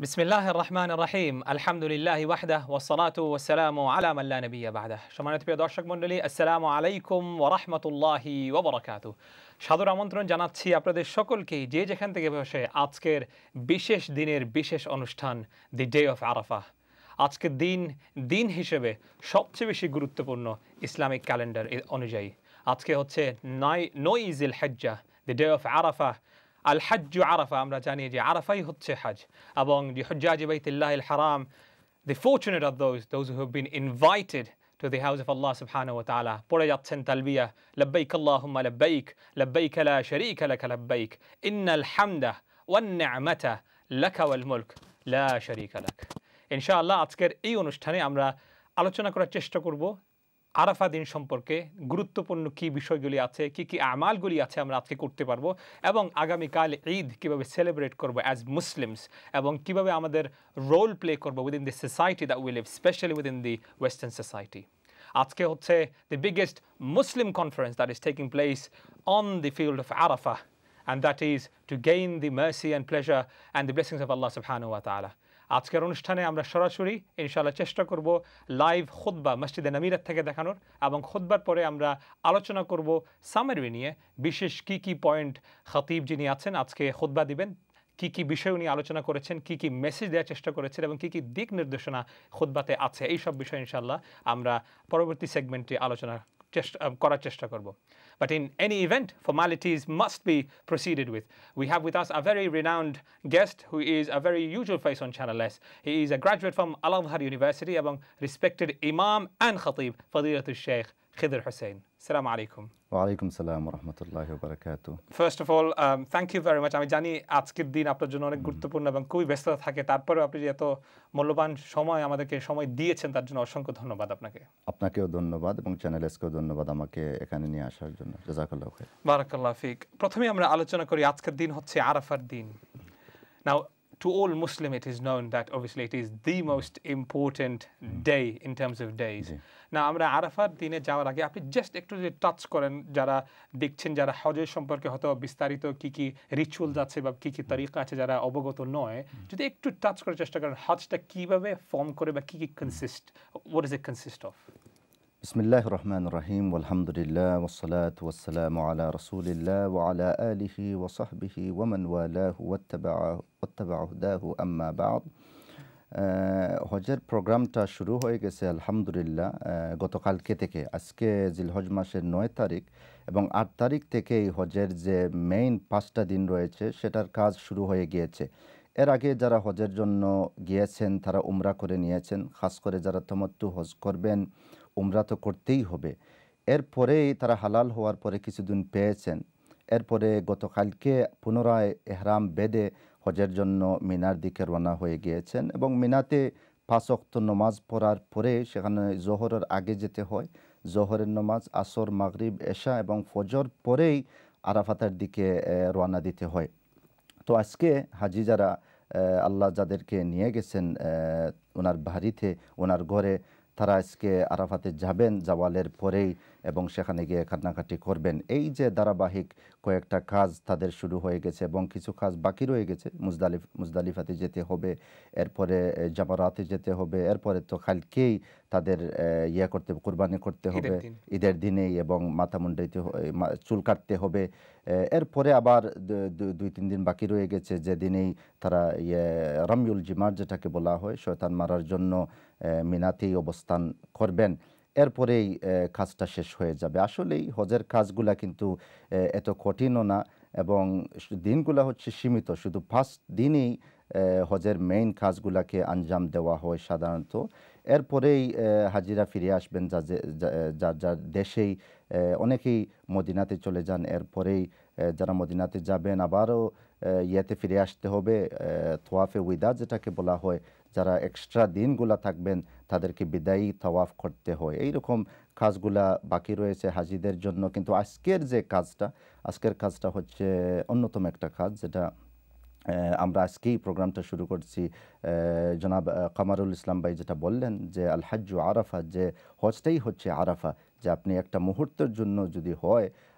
বিসমিল্লাহির রহমানির রহিম আলহামদুলিল্লাহি ওয়াহদাহু ওয়াসসালাতু ওয়াসসালামু আলা মান লা নাবিয়্যা বা'দাহ। সম্মানিত প্রিয় দর্শক মণ্ডলী, আসসালামু আলাইকুম ওয়া রাহমাতুল্লাহি ওয়া বারাকাতুহু। সাদর আমন্ত্রণ জানাচ্ছি আপনাদের সকলকে যে যেখান থেকে বসে আজকের বিশেষ দিনের বিশেষ অনুষ্ঠান দি ডে অফ আরাফা। আজকের দিন হিসেবে সবচেয়ে বেশি গুরুত্বপূর্ণ ইসলামিক ক্যালেন্ডার অনুযায়ী আজকে হচ্ছে 9 জিল হিজ্জাহ, দি ডে অফ আরাফা। আল হাজ্জু আরাফা, আমরা জানি যে আরাফাই হচ্ছে হজ, এবং দি হুজ্জাজি বাইতুল্লাহিল হারাম, the fortunate of those who have been invited to the house of Allah subhanahu wa ta'ala, পড়ে যাচ্ছেন তালবিয়া, লব্বাইক আল্লাহুম্মা লব্বাইক, লব্বাইক লা শারীকা লাক লব্বাইক, ইন্নাল হামদা ওয়ান নি'মাতা লাকা ওয়াল মুলক লা শারীকা লাক। ইনশাআল্লাহ আজকের এই অনুষ্ঠানে আমরা আলোচনা করার চেষ্টা করব আরাফা দিন সম্পর্কে, গুরুত্বপূর্ণ কী বিষয়গুলি আছে, কী আমালগুলি আছে আমরা আজকে করতে পারবো, এবং আগামীকাল ঈদ কীভাবে সেলিব্রেট করবো অ্যাজ মুসলিমস, এবং কীভাবে আমাদের রোল প্লে করবো within the society that we live, specially within the western society. আজকে হচ্ছে the biggest Muslim conference that is taking place on the field of Arafah, and that is to gain the mercy and pleasure and the blessings of Allah subhanahu wa ta'ala. আজকের অনুষ্ঠানে আমরা সরাসরি ইনশাআল্লাহ চেষ্টা করব live খুতবা মসজিদে নমিরাত থেকে দেখানোর, এবং খুতবার পরে আমরা আলোচনা করব সামারি নিয়ে, বিশেষ কি পয়েন্ট খতিব যিনি আছেন আজকে খুতবা দিবেন, কি বিষয় উনি আলোচনা করেছেন, কি মেসেজ দেওয়ার চেষ্টা করেছেন, এবং কি দিক নির্দেশনা খুতবাতে আছে, এই সব বিষয় ইনশাআল্লাহ আমরা পরবর্তী সেগমেন্টে আলোচনা করার চেষ্টা করব। But in any event, formalities must be proceeded with. We have with us a very renowned guest who is a very usual face on Channel S. He is a graduate from Al-Azhar University এবং respected Imam and Khatib, Fadilatul Sheikh Khidr Hussain. Assalamu alaikum. Wa alaikum salam wa rahmatullahi wa barakatuh. First of all, thank you very much. আমি জানি আজকের দিন আপনার জন্য অনেক গুরুত্বপূর্ণ এবং খুবই ব্যস্ততা থাকে, তারপরেও আপনি এত মূল্যবান সময় আমাদেরকে সময় দিয়েছেন, তার জন্য অসংখ্য ধন্যবাদ আপনাকে। আপনাকেও ধন্যবাদ এবং চ্যানেল এসকেও ধন্যবাদ আমাকে এখানে নিয়ে আসার জন্য। জাযাকাল্লাহু খাইর। বারাকাল্লাহু ফিক। প্রথমে আমরা আলোচনা করি আজকের দিন হচ্ছে আরাফার দিন। Now, to all Muslim it is known that obviously it is the most important day in terms of days. না আমরা আরাফার দিনে যাওয়ার আগে আপনি জাস্ট একটু যদি টাচ করেন, যারা দেখছেন, যারা হজের সম্পর্কে হয়তো বিস্তারিত কি রিচুয়ালস আছে বা কি তরিকা আছে যারা অবগত নয়, যদি একটু টাচ করার চেষ্টা করেন হজটা কিভাবে ফর্ম করে বা কি consist, what is it consist of? বিসমিল্লাহির রহমানির রহিম, আলহামদুলিল্লাহ ওয়াসসালাতু ওয়াসসালামু আলা রাসূলিল্লাহ ওয়া আলা আলিহি ওয়া সাহবিহি ওয়া মান ওয়ালাহু ওয়াত্তাবা হুদাহু, আম্মা বা'দ। হজের প্রোগ্রামটা শুরু হয়ে গেছে আলহামদুলিল্লাহ গতকালকে থেকে। আজকে জিলহজ মাসের 9 তারিখ এবং 8 তারিখ থেকেই হজের যে মেইন 5টা দিন রয়েছে সেটার কাজ শুরু হয়ে গিয়েছে। এর আগে যারা হজের জন্য গিয়েছেন তারা উমরা করে নিয়েছেন, খাস করে যারা তামাত্তু হজ করবেন উমরা তো করতেই হবে। এরপরেই তারা হালাল হওয়ার পরে কিছুদিন পেয়েছেন, এরপরে গতকালকে পুনরায় এহরাম বেঁধে হজের জন্য মিনার দিকে রওনা হয়ে গিয়েছেন, এবং মিনাতে 5 ওয়াক্ত নামাজ পড়ার পরে সেখানে জোহরের আগে যেতে হয়। জোহরের নামাজ, আসর, মাগরিব, এশা এবং ফজর পরেই আরাফাতের দিকে রওনা দিতে হয়। তো আজকে হাজি যারা আল্লাহ যাদেরকে নিয়ে গেছেন ওনার বাড়িতে, ওনার ঘরে, তারা আজকে আরাফাতে যাবেন জাওয়ালের পরেই এবং সেখানে গিয়ে কান্নাকাটি করবেন। এই যে ধারাবাহিক কয়েকটা কাজ তাদের শুরু হয়ে গেছে এবং কিছু কাজ বাকি রয়ে গেছে। মুজদালিফাতে যেতে হবে, এরপরে জামারাতে যেতে হবে, এরপরে তো কালকেই তাদের কুরবানি করতে হবে ঈদের দিনেই, এবং মাথা মুন্ডাইতে, চুল কাটতে হবে। এরপরে আবার 2-3 দিন বাকি রয়ে গেছে, যেদিনেই তারা রামিউল জিমার যেটাকে বলা হয়, শয়তান মারার জন্য মিনাতেই অবস্থান করবেন। এরপরেই কাজটা শেষ হয়ে যাবে। আসলেই হজের কাজগুলা কিন্তু এত কঠিনও না, এবং দিনগুলা হচ্ছে সীমিত। শুধু 5 দিনেই হজের মেইন কাজগুলাকে আঞ্জাম দেওয়া হয় সাধারণত। এরপরেই হাজিরা ফিরে আসবেন যার দেশেই। অনেকেই মদিনাতে চলে যান, এরপরেই যারা মদিনাতে যাবেন আবারও ইয়েতে ফিরে আসতে হবে, তোয়াফে উইদা যেটাকে বলা হয়। যারা এক্সট্রা দিনগুলা থাকবেন তাদেরকে বিদায়ী তাওয়াফ করতে হয়। এইরকম কাজগুলা বাকি রয়েছে হাজিদের জন্য। কিন্তু আজকের কাজটা হচ্ছে অন্যতম একটা কাজ, যেটা আমরা আজকেই প্রোগ্রামটা শুরু করছি। জনাব কামারুল ইসলাম ভাই যেটা বললেন যে আল হাজ্জু আরাফা, যে হজটাই হচ্ছে আরাফা, যে আপনি একটা মুহূর্তের জন্য যদি হয়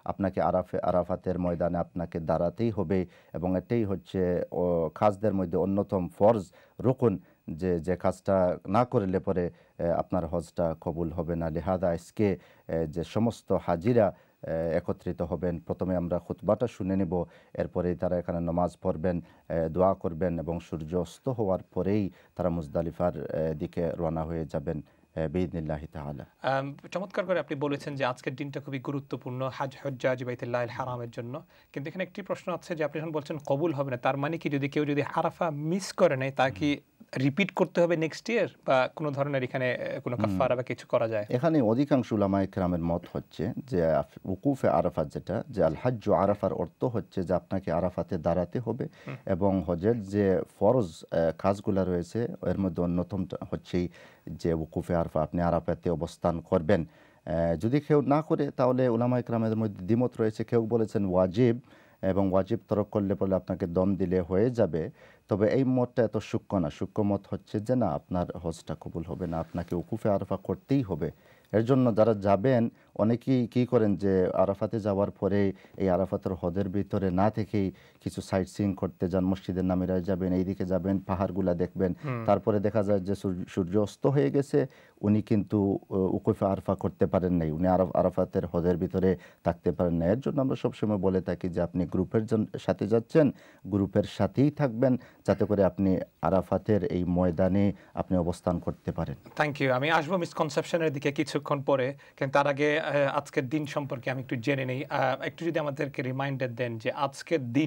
আপনাকে আরাফাতের ময়দানে আপনাকে দাঁড়াতেই হবে, এবং এটাই হচ্ছে কাজদের মধ্যে অন্যতম ফরজ রুকুন, যে কাজটা না করলে পরে আপনার হজটা কবুল হবে না। লিহাদা আজকে যে সমস্ত হাজিরা একত্রিত হবেন, প্রথমে আমরা খুতবাটা শুনে নেব, এরপরেই তারা এখানে নামাজ পড়বেন, দোয়া করবেন, এবং সূর্য অস্ত হওয়ার পরেই তারা মুজদালিফার দিকে রওনা হয়ে যাবেন বিইذনিল্লাহি তাআলা। চমৎকার করে আপনি বলেছেন যে আজকের দিনটা খুবই গুরুত্বপূর্ণ হজ্জাজ বাইতুল্লাহিল হারামের জন্য, কিন্তু এখানে একটি প্রশ্ন আছে যে আপনি যখন বলছেন কবুল হবে না, তার মানে কি যদি কেউ আরাফা মিস করে নেয় তা কি রিপিট করতে হবে নেক্সট ইয়ার, বা কোনো ধরনের এখানে কোনো কাফারা বা কিছু করা যায়? এখানে অধিকাংশ উলামায়ে কেরামের মত হচ্ছে যে উকুফে আরাফাত, যেটা যে আল হাজ্জু আরাফার অর্থ হচ্ছে যে আপনাকে আরাফাতে দাঁড়াতে হবে, এবং হজের যে ফরজ কাজগুলো রয়েছে এর মধ্যে অন্যতম হচ্ছেই যে উকুফে আরাফা, আপনি আরাফাতে অবস্থান করবেন। যদি কেউ না করে তাহলে উলামায়ে কেরামের মধ্যে দ্বিমত রয়েছে। কেউ বলেছেন ওয়াজিব, এবং ওয়াজিব তরক করলে পরে আপনাকে দম দিলে হয়ে যাবে। তবে এই মতটা এত সূক্ষ্ম না। সূক্ষ্ম মত হচ্ছে যে না, আপনার হজটা কবুল হবে না, আপনাকে উকুফে আরাফা করতেই হবে। এর জন্য যারা যাবেন অনেকেই কী করেন যে আরাফাতে যাওয়ার পরে এই আরাফাতের হজের ভিতরে না থেকেই কিছু সাইট সিইং করতে যান, মসজিদের নামিরায় যাবেন, এইদিকে যাবেন, পাহাড়গুলা দেখবেন, তারপরে দেখা যায় যে সূর্য অস্ত হয়ে গেছে, উনি কিন্তু উকুফে আরাফা করতে পারেন নাই, উনি আরাফাতের হজের ভিতরে থাকতে পারেন না। এর জন্য আমরা সবসময় বলে থাকি যে আপনি গ্রুপের সাথে যাচ্ছেন, গ্রুপের সাথেই থাকবেন, যাতে করে আপনি আরাফাতের এই ময়দানে আপনি অবস্থান করতে পারেন। Thank you. আমি আসবো মিসকনসেপশনের দিকে কিছুক্ষণ পরে, কিন্তু তার আগে আজকের দিন সম্পর্কে আমি একটু জেনে নেই। একটু যদি আমাদেরকে রিমাইন্ডার দেন যে আজকের দিন,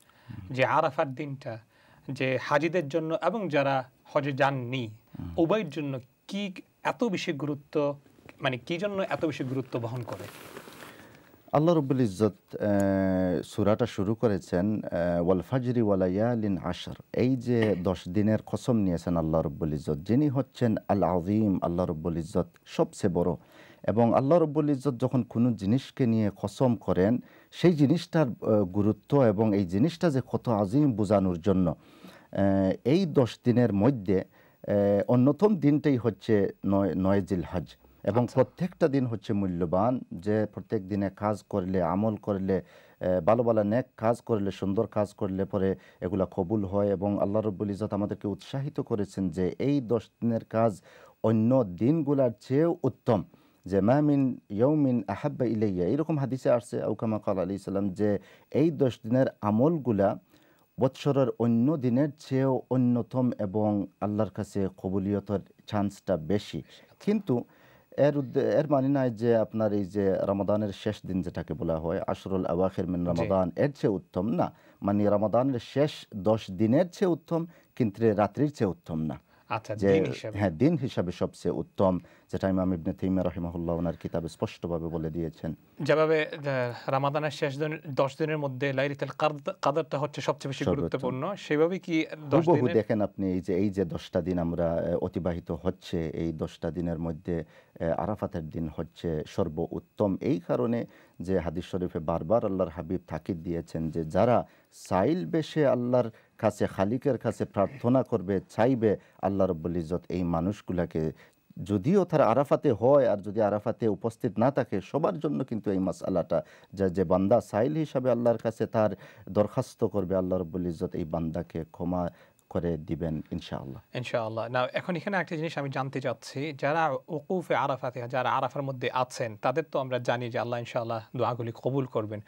যে আরাফার দিনটা, যে হাজিদের জন্য এবং যারা হজে যাননি উভয়ের জন্য কি এত বেশি গুরুত্ব, মানে কি জন্য এত বেশি গুরুত্ব বহন করে? আল্লাহ রব্বুল ইজ্জত সূরাটা শুরু করেছেন ওয়াল ফাজরি ওয়া লায়ালিন আশর, এই যে 10 দিনের কসম নিয়েছেন আল্লাহ রব্বুল ইজ্জত, যিনি হচ্ছেন আল আযীম, আল্লাহ রব্বুল ইজ্জত সবচেয়ে বড়। এবং আল্লাহ রব্বুল ইজ্জত যখন কোনো জিনিসকে নিয়ে কসম করেন, সেই জিনিসটার গুরুত্ব এবং এই জিনিসটা যে কত আযীম বোঝানোর জন্য এই 10 দিনের মধ্যে অন্যতম দিনটাই হচ্ছে 9 জিলহজ, এবং প্রত্যেকটা দিন হচ্ছে মূল্যবান, যে প্রত্যেক দিনে কাজ করলে, আমল করলে, ভালো ভালো নেক কাজ করলে, সুন্দর কাজ করলে পরে এগুলা কবুল হয়। এবং আল্লাহ রব্বুল ইজ্জত আমাদেরকে উৎসাহিত করেছেন যে এই 10 দিনের কাজ অন্য দিনগুলার চেয়েও উত্তম, যে মা মিন ইয়াউমিন আহাব্বা ইলাইয়া, এরকম হাদিসে আসছে আও কামা ক্বালা আলাইহিস সালাম, যে এই 10 দিনের আমলগুলা বৎসরের অন্য দিনের চেয়েও অন্যতম, এবং আল্লাহর কাছে কবুলিয়তের চান্সটা বেশি। কিন্তু এর মানে নয় যে আপনার এই যে রমাদানের শেষ দিন যেটাকে বলা হয় আশরুল আওয়াখির মিন রমাদান, এর চেয়ে উত্তম না, মানে রমাদানের শেষ 10 দিনের চেয়ে উত্তম, কিন্তু রাত্রির চেয়ে উত্তম না। আচ্ছা, যে দিন হিসেবে, হ্যাঁ, দিন হিসাবে সবচেয়ে উত্তম, যেটা ইমাম ইবনে তাইমিয়া রাহিমাহুল্লাহ ওনার কিতাবে স্পষ্টভাবে বলে দিয়েছেন। যেভাবে রমাদানের শেষ 10 দিনের মধ্যে লাইলাতুল কদরটা হচ্ছে সবচেয়ে বেশি গুরুত্বপূর্ণ, সেভাবে কি 10 দিনে দেখেন আপনি এই যে 10টা দিন আমরা অতিবাহিত হচ্ছে, এই 10টা দিনের মধ্যে আরাফাতের দিন হচ্ছে সর্ব উত্তম, এই কারণে যে হাদিস শরীফে বারবার আল্লাহর হাবিব তাকিদ দিয়েছেন যে যারা সাইল বেশে আল্লাহর কাছে, খালিকের কাছে প্রার্থনা করবে, চাইবে, আল্লাহ রাব্বুল ইজ্জত এই মানুষগুলাকে, যদিও তারা আরাফাতে হয় আর যদি আরাফাতে উপস্থিত না থাকে, সবার জন্য কিন্তু এই মাসআলাটা, যে বান্দা সাইল হিসাবে আল্লাহর কাছে তার দরখাস্ত করবে, আল্লাহ রাব্বুল ইজ্জত এই বান্দাকে ক্ষমা করে দিবেন ইনশাআল্লাহ। ইনশাআল্লাহ। না, এখন এখানে একটা জিনিস আমি জানতে চাচ্ছি, যারা উকুফে আরাফাতে, যারা আরাফার মধ্যে আছেন, তাদের তো আমরা জানি যে আল্লাহ ইনশাআল্লাহ দোয়াগুলি কবুল করবেন।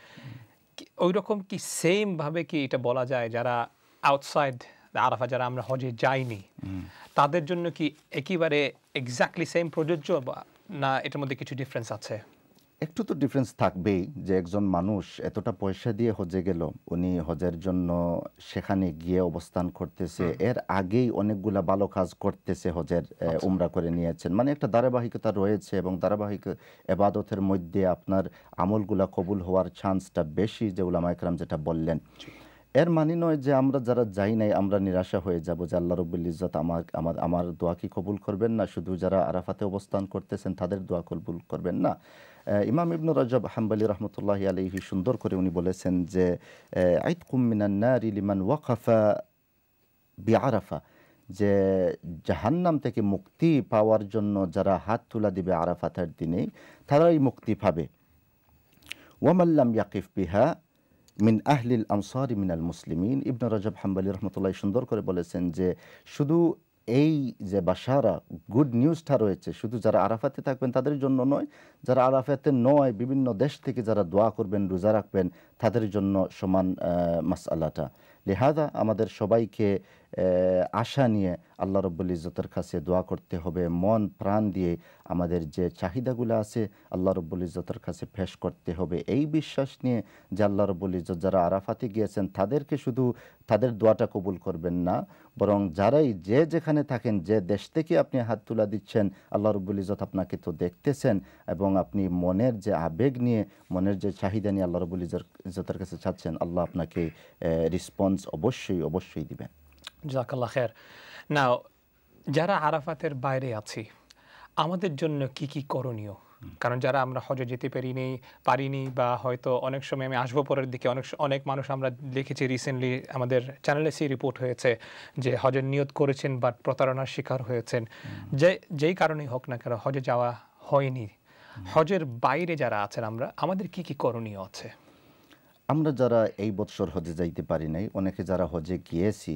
ওই রকম কি সেম ভাবে কি এটা বলা যায় যারা আউটসাইড আরাফা, যারা আমরা হজে যাইনি, তাদের জন্য কি একেবারে এক্স্যাক্টলি সেম প্রযোজ্য, না এটার মধ্যে কিছু ডিফারেন্স আছে? একটু তো ডিফারেন্স থাকবেই, যে একজন মানুষ এতটা পয়সা দিয়ে হজে গেল, উনি হজের জন্য সেখানে গিয়ে অবস্থান করতেছে, এর আগেই অনেকগুলা ভালো কাজ করতেছে, হজের উমরা করে নিয়েছেন, মানে একটা ধারাবাহিকতা রয়েছে, এবং ধারাবাহিক এবাদতের মধ্যে আপনার আমলগুলা কবুল হওয়ার চান্সটা বেশি, যে উলামায়ে কেরাম যেটা বললেন। এর মানে নয় যে আমরা যারা যাই নাই আমরা নিরাশা হয়ে যাব, যে আল্লাহ রাব্বুল ইজ্জত আমার দোয়া কি কবুল করবেন না, শুধু যারা আরাফাতে অবস্থান করতেছেন তাদের দোয়া কবুল করবেন না। ইমাম ইবনে রাজব হাম্বলি রহমতুল্লাহি আলাইহি সুন্দর করে উনি বলেছেন যে আইতকুম মিনান নারি লিমান ওয়াকাফা বিআরাফা, যে জাহান্নাম থেকে মুক্তি পাওয়ার জন্য যারা হাত তুলা দিবে আরাফাতের দিনে, তারাই মুক্তি পাবে। ওয়ামান লাম ইয়াকিফ বিহা মিন আহলিল আনসারি মিনাল মুসলিমিন। ইবনে রজব হাম্বলি রহমতুল্লাহ সুন্দর করে বলেছেন যে শুধু এই যে বাশারা গুড নিউজটা রয়েছে শুধু যারা আরাফাতে থাকবেন তাদের জন্য নয়, যারা আরাফাতে নয় বিভিন্ন দেশ থেকে যারা দোয়া করবেন রোজা রাখবেন তাদের জন্য সমান মাসআলাটা। লিহাদা আমাদের সবাইকে আশা নিয়ে আল্লাহ রব্বুল ইজ্জতের কাছে দোয়া করতে হবে, মন প্রাণ দিয়ে আমাদের যে চাহিদাগুলো আছে আল্লাহ রব্বুল ইজ্জতের কাছে পেশ করতে হবে, এই বিশ্বাস নিয়ে যে আল্লাহ রব্বুল ইজ্জত যারা আরাফাতে গিয়েছেন তাদেরকে শুধু তাদের দোয়াটা কবুল করবেন না, বরং যারাই যে যেখানে থাকেন যে দেশ থেকে আপনি হাত তুলা দিচ্ছেন আল্লাহ রব্বুল ইজ্জত আপনাকে তো দেখতেছেন, এবং আপনি মনের যে আবেগ নিয়ে মনের যে চাহিদা নিয়ে আল্লাহ রব্বুল ইজ্জতের কাছে চাচ্ছেন আল্লাহ আপনাকে রেসপন্স অবশ্যই দিবেন। জাযাকাল্লাহ খায়ের। নাও যারা আরাফাতের বাইরে আছি আমাদের জন্য কি কি করণীয়? কারণ যারা আমরা হজে যেতে পারিনি বা হয়তো অনেক সময় আমি আসবো পরের দিকে অনেক মানুষ আমরা দেখেছি রিসেন্টলি আমাদের চ্যানেলে রিপোর্ট হয়েছে যে হজের নিয়ত করেছেন বাট প্রতারণার শিকার হয়েছেন, যেই কারণেই হোক না কেন হজে যাওয়া হয়নি। হজের বাইরে যারা আছেন আমাদের কি কি করণীয় আছে? আমরা যারা এই বছর হজে যাইতে পারি নাই, অনেকে যারা হজে গিয়েছি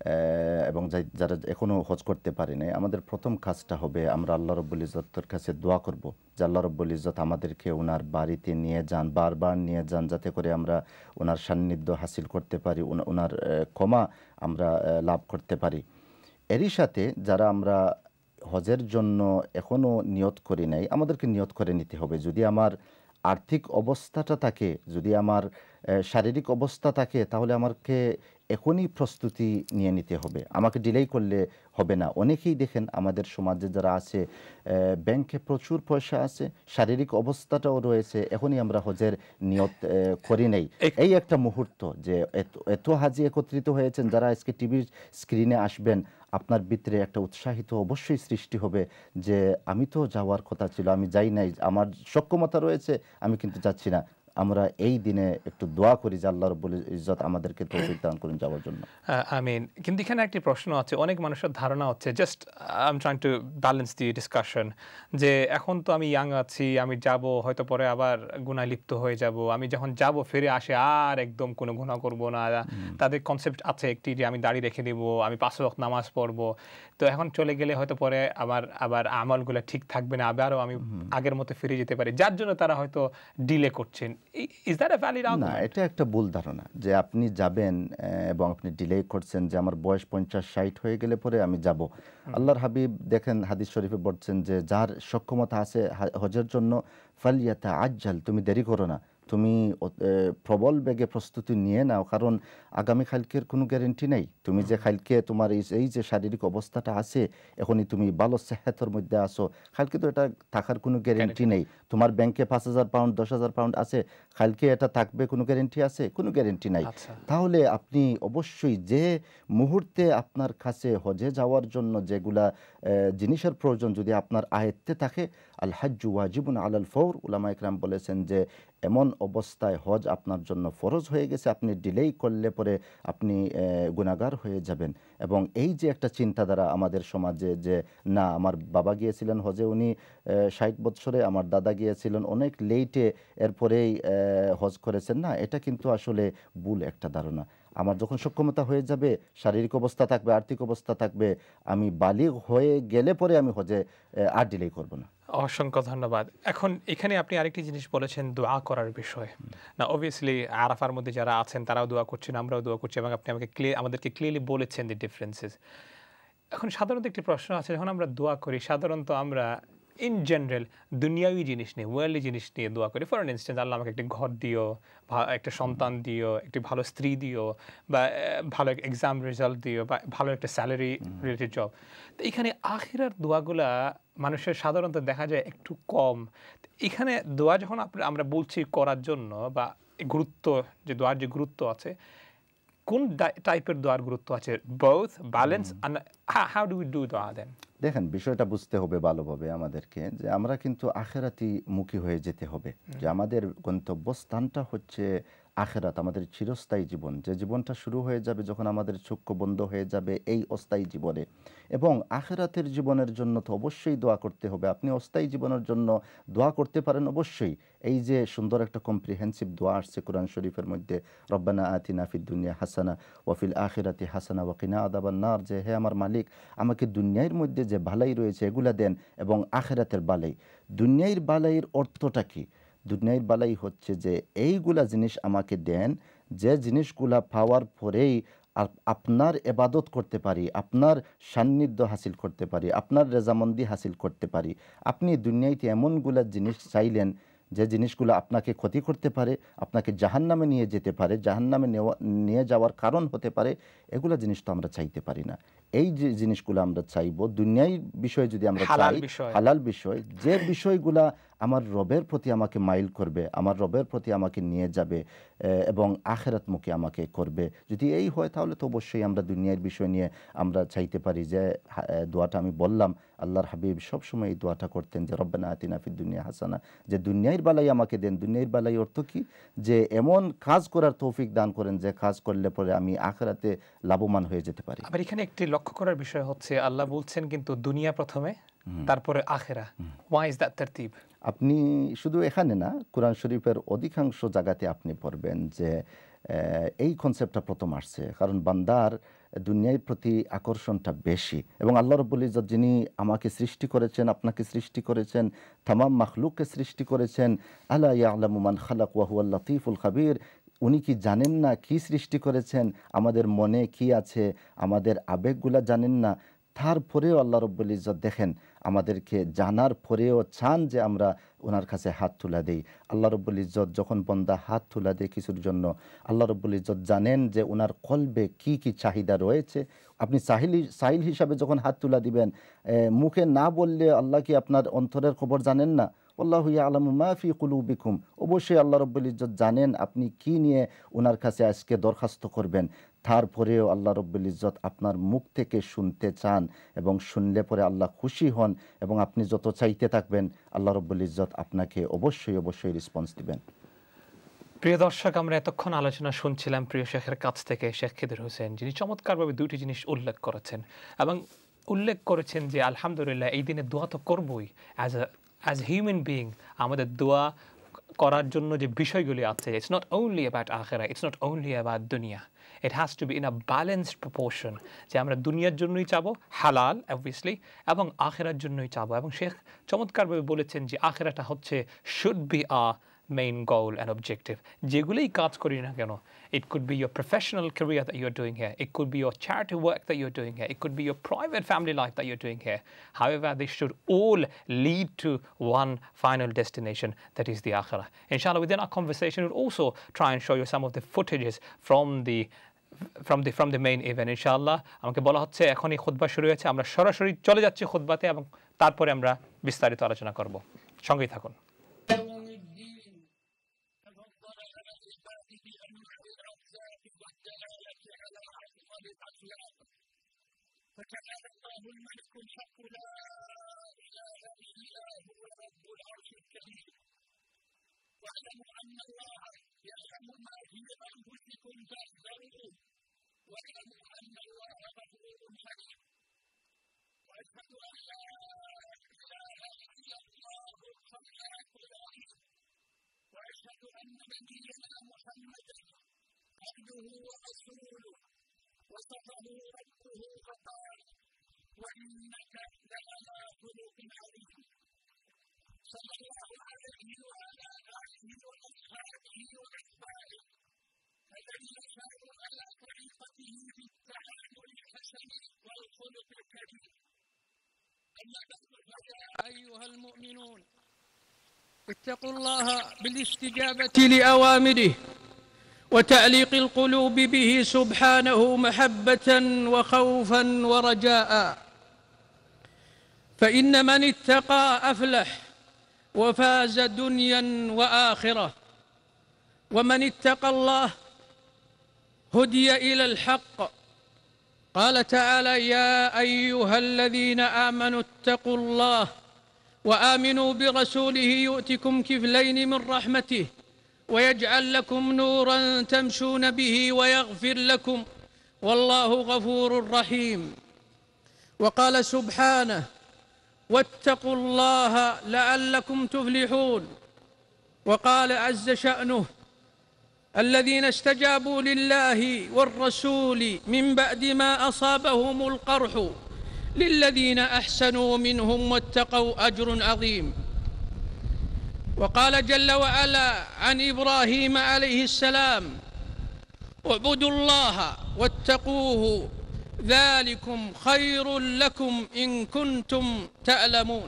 এবং যারা এখনও হজ করতে পারি নাই, আমাদের প্রথম কাজটা হবে আমরা আল্লাহ রব্বুল ইজ্জতের কাছে দোয়া করব যে আল্লাহ রব্বুল ইজ্জত আমাদেরকে ওনার বাড়িতে নিয়ে যান, বারবার নিয়ে যান, যাতে করে আমরা ওনার সান্নিধ্য হাসিল করতে পারি, ওনার ক্ষমা আমরা লাভ করতে পারি। এরই সাথে যারা আমরা হজের জন্য এখনও নিয়ত করি নাই আমাদেরকে নিয়ত করে নিতে হবে। যদি আমার আর্থিক অবস্থাটা থাকে, যদি আমার শারীরিক অবস্থা থাকে, তাহলে আমাকে এখনই প্রস্তুতি নিয়ে নিতে হবে, আমাকে ডিলেই করলে হবে না। অনেকেই দেখেন আমাদের সমাজে যারা আছে ব্যাংকে প্রচুর পয়সা আছে, শারীরিক অবস্থাটাও রয়েছে, এখনই আমরা হজের নিয়ত করি নাই। এই একটা মুহূর্ত যে এত হাজি একত্রিত হয়েছেন যারা আজকে টিভির স্ক্রিনে আসবেন, আপনার ভিতরে একটা উৎসাহিত অবশ্যই সৃষ্টি হবে যে আমি তো যাওয়ার কথা ছিল, আমি যাই নাই, আমার সক্ষমতা রয়েছে আমি কিন্তু যাচ্ছি না। আমরা এই দিনে একটু দোয়া করি যে আল্লাহ রাব্বুল ইজ্জত আমাদেরকে তৌফিক দান করুন যাওয়ার জন্য। আমিন। কিন্তু এখানে একটি প্রশ্ন আছে, অনেক মানুষের ধারণা হচ্ছে, just I am trying to balance the discussion, যে এখন তো আমি ইয়াং আছি, আমি যাব হয়তো পরে আবার গুনায় লিপ্ত হয়ে যাব, আমি যখন যাব ফিরে আসে আর একদম কোনো গুনাহ করব না। তাদের কনসেপ্ট আছে একটি যে আমি দাড়ি রেখে দিব, আমি 5 ওয়াক্ত নামাজ পড়ব, তো এখন চলে গেলে হয়তো পরে আবার আমলগুলো ঠিক থাকবে না, আবারও আমি আগের মতো ফিরে যেতে পারি, যার জন্য তারা হয়তো ডিলে করছেন। Is that a valid argument? না, এটা একটা ভুল ধারণা যে আপনি যাবেন এবং আপনি ডিলে করছেন যে আমার বয়স 50-60 হয়ে গেলে পরে আমি যাব। আল্লাহর হাবিব দেখেন হাদিস শরীফে বলছেন যে যার সক্ষমতা আছে হজের জন্য ফালিয়াতা আজ্জাল, তুমি দেরি করো না, তুমি প্রবল বেগে প্রস্তুতি নিয়ে নাও, কারণ আগামী কালকের কোনো গ্যারেন্টি নেই। তুমি যে কালকে তোমার এই যে শারীরিক অবস্থাটা আছে, এখনই তুমি ভালো সেহাতের মধ্যে আসো, কালকে তো এটা থাকার কোনো গ্যারেন্টি নেই। তোমার ব্যাংকে 5,000 পাউন্ড 10,000 পাউন্ড আছে, কালকে এটা থাকবে কোনো গ্যারেন্টি আছে? কোনো গ্যারেন্টি নাই। তাহলে আপনি অবশ্যই যে মুহূর্তে আপনার কাছে হজে যাওয়ার জন্য যেগুলা জিনিসের প্রয়োজন যদি আপনার আয়ত্তে থাকে, আল হাজ্জু ওয়াজিবুন আলাল ফওর, উলামা ইকরাম বলেছেন যে এমন অবস্থায় হজ আপনার জন্য ফরজ হয়ে গেছে, আপনি ডিলেই করলে পরে আপনি গুনাহগার হয়ে যাবেন। এবং এই যে একটা চিন্তাধারা আমাদের সমাজে যে না আমার বাবা গিয়েছিলেন হজে, উনি 60 বছরে, আমার দাদা গিয়েছিলেন অনেক লেটে, এরপরেই হজ করেছেন, না, এটা কিন্তু আসলে ভুল একটা ধারণা। আমার যখন সক্ষমতা হয়ে যাবে, শারীরিক অবস্থা থাকবে, আর্থিক অবস্থা থাকবে, আমি বালিগ হয়ে গেলে পরে আমি হজে আর ডিলেই করব না। অসংখ্য ধন্যবাদ। এখন এখানে আপনি আরেকটি জিনিস বলেছেন দোয়া করার বিষয়। না, অবভিয়াসলি আরাফার মধ্যে যারা আছেন তারাও দোয়া করছেন, আমরাও দোয়া করছি, এবং আপনি আমাদেরকে ক্লিয়ারলি বলেছেন দি ডিফারেন্সেস। এখন সাধারণত একটি প্রশ্ন আছে, যখন আমরা দোয়া করি সাধারণত আমরা ইন জেনারেল দুনিয়াবি জিনিস নিয়ে, ওয়ার্ল্ডলি জিনিস নিয়ে দোয়া করি। ফর ইনস্টেন্স, আল্লাহ আমাকে একটি ঘর দিও, একটা সন্তান দিও, একটি ভালো স্ত্রী দিও, বা ভালো এক্সাম রেজাল্ট দিও, বা ভালো একটা স্যালারি রিলেটেড জব। তো এখানে আখিরার দোয়াগুলা মানুষের সাধারণত দেখা যায় একটু কম। এখানে দোয়া যখন আমরা বলছি করার জন্য, বা গুরুত্ব, যে দোয়ার যে গুরুত্ব আছে, কোন টাইপের দোয়ার গুরুত্ব আছে? Both, balance, how do we do দোয়া দেন? দেখেন, বিষয়টা বুঝতে হবে ভালোভাবে আমাদেরকে, যে আমরা কিন্তু আখেরাতি মুখী হয়ে যেতে হবে, যে আমাদের গন্তব্যস্থানটা হচ্ছে আখিরাত, আমাদের চিরস্থায়ী জীবন, যে জীবনটা শুরু হয়ে যাবে যখন আমাদের চক্ষু বন্ধ হয়ে যাবে এই অস্থায়ী জীবনে। এবং আখিরাতের জীবনের জন্য তো অবশ্যই দোয়া করতে হবে। আপনি অস্থায়ী জীবনের জন্য দোয়া করতে পারেন অবশ্যই। এই যে সুন্দর একটা কম্প্রিহেন্সিভ দোয়া আসছে কোরআন শরীফের মধ্যে, রব্বানা আতিনা ফিদ দুনিয়া হাসানা ওয়া ফিল আখিরাতি হাসানা ওয়া কিনা আযাবান নার, যে হে আমার মালিক আমাকে দুনিয়ার মধ্যে যে বালাই রয়েছে এগুলা দেন এবং আখিরাতের বালাই। দুনিয়ার বালাইয়ের অর্থটা কি? দুনিয়ার বালাই হচ্ছে যে এইগুলা জিনিস আমাকে দেন, যে জিনিসগুলা পাওয়ার পরেই আপনার এবাদত করতে পারি, আপনার সান্নিধ্য হাসিল করতে পারি, আপনার রেজামন্দি হাসিল করতে পারি। আপনি দুনিয়াতে এমনগুলা জিনিস চাইলেন যে জিনিসগুলো আপনাকে ক্ষতি করতে পারে, আপনাকে জাহান্নামে নিয়ে যেতে পারে, জাহান্নামে নিয়ে যাওয়ার কারণ হতে পারে, এগুলা জিনিস তো আমরা চাইতে পারি না। এই যে জিনিসগুলো আমরা চাইবো দুনিয়ার বিষয়ে, যদি আমরা চাই হালাল বিষয়, যে বিষয়গুলা আমার রবের প্রতি আমাকে মাইল করবে, আমার রবের প্রতি আমাকে নিয়ে যাবে এবং আখিরাতমুখী আমাকে করবে, যদি এই হয় তাহলে তো অবশ্যই আমরা দুনিয়ার বিষয় নিয়ে আমরা চাইতে পারি। যে দোয়াটা আমি বললাম, আল্লাহর হাবিব সবসময় এই দোয়াটা করতেন যে রব্বানা আতিনা ফিদ দুনিয়া হাসানা, যে দুনিয়ার বালাই আমাকে দেন। দুনিয়ার বালাই অর্থ কি? যে এমন কাজ করার তৌফিক দান করেন যে কাজ করলে পরে আমি আখিরাতে লাভবান হয়ে যেতে পারি। আবার এখানে একটি লক্ষ্য করার বিষয় হচ্ছে আল্লাহ বলছেন কিন্তু দুনিয়া প্রথমে তারপরে আখিরা। Why is that তারতিব? আপনি শুধু এখানে না, কোরআন শরীফের অধিকাংশ জায়গাতে আপনি পড়বেন যে এই কনসেপ্টটা প্রথম আসছে, কারণ বান্দার দুনিয়ার প্রতি আকর্ষণটা বেশি। এবং আল্লাহ রাব্বুল ইজ্জত যিনি আমাকে সৃষ্টি করেছেন, আপনাকে সৃষ্টি করেছেন, তামাম মাখলুককে সৃষ্টি করেছেন, আলা ইয়ালামু মান খালাক ওয়া হুয়াল লাতীফুল খাবীর, উনি কি জানেন না কি সৃষ্টি করেছেন? আমাদের মনে কি আছে, আমাদের আবেগগুলা জানেন না? তারপরেও আল্লাহ রাব্বুল ইজ্জত দেখেন আমাদেরকে জানার পরেও চান যে আমরা ওনার কাছে হাত তুলা দেই। আল্লাহ রাব্বুল ইজ্জত যখন বন্দা হাত তুলা দেয় কিছুর জন্য, আল্লাহ রাব্বুল ইজ্জত জানেন যে ওনার কলবে কি কি চাহিদা রয়েছে। আপনি সাহিল হিসাবে যখন হাত তুলা দিবেন, মুখে না বললে আল্লাহ কি আপনার অন্তরের খবর জানেন না? আল্লাহু ইয়ালামু মা ফি কুলুবিকুম, অবশ্যই আল্লাহ রাব্বুল ইজ্জত জানেন আপনি কি নিয়ে ওনার কাছে আজকে দরখাস্ত করবেন। তারপরেও আল্লাহ রাব্বুল ইজ্জত আপনার মুখ থেকে শুনতে চান এবং শুনলে পরে আল্লাহ খুশি হন এবং আপনি যত চাইতে থাকবেন আল্লাহ রাব্বুল ইজ্জত আপনাকে অবশ্যই রেসপন্স দিবেন। প্রিয় দর্শক, আমরা এতক্ষণ আলোচনা শুনছিলাম প্রিয় শেখের কাছ থেকে, শেখ খিদির হোসেন, যিনি চমৎকারভাবে দুইটি জিনিস উল্লেখ করেছেন এবং উল্লেখ করেছেন যে আলহামদুলিল্লাহ এই দিনে দোয়া তো করবই। অ্যাজ হিউম্যান বিইং আমাদের দোয়া করার জন্য যে বিষয়গুলি আছে, ইটস নট অনলি অ্যাবাউট আখিরা, ইটস নট অনলি অ্যাবাউট দুনিয়া, it has to be in a balanced proportion. যে আমরা দুনিয়ার জন্যই চাবো হালাল অবভিয়াসলি, এবং আখিরার জন্যই চাবো। এবং শেখ চমৎকারভাবে বলেছেন যে আখিরাটা হচ্ছে should be a main goal and objective. যেগুলোই কাজ করি না কেন, it could be your professional career that you're doing here, it could be your charity work that you're doing here, it could be your private family life that you're doing here. However, they should all lead to one final destination, that is the akhirah. Inshallah, within our conversation, we'll also try and show you some of the footages from the main event. Inshallah, আমাকে বলা হচ্ছে এখনই খুতবা শুরু হয়েছে, আমরা সরাসরি চলে যাচ্ছি খুতবাতে এবং তারপরে আমরা বিস্তারিত আলোচনা করব। সঙ্গেই থাকুন। فتعالى الله الملك الحق لا اله الا هو رب العرش الكريم. واعلموا ان الله يعلم ما في انفسكم فاحذروه، واعلموا ان الله غفور حليم. واشهد ان لا اله الا الله الخلاق الرحيم، واشهد ان نبينا محمدا عبده ورسوله وصفه ربه فقال وانك لعلى خلق عظيم. صلى الله عليه وعلى اله واصحابه واتباعه الذين ساروا على طريقته بالتعامل الحسن والخلق الكريم. اما بعد فيا ايها المؤمنون اتقوا الله بالاستجابه لاوامره وتعليق القلوب به سبحانه محبة وخوفا ورجاء، فإن من اتقى أفلح وفاز دنيا وآخرة، ومن اتقى الله هدي إلى الحق. قال تعالى يا أيها الذين آمنوا اتقوا الله وآمنوا برسوله يؤتكم كفلين من رحمته ويجعل لكم نورا تمشون به ويغفر لكم والله غفور رحيم. وقال سبحانه: واتقوا الله لعلكم تفلحون. وقال عز شأنه: الذين استجابوا لله والرسول من بعد ما أصابهم القرح للذين أحسنوا منهم واتقوا أجر عظيم. وقال جل وعلا عن إبراهيم عليه السلام: اعبدوا الله واتقوه ذلكم خير لكم إن كنتم تعلمون.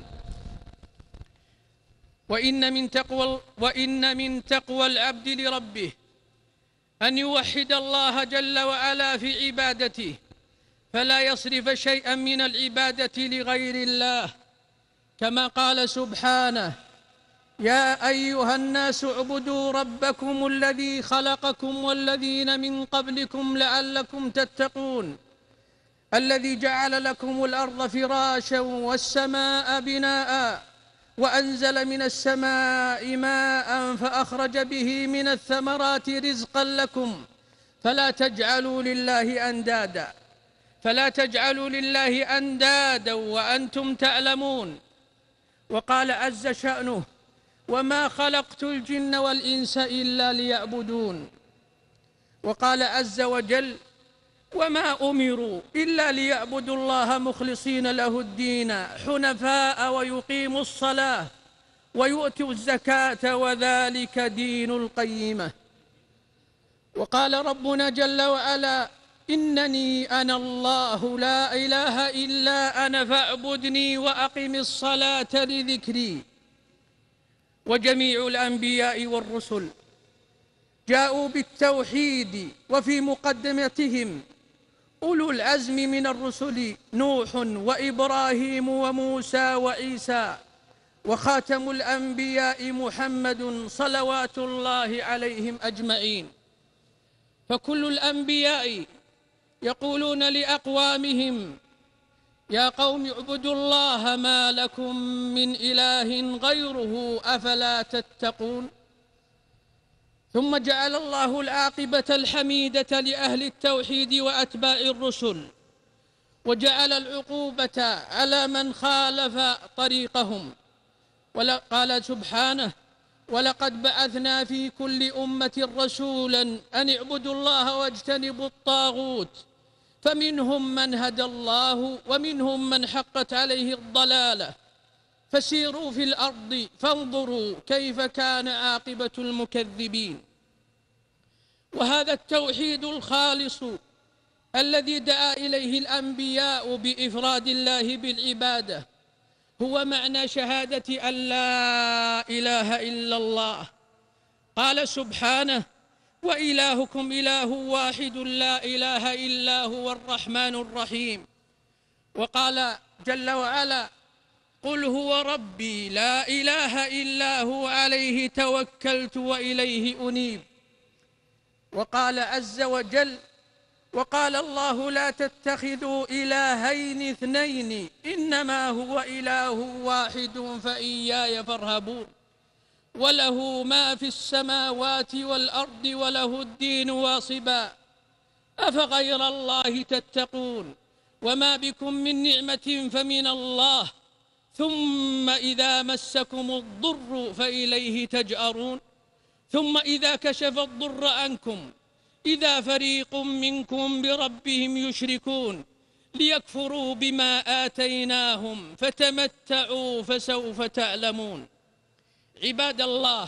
وإن من تقوى العبد لربه أن يوحد الله جل وعلا في عبادته، فلا يصرف شيئا من العبادة لغير الله، كما قال سبحانه: يا أيها الناس اعبدوا ربكم الذي خلقكم والذين من قبلكم لعلكم تتقون، الذي جعل لكم الأرض فراشا والسماء بناء وأنزل من السماء ماء فأخرج به من الثمرات رزقا لكم فلا تجعلوا لله أندادا وأنتم تعلمون. وقال عز شأنه: وما خلقت الجن والإنس إلا ليعبدون. وقال عز وجل: وما أمروا إلا ليعبدوا الله مخلصين له الدين حنفاء ويقيموا الصلاة ويؤتوا الزكاة وذلك دين القيمة. وقال ربنا جل وعلا: إنني أنا الله لا إله إلا أنا فاعبدني وأقم الصلاة لذكري. وجميع الأنبياء والرسل جاءوا بالتوحيد، وفي مقدمتهم أولو العزم من الرسل نوح وإبراهيم وموسى وعيسى، وخاتم الأنبياء محمد صلوات الله عليهم أجمعين. فكل الأنبياء يقولون لأقوامهم: يا قوم اعبدوا الله ما لكم من إله غيره أفلا تتقون. ثم جعل الله العاقبة الحميدة لأهل التوحيد وأتباع الرسل، وجعل العقوبة على من خالف طريقهم. قال سبحانه: ولقد بعثنا في كل أمة رسولا أن اعبدوا الله واجتنبوا الطاغوت فمنهم من هدى الله ومنهم من حقت عليه الضلالة فسيروا في الأرض فانظروا كيف كان عاقبة المكذبين. وهذا التوحيد الخالص الذي دعا إليه الأنبياء بإفراد الله بالعبادة هو معنى شهادة أن لا إله إلا الله. قال سبحانه: وإلهكم إله واحد لا إله إلا هو الرحمن الرحيم. وقال جل وعلا: قل هو ربي لا إله إلا هو عليه توكلت وإليه أنيب. وقال عز وجل: وقال الله لا تتخذوا إلهين اثنين إنما هو إله واحد فإياي فارهبون وله ما في السماوات والأرض وله الدين واصبا أفغير الله تتقون وما بكم من نعمة فمن الله ثم إذا مسكم الضر فإليه تجأرون ثم إذا كشف الضر عنكم إذا فريق منكم بربهم يشركون ليكفروا بما آتيناهم فتمتعوا فسوف تعلمون. عباد الله،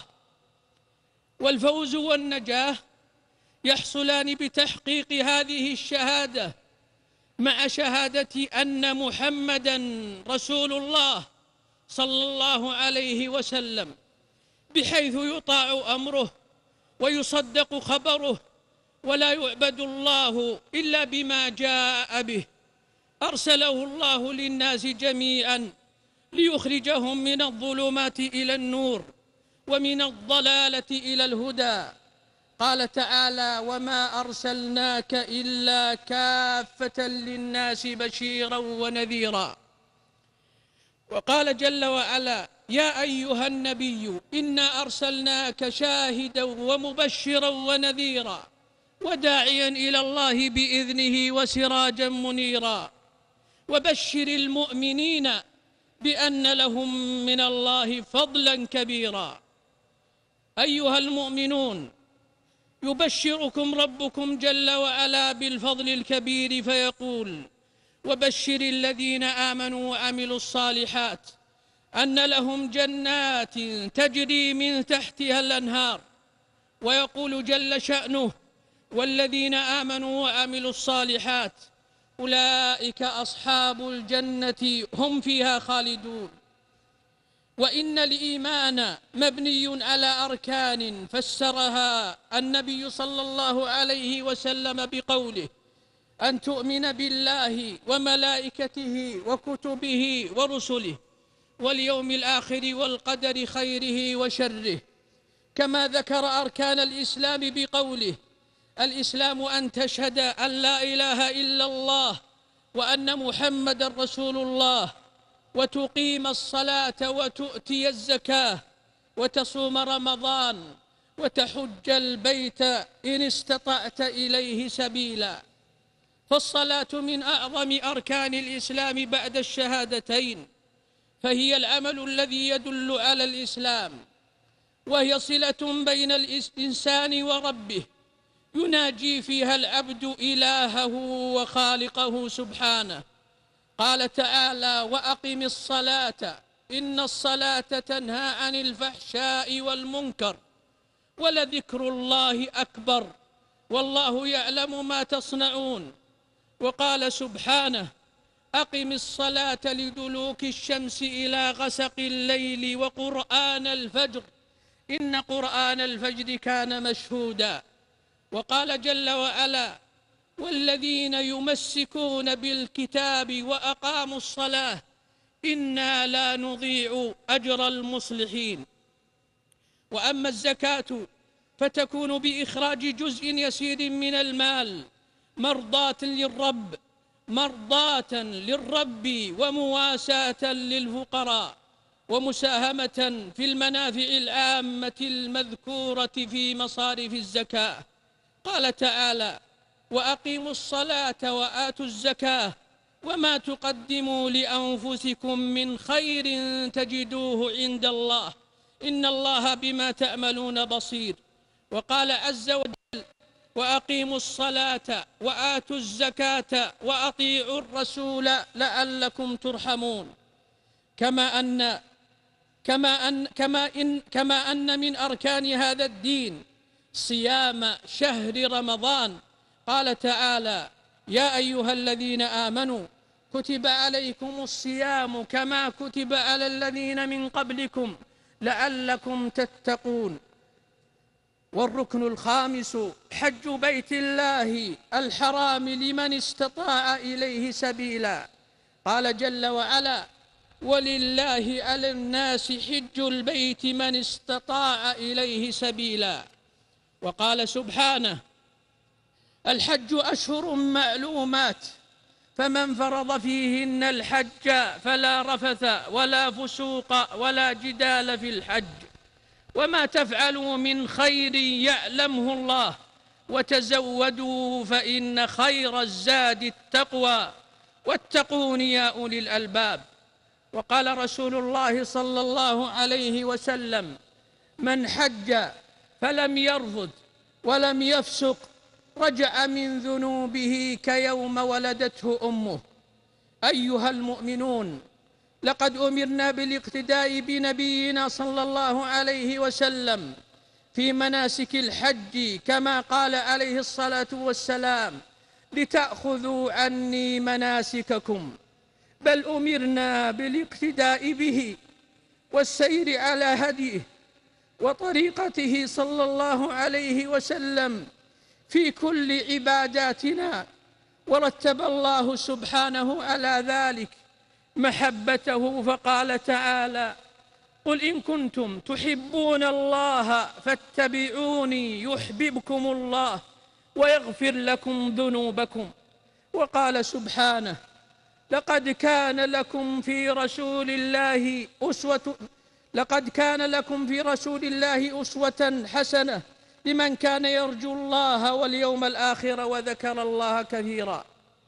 والفوز والنجاة يحصلان بتحقيق هذه الشهادة مع شهادة أن محمدًا رسول الله صلى الله عليه وسلم، بحيث يطاع أمره ويصدق خبره ولا يعبد الله إلا بما جاء به. أرسله الله للناس جميعاً ليخرجهم من الظلمات إلى النور ومن الضلالة إلى الهدى. قال تعالى: وما أرسلناك إلا كافة للناس بشيرا ونذيرا. وقال جل وعلا: يا أيها النبي إنا أرسلناك شاهدا ومبشرا ونذيرا وداعيا إلى الله بإذنه وسراجا منيرا وبشر المؤمنين بأن لهم من الله فضلا كبيرا. أيها المؤمنون، يبشركم ربكم جل وعلا بالفضل الكبير فيقول: وبشر الذين آمنوا وعملوا الصالحات أن لهم جنات تجري من تحتها الأنهار. ويقول جل شأنه: والذين آمنوا وعملوا الصالحات أولئك أصحاب الجنة هم فيها خالدون. وإن الإيمان مبني على أركان فسرها النبي صلى الله عليه وسلم بقوله: أن تؤمن بالله وملائكته وكتبه ورسله واليوم الآخر والقدر خيره وشره. كما ذكر أركان الإسلام بقوله: الإسلام أن تشهد أن لا إله إلا الله وأن محمدًا رسول الله، وتقيم الصلاة وتؤتي الزكاة وتصوم رمضان وتحج البيت إن استطعت إليه سبيلا. فالصلاة من أعظم أركان الإسلام بعد الشهادتين، فهي العمل الذي يدل على الإسلام، وهي صلة بين الإنسان وربه يناجي فيها العبد إلهه وخالقه سبحانه. قال تعالى: وأقم الصلاة إن الصلاة تنهى عن الفحشاء والمنكر ولذكر الله أكبر والله يعلم ما تصنعون. وقال سبحانه: أقم الصلاة لدلوك الشمس إلى غسق الليل وقرآن الفجر إن قرآن الفجر كان مشهودا. وقال جل وعلا: والذين يمسكون بالكتاب وأقاموا الصلاة إنا لا نضيع أجر المصلحين. وأما الزكاة فتكون بإخراج جزء يسير من المال مرضاة للرب ومواساة للفقراء ومساهمة في المنافع العامة المذكورة في مصارف الزكاة. قال تعالى: وأقيموا الصلاة وآتوا الزكاة وما تقدموا لأنفسكم من خير تجدوه عند الله إن الله بما تعملون بصير. وقال عز وجل: وأقيموا الصلاة وآتوا الزكاة وأطيعوا الرسول لعلكم ترحمون. كما أن من أركان هذا الدين صيام شهر رمضان. قال تعالى: يا أيها الذين آمنوا كتب عليكم الصيام كما كتب على الذين من قبلكم لعلكم تتقون. والركن الخامس حج بيت الله الحرام لمن استطاع إليه سبيلا. قال جل وعلا: ولله على الناس حج البيت من استطاع إليه سبيلا. وقال سبحانه: الحج أشهر معلومات فمن فرض فيهن الحج فلا رفث ولا فسوق ولا جدال في الحج وما تفعلوا من خير يعلمه الله وتزودوا فإن خير الزاد التقوى واتقون يا أولي الألباب. وقال رسول الله صلى الله عليه وسلم: من حج فلم يرفث ولم يفسق رجع من ذنوبه كيوم ولدته أمه. أيها المؤمنون، لقد أمرنا بالاقتداء بنبينا صلى الله عليه وسلم في مناسك الحج كما قال عليه الصلاة والسلام: لتأخذوا عني مناسككم. بل أمرنا بالاقتداء به والسير على هديه وطريقته صلى الله عليه وسلم في كل عباداتنا. ورتب الله سبحانه على ذلك محبته فقال تعالى: قل إن كنتم تحبون الله فاتبعوني يحببكم الله ويغفر لكم ذنوبكم. وقال سبحانه: لقد كان لكم في رسول الله أسوة حسنة لمن كان يرجو الله واليوم الآخر وذكر الله كثيرا.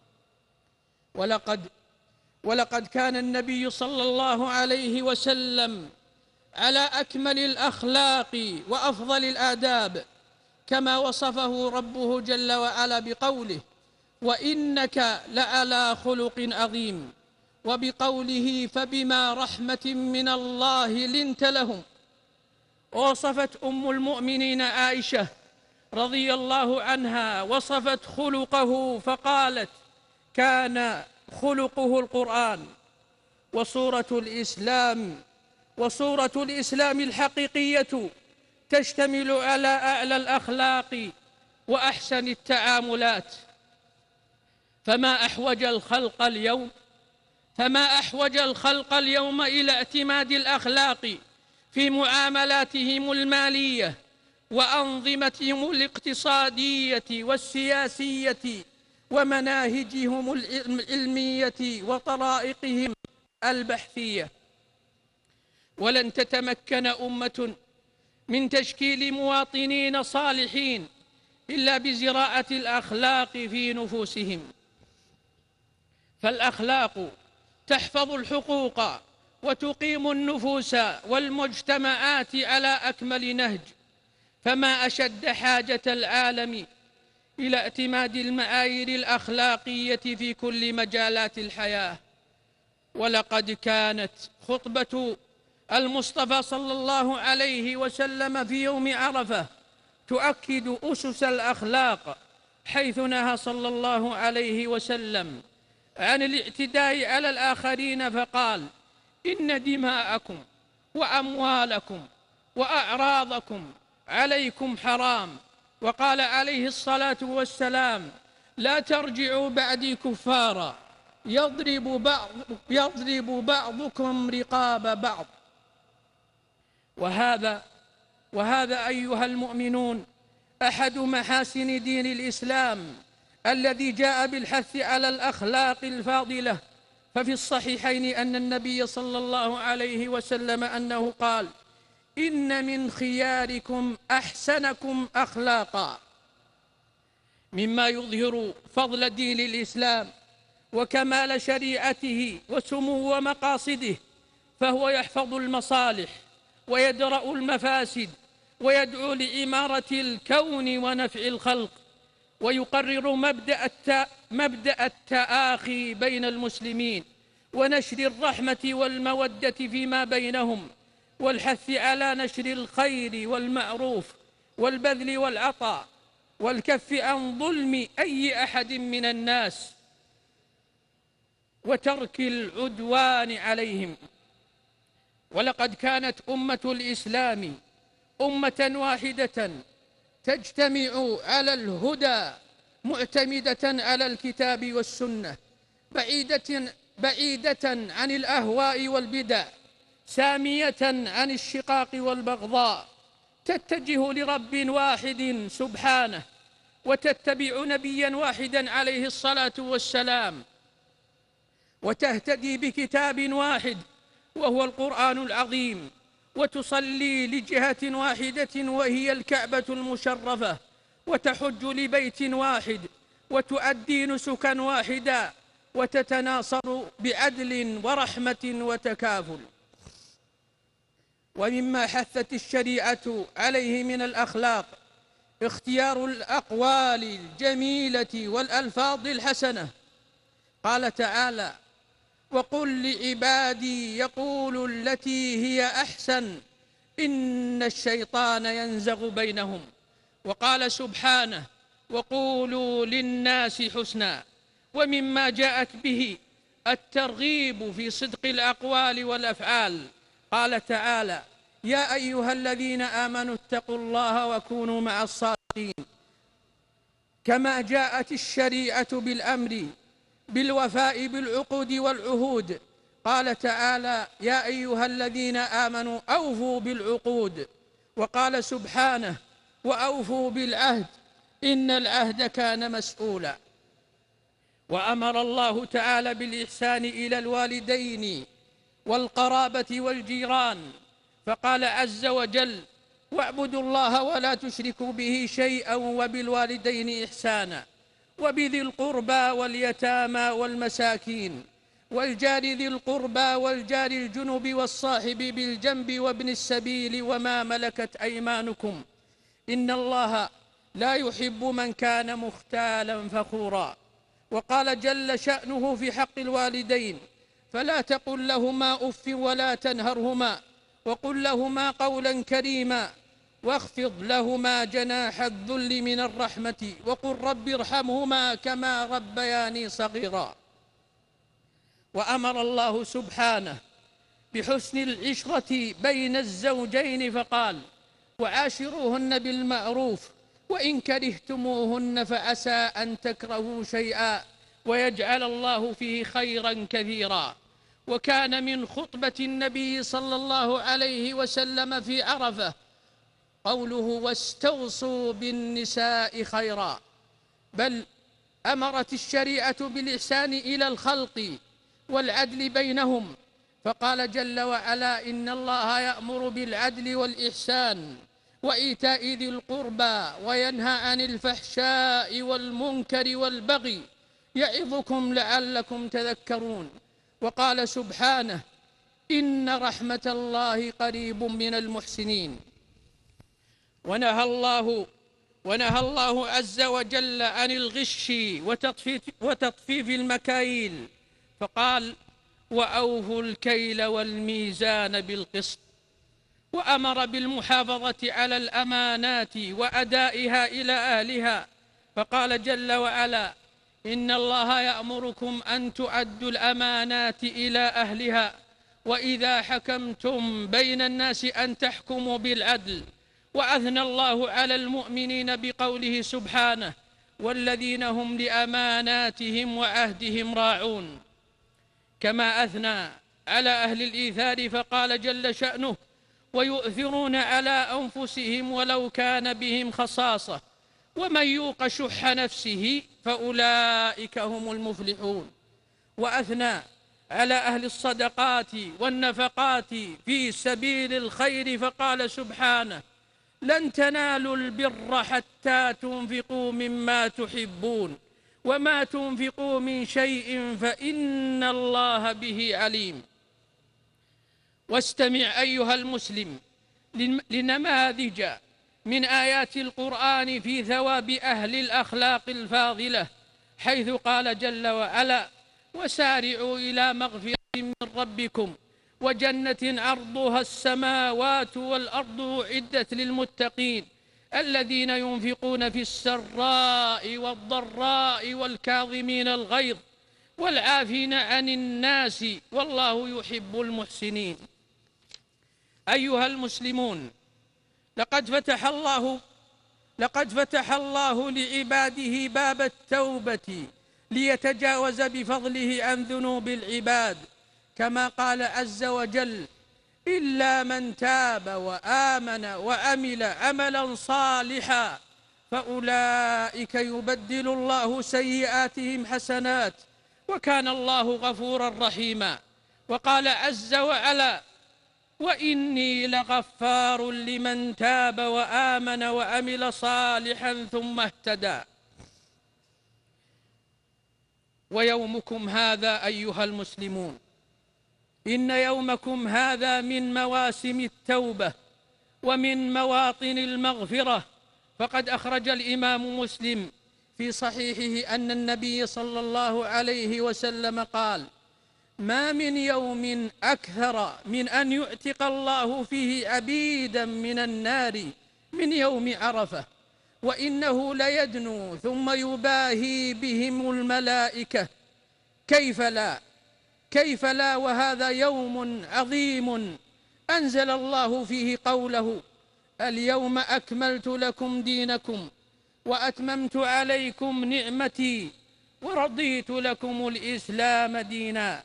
ولقد كان النبي صلى الله عليه وسلم على أكمل الأخلاق وأفضل الآداب، كما وصفه ربه جل وعلا بقوله: وإنك لعلى خلق عظيم، وبقوله: فبما رحمة من الله لنت لهم. ووصفت أم المؤمنين عائشة رضي الله عنها وصفت خلقه فقالت: كان خلقه القرآن. وصورة الإسلام الحقيقية تشتمل على أعلى الأخلاق وأحسن التعاملات. فما أحوج الخلق اليوم إلى اعتماد الأخلاق في معاملاتهم المالية وأنظمتهم الاقتصادية والسياسية ومناهجهم العلمية وطرائقهم البحثية. ولن تتمكن أمة من تشكيل مواطنين صالحين إلا بزراعة الأخلاق في نفوسهم. فالأخلاق تحفظ الحقوق وتقيم النفوس والمجتمعات على أكمل نهج. فما أشد حاجة العالم إلى اعتماد المعايير الأخلاقية في كل مجالات الحياة. ولقد كانت خطبة المصطفى صلى الله عليه وسلم في يوم عرفة تؤكد أسس الأخلاق، حيث نهى صلى الله عليه وسلم عن الاعتداء على الآخرين فقال: إن دماءكم وأموالكم وأعراضكم عليكم حرام. وقال عليه الصلاة والسلام: لا ترجعوا بعدي كفارا يضرب بعضكم رقاب بعض. وهذا أيها المؤمنون أحد محاسن دين الإسلام الذي جاء بالحث على الأخلاق الفاضلة. ففي الصحيحين أن النبي صلى الله عليه وسلم أنه قال: إن من خياركم أحسنكم أخلاقا. مما يظهر فضل دين الإسلام وكمال شريعته وسمو مقاصده، فهو يحفظ المصالح ويدرأ المفاسد ويدعو لإمارة الكون ونفع الخلق، ويقرر مبدأ التآخي بين المسلمين ونشر الرحمة والمودة فيما بينهم، والحث على نشر الخير والمعروف والبذل والعطاء، والكف عن ظلم أي أحد من الناس وترك العدوان عليهم. ولقد كانت أمة الإسلام أمة واحدة تجتمع على الهدى، معتمدة على الكتاب والسنة، بعيدة عن الأهواء والبدع، سامية عن الشقاق والبغضاء، تتجه لرب واحد سبحانه، وتتبع نبيا واحدا عليه الصلاة والسلام، وتهتدي بكتاب واحد وهو القرآن العظيم، وتصلي لجهة واحدة وهي الكعبة المشرفة، وتحج لبيت واحد، وتؤدي نسكا واحدا، وتتناصر بعدل ورحمة وتكافل. ومما حثت الشريعة عليه من الأخلاق اختيار الأقوال الجميلة والألفاظ الحسنة. قال تعالى: وقل لعبادي يقولوا التي هي أحسن إن الشيطان ينزغ بينهم. وقال سبحانه: وقولوا للناس حسنا. ومما جاءت به الترغيب في صدق الأقوال والأفعال. قال تعالى: يا أيها الذين آمنوا اتقوا الله وكونوا مع الصادقين. كما جاءت الشريعة بالأمر بالوفاء بالعقود والعهود. قال تعالى: يا أيها الذين آمنوا أوفوا بالعقود. وقال سبحانه: وأوفوا بالعهد إن العهد كان مسؤولا. وأمر الله تعالى بالإحسان إلى الوالدين والقرابة والجيران، فقال عز وجل: واعبدوا الله ولا تشركوا به شيئا وبالوالدين إحسانا وبذي القربى واليتامى والمساكين والجار ذي القربى والجار الجنب والصاحب بالجنب وابن السبيل وما ملكت أيمانكم إن الله لا يحب من كان مختالا فخورا. وقال جل شأنه في حق الوالدين: فلا تقل لهما أف ولا تنهرهما وقل لهما قولا كريما واخفض لهما جناح الذل من الرحمة وقل رب ارحمهما كما ربياني صغيرا. وأمر الله سبحانه بحسن العشرة بين الزوجين فقال: وعاشروهن بالمعروف وإن كرهتموهن فعسى أن تكرهوا شيئا ويجعل الله فيه خيرا كثيرا. وكان من خطبة النبي صلى الله عليه وسلم في عرفة قوله: واستوصوا بالنساء خيرا. بل أمرت الشريعة بالإحسان إلى الخلق والعدل بينهم، فقال جل وعلا: إن الله يأمر بالعدل والإحسان وإيتاء ذي القربى وينهى عن الفحشاء والمنكر والبغي يعظكم لعلكم تذكرون. وقال سبحانه: إن رحمة الله قريب من المحسنين. ونهى الله عز وجل عن الغش وتطفيف المكاييل، فقال: وأوفوا الكيل والميزان بالقسط. وأمر بالمحافظة على الأمانات وأدائها إلى أهلها، فقال جل وعلا: إن الله يأمركم أن تؤدوا الأمانات إلى أهلها وإذا حكمتم بين الناس أن تحكموا بالعدل. وأثنى الله على المؤمنين بقوله سبحانه: والذين هم لأماناتهم وعهدهم راعون. كما أثنى على أهل الإيثار فقال جل شأنه: ويؤثرون على أنفسهم ولو كان بهم خصاصة ومن يوق شح نفسه فأولئك هم المفلحون. وأثنى على أهل الصدقات والنفقات في سبيل الخير فقال سبحانه: لن تنالوا البر حتى تنفقوا مما تحبون وما تنفقوا من شيء فإن الله به عليم. واستمع أيها المسلم لنماذج من آيات القرآن في ثواب أهل الأخلاق الفاضلة، حيث قال جل وعلا: وسارعوا إلى مغفرة من ربكم وجنة عرضها السماوات والأرض أعدت للمتقين الذين ينفقون في السراء والضراء والكاظمين الغيظ والعافين عن الناس والله يحب المحسنين. أيها المسلمون، لقد فتح الله لعباده باب التوبة ليتجاوز بفضله عن ذنوب العباد، كما قال عز وجل: إلا من تاب وآمن وعمل عملا صالحا فأولئك يبدل الله سيئاتهم حسنات وكان الله غفورا رحيما. وقال عز وعلا: وإني لغفار لمن تاب وآمن وعمل صالحا ثم اهتدى. ويومكم هذا أيها المسلمون، إن يومكم هذا من مواسم التوبة ومن مواطن المغفرة. فقد أخرج الإمام مسلم في صحيحه أن النبي صلى الله عليه وسلم قال: ما من يوم أكثر من أن يعتق الله فيه عبيدا من النار من يوم عرفة، وإنه ليدنو ثم يباهي بهم الملائكة. كيف لا وهذا يوم عظيم أنزل الله فيه قوله: اليوم أكملت لكم دينكم وأتممت عليكم نعمتي ورضيت لكم الإسلام دينا.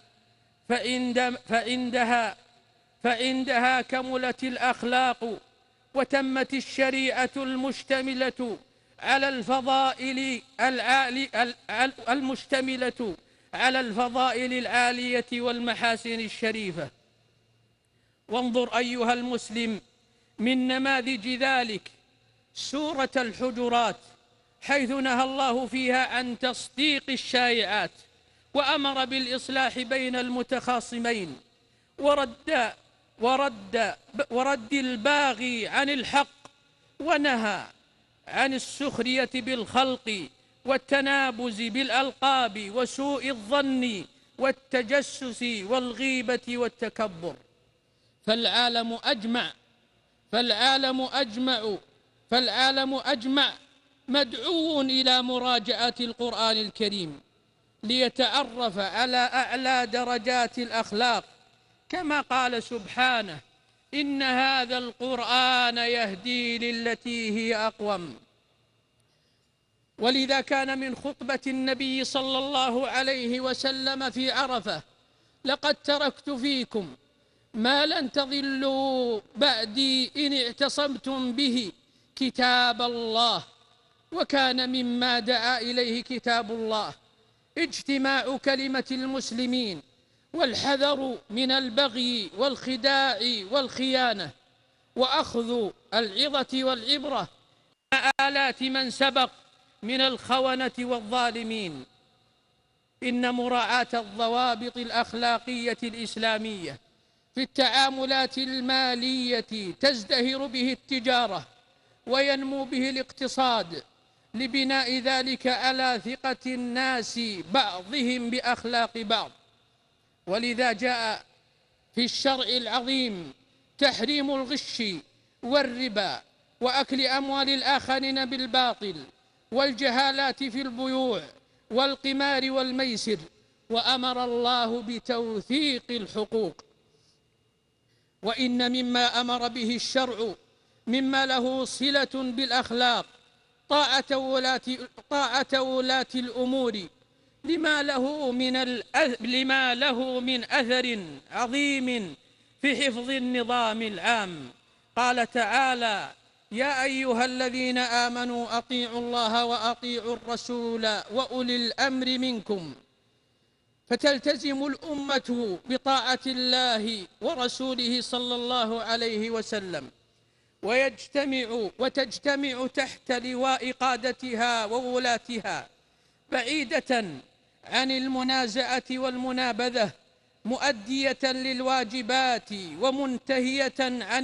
فعندها كملت الأخلاق وتمت الشريعة المشتملة على الفضائل المشتملة على الفضائل العالية والمحاسن الشريفة. وانظر أيها المسلم من نماذج ذلك سورة الحجرات، حيث نهى الله فيها عن تصديق الشائعات، وأمر بالإصلاح بين المتخاصمين، ورد الباغي عن الحق، ونهى عن السخرية بالخلق والتنابز بالألقاب وسوء الظن والتجسس والغيبة والتكبر. فالعالم أجمع مدعو إلى مراجعة القرآن الكريم ليتعرف على أعلى درجات الأخلاق، كما قال سبحانه: إن هذا القرآن يهدي للتي هي أقوم. ولذا كان من خطبة النبي صلى الله عليه وسلم في عرفة: لقد تركت فيكم ما لن تضلوا بعدي إن اعتصمتم به كتاب الله. وكان مما دعا إليه كتاب الله اجتماع كلمة المسلمين، والحذر من البغي والخداع والخيانة، وأخذ العظة والعبرة مع آلات من سبق من الخونة والظالمين. إن مراعاة الضوابط الأخلاقية الإسلامية في التعاملات المالية تزدهر به التجارة وينمو به الاقتصاد، لبناء ذلك على ثقة الناس بعضهم بأخلاق بعض. ولذا جاء في الشرع العظيم تحريم الغش والربا وأكل أموال الآخرين بالباطل، والجهالات في البيوع والقمار والميسر، وأمر الله بتوثيق الحقوق. وإن مما أمر به الشرع مما له صلة بالأخلاق طاعة ولاة الأمور لما له من أثر عظيم في حفظ النظام العام. قال تعالى: يا أيها الذين آمنوا أطيعوا الله وأطيعوا الرسول وأولي الأمر منكم. فتلتزم الأمة بطاعة الله ورسوله صلى الله عليه وسلم، وتجتمع تحت لواء قادتها وولاتها، بعيدة عن المنازعة والمنابذة، مؤدية للواجبات ومنتهية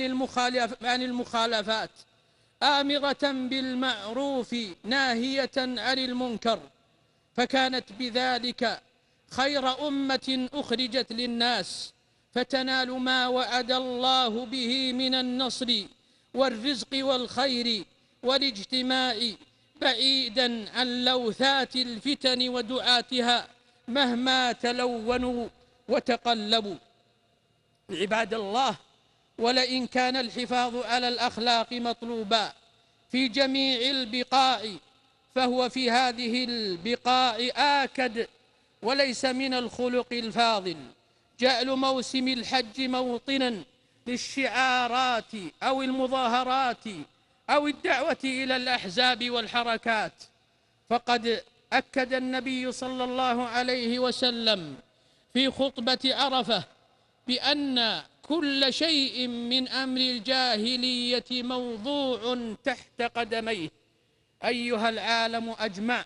عن المخالفات، آمرة بالمعروف ناهية عن المنكر. فكانت بذلك خير أمة أخرجت للناس، فتنال ما وعد الله به من النصر والرزق والخير والاجتماع، بعيدا عن لوثات الفتن ودعاتها مهما تلونوا وتقلبوا. عباد الله، ولئن كان الحفاظ على الأخلاق مطلوبا في جميع البقاع، فهو في هذه البقاع آكد. وليس من الخلق الفاضل جعل موسم الحج موطنا للشعارات أو المظاهرات أو الدعوة إلى الأحزاب والحركات. فقد أكد النبي صلى الله عليه وسلم في خطبة عرفة بأن كل شيء من أمر الجاهلية موضوع تحت قدميه. أيها العالم أجمع،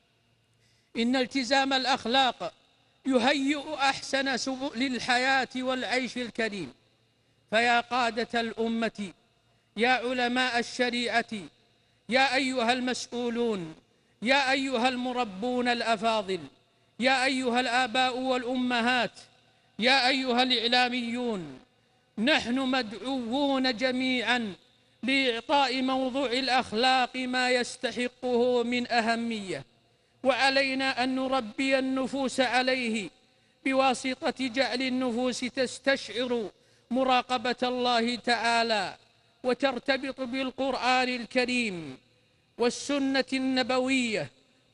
إن التزام الأخلاق يهيئ أحسن سبل الحياة والعيش الكريم. فيا قادة الأمة، يا علماء الشريعة، يا أيها المسؤولون، يا أيها المربون الأفاضل، يا أيها الآباء والأمهات، يا أيها الإعلاميون، نحن مدعوون جميعا لإعطاء موضوع الأخلاق ما يستحقه من أهمية، وعلينا أن نربي النفوس عليه بواسطة جعل النفوس تستشعر مراقبة الله تعالى، وترتبط بالقرآن الكريم والسنة النبوية،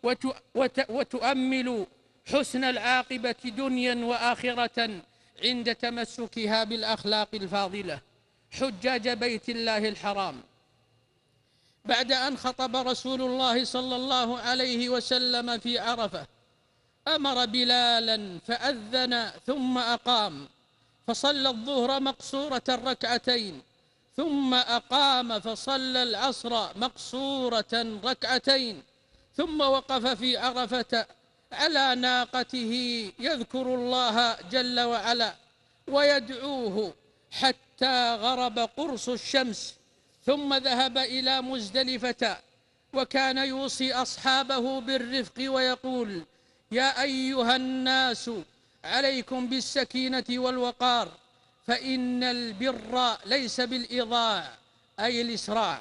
وتؤمل حسن العاقبة دنيا وآخرة عند تمسكها بالأخلاق الفاضلة. حجاج بيت الله الحرام، بعد أن خطب رسول الله صلى الله عليه وسلم في عرفة أمر بلالا فأذن ثم أقام، فصلى الظهر مقصورة ركعتين، ثم أقام فصلى العصر مقصورة ركعتين، ثم وقف في عرفة على ناقته يذكر الله جل وعلا ويدعوه حتى غرب قرص الشمس، ثم ذهب إلى مزدلفة، وكان يوصي أصحابه بالرفق ويقول: يا أيها الناس عليكم بالسكينة والوقار، فإن البر ليس بالإضاع أي الإسراع.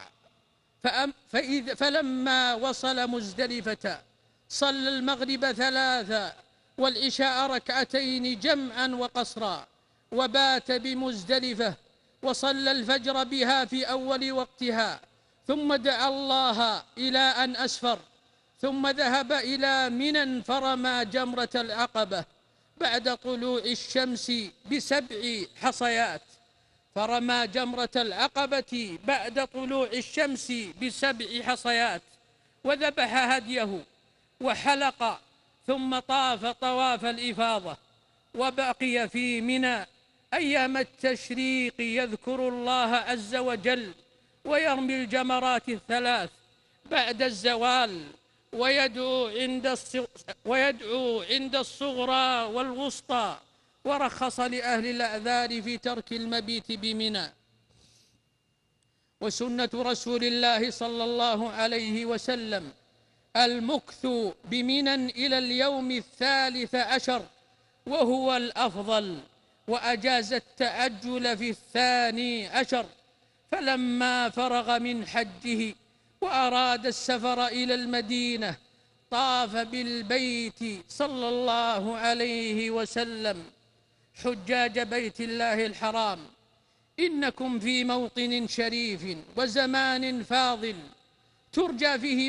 فلما وصل مزدلفة صلى المغرب 3 والعشاء ركعتين جمعا وقصرا، وبات بمزدلفة وصلى الفجر بها في أول وقتها، ثم دعا الله إلى أن أسفر، ثم ذهب إلى منى فرمى جمرة العقبة بعد طلوع الشمس ب7 حصيات، فرمى جمرة العقبة بعد طلوع الشمس ب7 حصيات، وذبح هديه وحلق، ثم طاف طواف الإفاضة، وبقي في منى أيام التشريق يذكر الله عز وجل ويرمي الجمرات 3 بعد الزوال، ويدعو عند الصغرى والوسطى، ورخص لأهل الأعذار في ترك المبيت بمنى. وسنة رسول الله صلى الله عليه وسلم المكث بمنى إلى اليوم 13 وهو الأفضل، وأجاز التعجل في 12، فلما فرغ من حجه وأراد السفر إلى المدينة طاف بالبيت صلى الله عليه وسلم: حجاج بيت الله الحرام، إنكم في موطن شريف وزمان فاضل ترجى فيه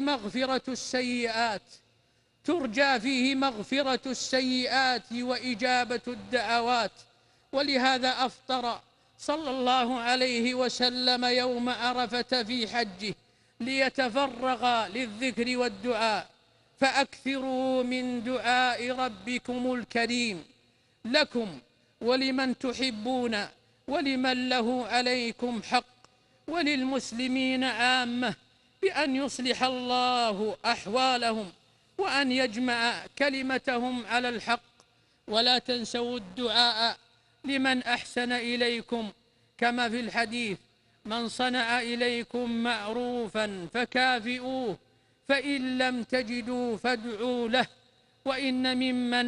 مغفرة السيئات وإجابة الدعوات، ولهذا أفطر صلى الله عليه وسلم يوم عرفة في حجه ليتفرغ للذكر والدعاء، فأكثروا من دعاء ربكم الكريم لكم ولمن تحبون ولمن له عليكم حق وللمسلمين عامة، بأن يصلح الله أحوالهم وأن يجمع كلمتهم على الحق. ولا تنسوا الدعاء لمن أحسن إليكم، كما في الحديث: من صنع إليكم معروفا فكافئوه، فإن لم تجدوا فادعوا له، وإن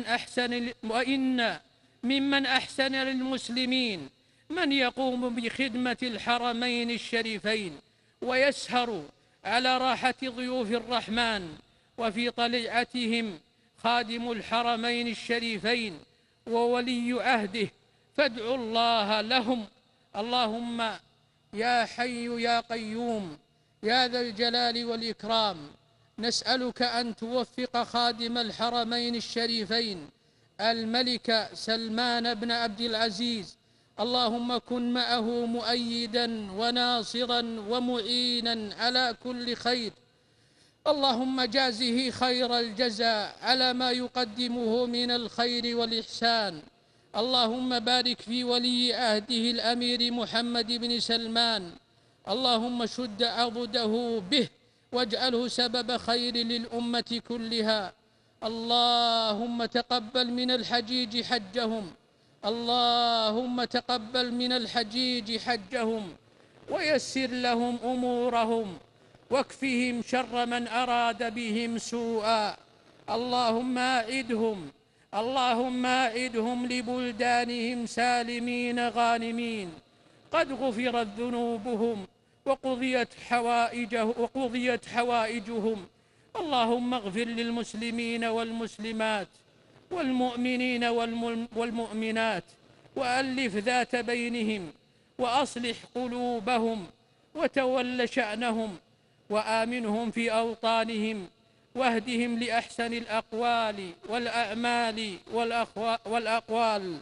ممن أحسن للمسلمين من يقوم بخدمة الحرمين الشريفين ويسهر على راحة ضيوف الرحمن، وفي طليعتهم خادم الحرمين الشريفين وولي عهده، فادعوا الله لهم. اللهم يا حي يا قيوم يا ذا الجلال والإكرام، نسألك أن توفق خادم الحرمين الشريفين الملك سلمان بن عبد العزيز، اللهم كن معه مؤيدا وناصرا ومعينا على كل خير، اللهم جازه خير الجزاء على ما يقدمه من الخير والإحسان. اللهم بارك في ولي عهده الأمير محمد بن سلمان، اللهم شد عضده به واجعله سبب خير للأمة كلها. اللهم تقبل من الحجيج حجهم، اللهم تقبل من الحجيج حجهم، ويسر لهم أمورهم، واكفهم شر من أراد بهم سوءا. اللهم أعدهم لبلدانهم سالمين غانمين، قد غفرت ذنوبهم وقضيت حوائجهم. اللهم اغفر للمسلمين والمسلمات والمؤمنين والمؤمنات، وألف ذات بينهم، وأصلح قلوبهم، وتول شأنهم، وآمنهم في أوطانهم، واهدهم لأحسن الأقوال والأعمال والأقوال،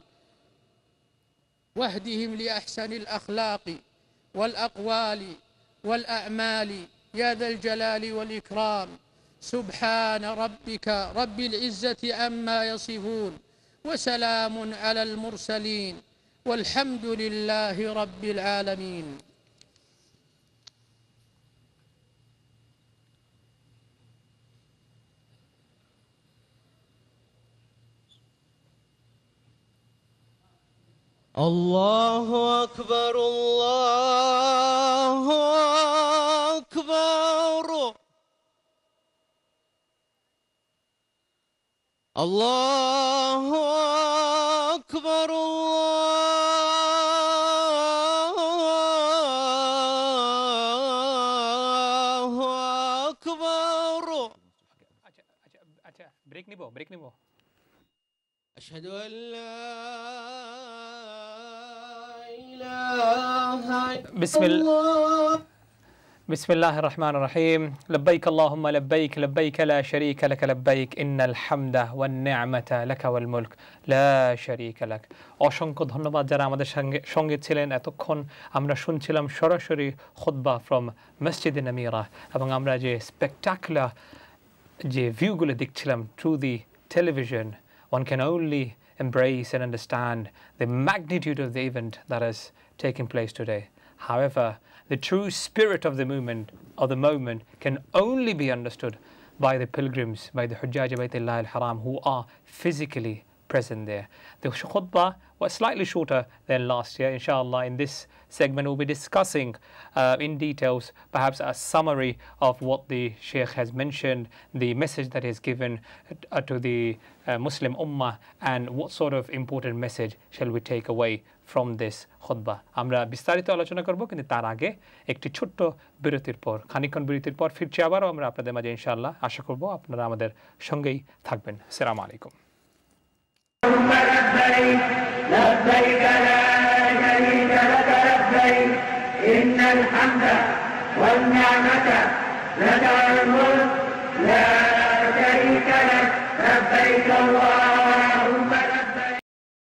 واهدهم لأحسن الأخلاق والأقوال والأعمال يا ذا الجلال والإكرام. سبحان ربك رب العزة عما يصفون وسلام على المرسلين والحمد لله رب العالمين. الله أكبر الله أكبر الله أكبر الله أكبر. আচ্ছা ব্রেক নিব أشهد أن لا إله إلا الله. بسم الله الرحمن الرحيم. لبيك اللهم لبيك لبيك لا شريك لك لبيك إن الحمد والنعمة لك والملك لا شريك لك. অসংখ্য ধন্যবাদ যারা আমাদের সঙ্গে ছিলেন এতক্ষণ। আমরা শুনছিলাম সরাসরি খুতবা ফ্রম মসজিদে নামিরা এবং আমরা যে স্পেকটাকুলার যে ভিউগুলো দেখছিলাম through the television, one can only embrace and understand the magnitude of the event that has taken place today. However, the true spirit of the moment can only be understood by the pilgrims, by the Hujjaj Baytullah al-Haram who are physically present there. The khutbah was slightly shorter than last year. Inshallah, in this segment we'll be discussing in details perhaps a summary of what the Sheikh has mentioned, the message that is given to the Muslim Ummah, and what sort of important message shall we take away from this khutbah. আমরা বিস্তারিত আলোচনা করব, কিন্তু তার আগে একটি ছোট্ট বিরতির পর, খানিকক্ষণ বিরতির পর ফিরছি আবারও আমরা আপনাদের মাঝে ইনশাআল্লাহ। আশা করব আপনারা আমাদের সঙ্গেই থাকবেন। আসসালামু আলাইকুম। لبيك لبيك لا شريك لك لبيك إن الحمد والنعمة لك والملك لا شريك لك لبيك اللهم لبيك.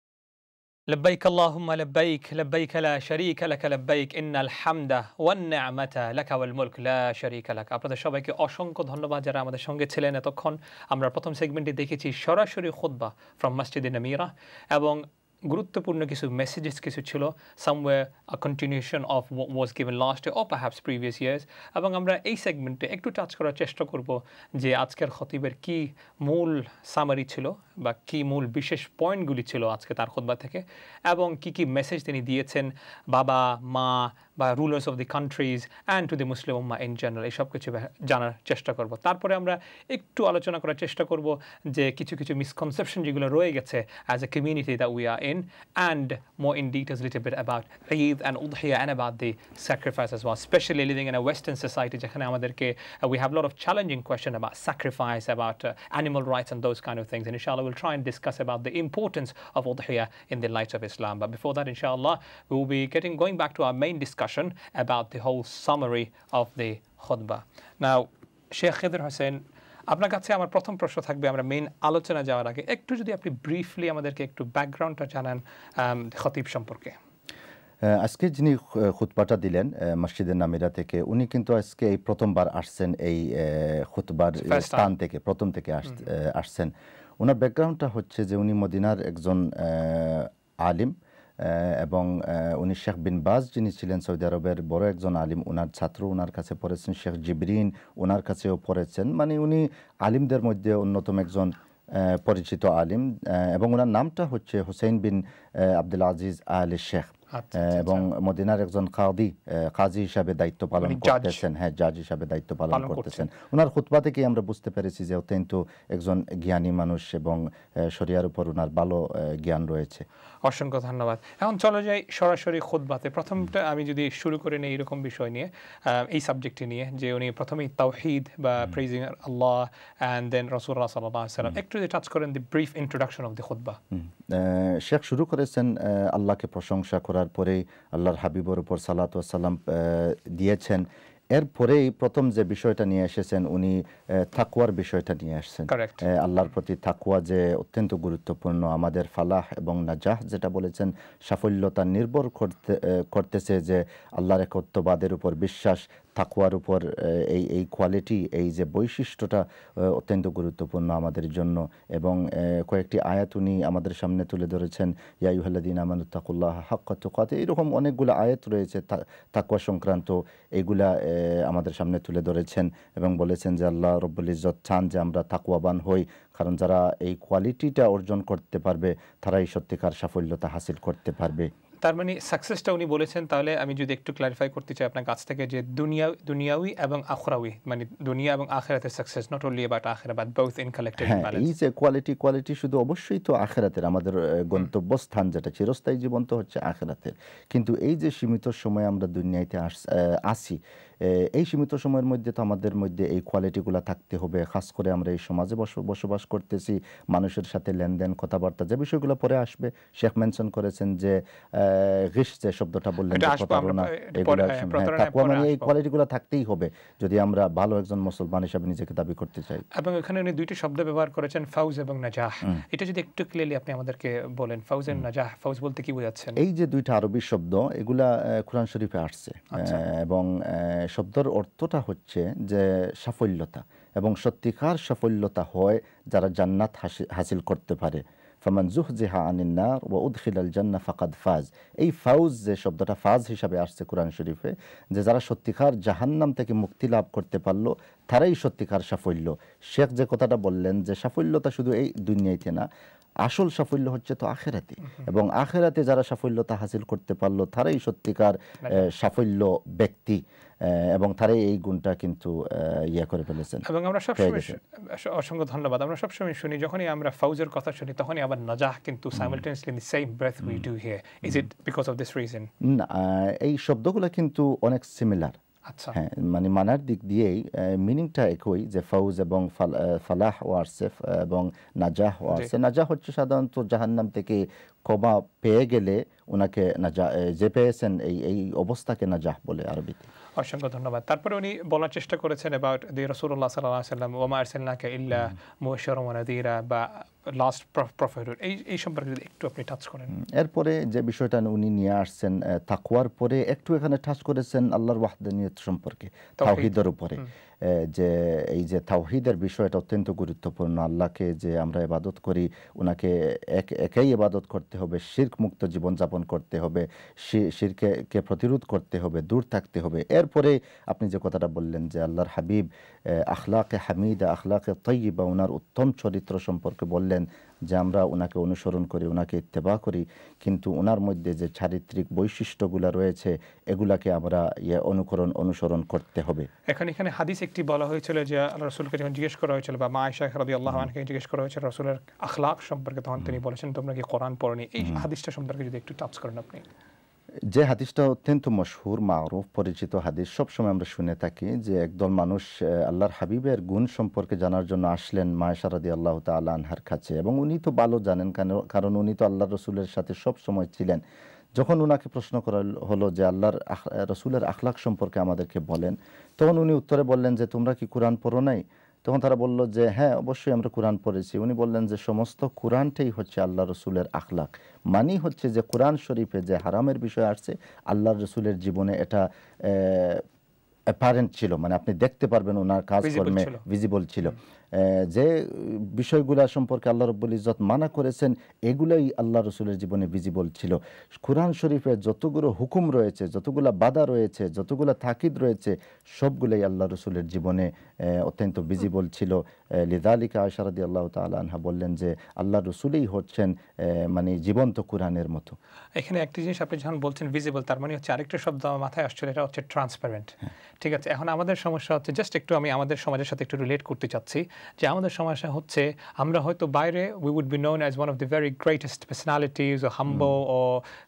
لبيك اللهم لبيك لبيك لا شريك لك لبيك إن الحمد والنعمة لك والملك لا شريك لك. আপনাদের সবাইকে অসংখ্য ধন্যবাদ যারা আমাদের সঙ্গে ছিলেন এতক্ষণ। আমরা প্রথম সেগমেন্টে দেখেছি সরাসরি খুতবা ফ্রম মসজিদে নামিরা এবং গুরুত্বপূর্ণ কিছু মেসেজেস কিছু ছিল, somewhere a continuation of what was given last year or perhaps previous years. এবং আমরা এই সেগমেন্টে একটু টাচ করার চেষ্টা করব যে আজকের খতিবের কি মূল সামারি ছিল বা কি মূল বিশেষ পয়েন্টগুলি ছিল আজকে তার খুতবা থেকে, এবং কি মেসেজ তিনি দিয়েছেন বাবা মা বা rulers of the countries and to the Muslim উম্মাহ ইন জেনারেল, এই সব কিছু জানার চেষ্টা করব। তারপরে আমরা একটু আলোচনা করার চেষ্টা করব যে কিছু মিসকনসেপশন যেগুলো রয়ে গেছে as a community that we are in, and more in details a little bit about Eid and Udhiyah and about the sacrifice as well, especially living in a Western society যেখানে আমাদেরকে we have a lot of challenging question about sacrifice, about animal rights and those kind of things, and inshallah we'll try and discuss about the importance of Udhiyah in the light of Islam. But before that, inshallah, we will be going back to our main discussion about the whole summary of the khutbah. Now, Sheikh Khidr Hussain, আপনার কাছে আমার প্রথম প্রশ্ন থাকবে, আমরা main আলোচনা যাওয়ার আগে একটু যদি আপনি ব্রিফলি আমাদেরকে একটু ব্যাকগ্রাউন্ডটা জানান খতিব সম্পর্কে। আজকে যিনি খুতবাটা দিলেন মসজিদের নামিরা থেকে, উনি কিন্তু আজকে এই প্রথমবার আসছেন এই খুতবার স্থান থেকে, প্রথম থেকে আসছেন। ওনার ব্যাকগ্রাউন্ডটা হচ্ছে যে উনি মদিনার একজন আলিম এবং উনি শেখ বিন বাজ যিনি ছিলেন সৌদি আরবের বড় একজন আলিম, ওনার ছাত্র, ওনার কাছে পড়েছেন। শেখ জিবরিন ওনার কাছেও পড়েছেন, মানে উনি আলিমদের মধ্যে অন্যতম একজন পরিচিত আলিম, এবং ওনার নামটা হচ্ছে হুসাইন বিন আব্দুল আজিজ আল শেখ, এবং মদিনার একজন কাজী হিসাবে দায়িত্ব পালন করতেছেন, হ্যাঁ জাজ হিসাবে দায়িত্ব পালন করতেছেন। ওনার খুতবা থেকে আমরা বুঝতে পেরেছি যে অত্যন্ত একজন জ্ঞানী মানুষ এবং শরিয়ার উপর ওনার ভালো জ্ঞান রয়েছে। অসংখ্য ধন্যবাদ। এখন চলো যাই সরাসরি খুতবাতে। প্রথমটা আমি যদি শুরু করে নিই এরকম বিষয় নিয়ে, এই সাবজেক্টটি নিয়ে, যে উনি প্রথমেই তাওহীদ বা প্রেজিং আল্লাহ অ্যান্ড দেন রাসূলুল্লাহ সাল্লাল্লাহু আলাইহি ওয়াসাল্লাম, একটু টাচ করেন the brief introduction of the খুতবা। শেখ শুরু করেছেন আল্লাহকে প্রশংসা করার পরেই আল্লাহর হাবিবের উপর সালাত ওয়াস সালাম দিয়েছেন। এরপরেই প্রথম যে বিষয়টা নিয়ে এসেছেন উনি তাকওয়ার বিষয়টা নিয়ে আসছেন। আল্লাহর প্রতি তাকওয়া যে অত্যন্ত গুরুত্বপূর্ণ, আমাদের ফালাহ এবং নাজাহ যেটা বলেছেন সাফল্যতা নির্ভর করতেছে যে আল্লাহর একত্ববাদের উপর বিশ্বাস, তাকওয়ার উপর এই কোয়ালিটি, এই যে বৈশিষ্ট্যটা অত্যন্ত গুরুত্বপূর্ণ আমাদের জন্য। এবং কয়েকটি আয়াত উনি আমাদের সামনে তুলে ধরেছেন, ইয়া আইয়ুহাল্লাযীনা আমানুত্তাকুল্লাহা হাক্কা তুকাতিহি, এরকম অনেকগুলো আয়াত রয়েছে তাকওয়া সংক্রান্ত, এইগুলা আমাদের সামনে তুলে ধরেছেন এবং বলেছেন যে আল্লাহ রব্বুল ইজ্জত চান যে আমরা তাকওয়াবান হই, কারণ যারা এই কোয়ালিটিটা অর্জন করতে পারবে তারাই সত্যিকার সাফল্যতা হাসিল করতে পারবে। তার মানে সাকসেসটা উনি বলেছেন, তাহলে আমি যদি একটু ক্লারিফাই করতে চাই আপনার কাছ থেকে, যে দুনিয়াবি এবং আখরাবি, মানে দুনিয়া এবং আখিরাতের সাকসেস, নট অনলি অ্যাবাউট আখিরা but both in collective balance. এই যে কোয়ালিটি শুধু অবশ্যই তো আখিরাতের, আমাদের গন্তব্যস্থান যেটা চিরস্থায়ী জীবন তো হচ্ছে আখিরাতের, কিন্তু এই যে সীমিত সময় আমরা দুনিয়াতে আসি, এই সীমিত সময়ের মধ্যে তো আমাদের মধ্যে এই কোয়ালিটিগুলো থাকতে হবে। খাস করে আমরা এই সমাজে বসবাস করতেছি, মানুষের সাথে লেনদেন, কথাবার্তা, যে বিষয়গুলো পরে আসবে। শেখ মেনশন করেছেন যে গিশ, যে শব্দটা বললেন, প্রতারণা, এগুলো তাকওয়া মানে এই কোয়ালিটিগুলো থাকতেই হবে যদি আমরা ভালো একজন মুসলমান হিসেবে নিজেকে দাবি করতে চাই। এবং এখানে উনি দুইটি শব্দ ব্যবহার করেছেন, ফাউজ এবং নাজাহ। এটা যদি একটু ক্লিয়ারলি আপনি আমাদেরকে বলেন, ফাউজ এবং নাজাহ, ফাউজ বলতে কি বোঝাচ্ছেন? এই যে দুইটা আরবি শব্দ, এগুলা কোরআন শরীফে আসছে এবং শব্দের অর্থটা হচ্ছে যে সাফল্যতা, এবং সত্যিকার সাফল্যতা হয় যারা জান্নাত হাসিল করতে পারে। ফামান যুহজিহা আনিন নার ওয়া উদখিলাল জান্নাহ ফাকাদ ফাজ। এই ফাউজ যে শব্দটা ফাজ হিসাবে আসছে কোরআন শরীফে, যে যারা সত্যিকার জাহান্নাম থেকে মুক্তি লাভ করতে পারলো তারাই সত্যিকার সাফল্য। শেখ যে কথাটা বললেন যে সাফল্যতা শুধু এই দুনিয়াতে না, আসল সাফল্য হচ্ছে তো আখেরাতে, এবং আখেরাতে যারা সাফল্যতা হাসিল করতে পারলো তারাই সত্যিকার সাফল্য ব্যক্তি, এবং তারাই এই গুণটা কিন্তু ইয়া করে ফেলেছেন। এবং আমরা সবসময়, অসংখ্য ধন্যবাদ, আমরা সবসময় শুনি, যখনই আমরা ফাউজের কথা শুনি তখনই আবার নাজাহ কিন্তু simultaneously in the same breath we do here. Is it because of this reason? না, এই শব্দগুলো কিন্তু অনেক সিমিলার। হ্যাঁ, মানে মানার দিক দিয়েই মিনিংটা একই, যে ফাউজ এবং ফালাহ ও আসেফ এবং নাজাহ ও আসে। নাজাহ হচ্ছে সাধারণত জাহান্নাম থেকে ক্ষমা পেয়ে গেলে ওনাকে যে পেয়েছেন এই অবস্থাকে নাজাহ বলে আরবিতে। অসংখ্য ধন্যবাদ। তারপরে উনি বলার চেষ্টা করেছেন অ্যাবাউট দি রাসূলুল্লাহ সাল্লাল্লাহু আলাইহি ওয়াসাল্লাম, ওয়া মা আরসালনাকা ইল্লা মুবাশশিরান ওয়া নাযীরা, বা লাস্ট প্রফেটহুড, এই সম্পর্কে যদি একটু আপনি টাচ করেন। এরপরে যে বিষয়টা উনি নিয়ে আসছেন তাকওয়ার পরে, একটু এখানে টাচ করেছেন আল্লাহর ওয়াহদানিয়ত সম্পর্কে, তাওহীদের উপরে, যে এই যে তাওহীদের বিষয়টা অত্যন্ত গুরুত্বপূর্ণ। আল্লাহকে যে আমরা ইবাদত করি, ওনাকে একাই ইবাদত করতে হবে, শিরক মুক্ত জীবনযাপন করতে হবে, শিরকে প্রতিরোধ করতে হবে, দূর থাকতে হবে। এরপরে আপনি যে কথাটা বললেন যে আল্লাহর হাবিব আখলাকে হামিদা, আখলাকে তয়্যিবা, ওনার উত্তম চরিত্র সম্পর্কে বললেন যে আমরা ওনাকে অনুসরণ করি, ওনাকে ইত্তেবা করি, কিন্তু ওনার মধ্যে যে চারিত্রিক বৈশিষ্ট্যগুলো রয়েছে এগুলাকে আমরা অনুসরণ করতে হবে। এখানে হাদিস একটি বলা হয়েছিল যে আল্লাহ রাসূলকে যখন জিজ্ঞেস করা হয়েছিল, বা মা আয়েশা রাদিয়াল্লাহু আনহাকে জিজ্ঞেস করা হয়েছিল রাসূলের আখলাক সম্পর্কে, তখন তিনি বলেছেন তোমরা কি কোরআন পড়নি? এই হাদিসটা সম্পর্কে যদি একটু টাচ করেন আপনি। যে হাদিসটা অত্যন্ত মশহুর, মারুফ, পরিচিত হাদিস, সবসময় আমরা শুনে থাকি যে একদল মানুষ আল্লাহর হাবিবের গুণ সম্পর্কে জানার জন্য আসলেন মা আয়েশা রাদিয়াল্লাহু তাআলা আনহার কাছে, এবং উনি তো ভালো জানেন, কারণ উনি তো আল্লাহর রসুলের সাথে সব সময় ছিলেন। যখন উনাকে প্রশ্ন করা হলো যে আল্লাহর রসুলের আখলাক সম্পর্কে আমাদেরকে বলেন, তখন উনি উত্তরে বললেন যে তোমরা কি কোরআন পড়ো নাই? তখন তারা বলল যে হ্যাঁ, অবশ্যই আমরা কোরআন পড়েছি। উনি বললেন যে সমস্ত কোরআনটাই হচ্ছে আল্লাহ রসুলের আখলাক, মানি হচ্ছে যে কোরআন শরীফে যে হারামের বিষয় আসছে আল্লাহ রসুলের জীবনে এটা অ্যাপারেন্ট ছিল, মানে আপনি দেখতে পারবেন ওনার কাজকর্মে ভিজিবল ছিল। যে বিষয়গুলো সম্পর্কে আল্লাহ রাব্বুল ইজ্জত মানা করেছেন এগুলাই আল্লাহ রসুলের জীবনে ভিজিবল ছিল। কোরআন শরীফে যতগুলো হুকুম রয়েছে, যতগুলো বাধা রয়েছে, যতগুলো তাকিদ রয়েছে, সবগুলোই আল্লাহ রসুলের জীবনে অত্যন্ত ভিজিবল ছিল। লিযালিকা আয়েশা রাদিয়াল্লাহু তাআলা আনহা বললেন যে আল্লাহ রসুলই হচ্ছেন মানে জীবন্ত কোরআনের মতো। এখানে একটি জিনিস আপনি যখন বলছেন ভিজিবল, তার মানে হচ্ছে আরেকটা শব্দ আমার মাথায় আসছিল, এটা হচ্ছে ট্রান্সপারেন্ট। ঠিক আছে, এখন আমাদের সমস্যা হচ্ছে, জাস্ট একটু আমি আমাদের সমাজের সাথে একটু রিলেট করতে চাচ্ছি, যে আমাদের সমস্যা হচ্ছে আমরা হয়তো বাইরে we would be known as one of the very greatest personalities, or humble, or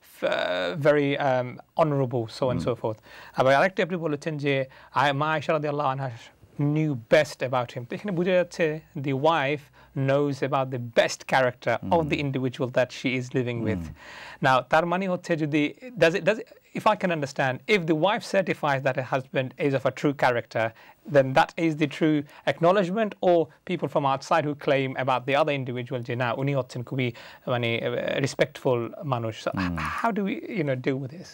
very honorable, so and so forth. আবার আরেকটা আপনি বলেছেন যে মা আয়েশা রাদিয়াল্লাহু আনহা knew best about him. তো এখানে বোঝা যাচ্ছে the wife knows about the best character of the individual that she is living with. Now তার মানে হচ্ছে যদি does it if I can understand, if the wife certifies that her husband is of a true character, then that is the true acknowledgement, or people from outside who claim about the other individual যে না উনি হচ্ছেন খুবই মানে respectful মানুষ. So how do we deal with this?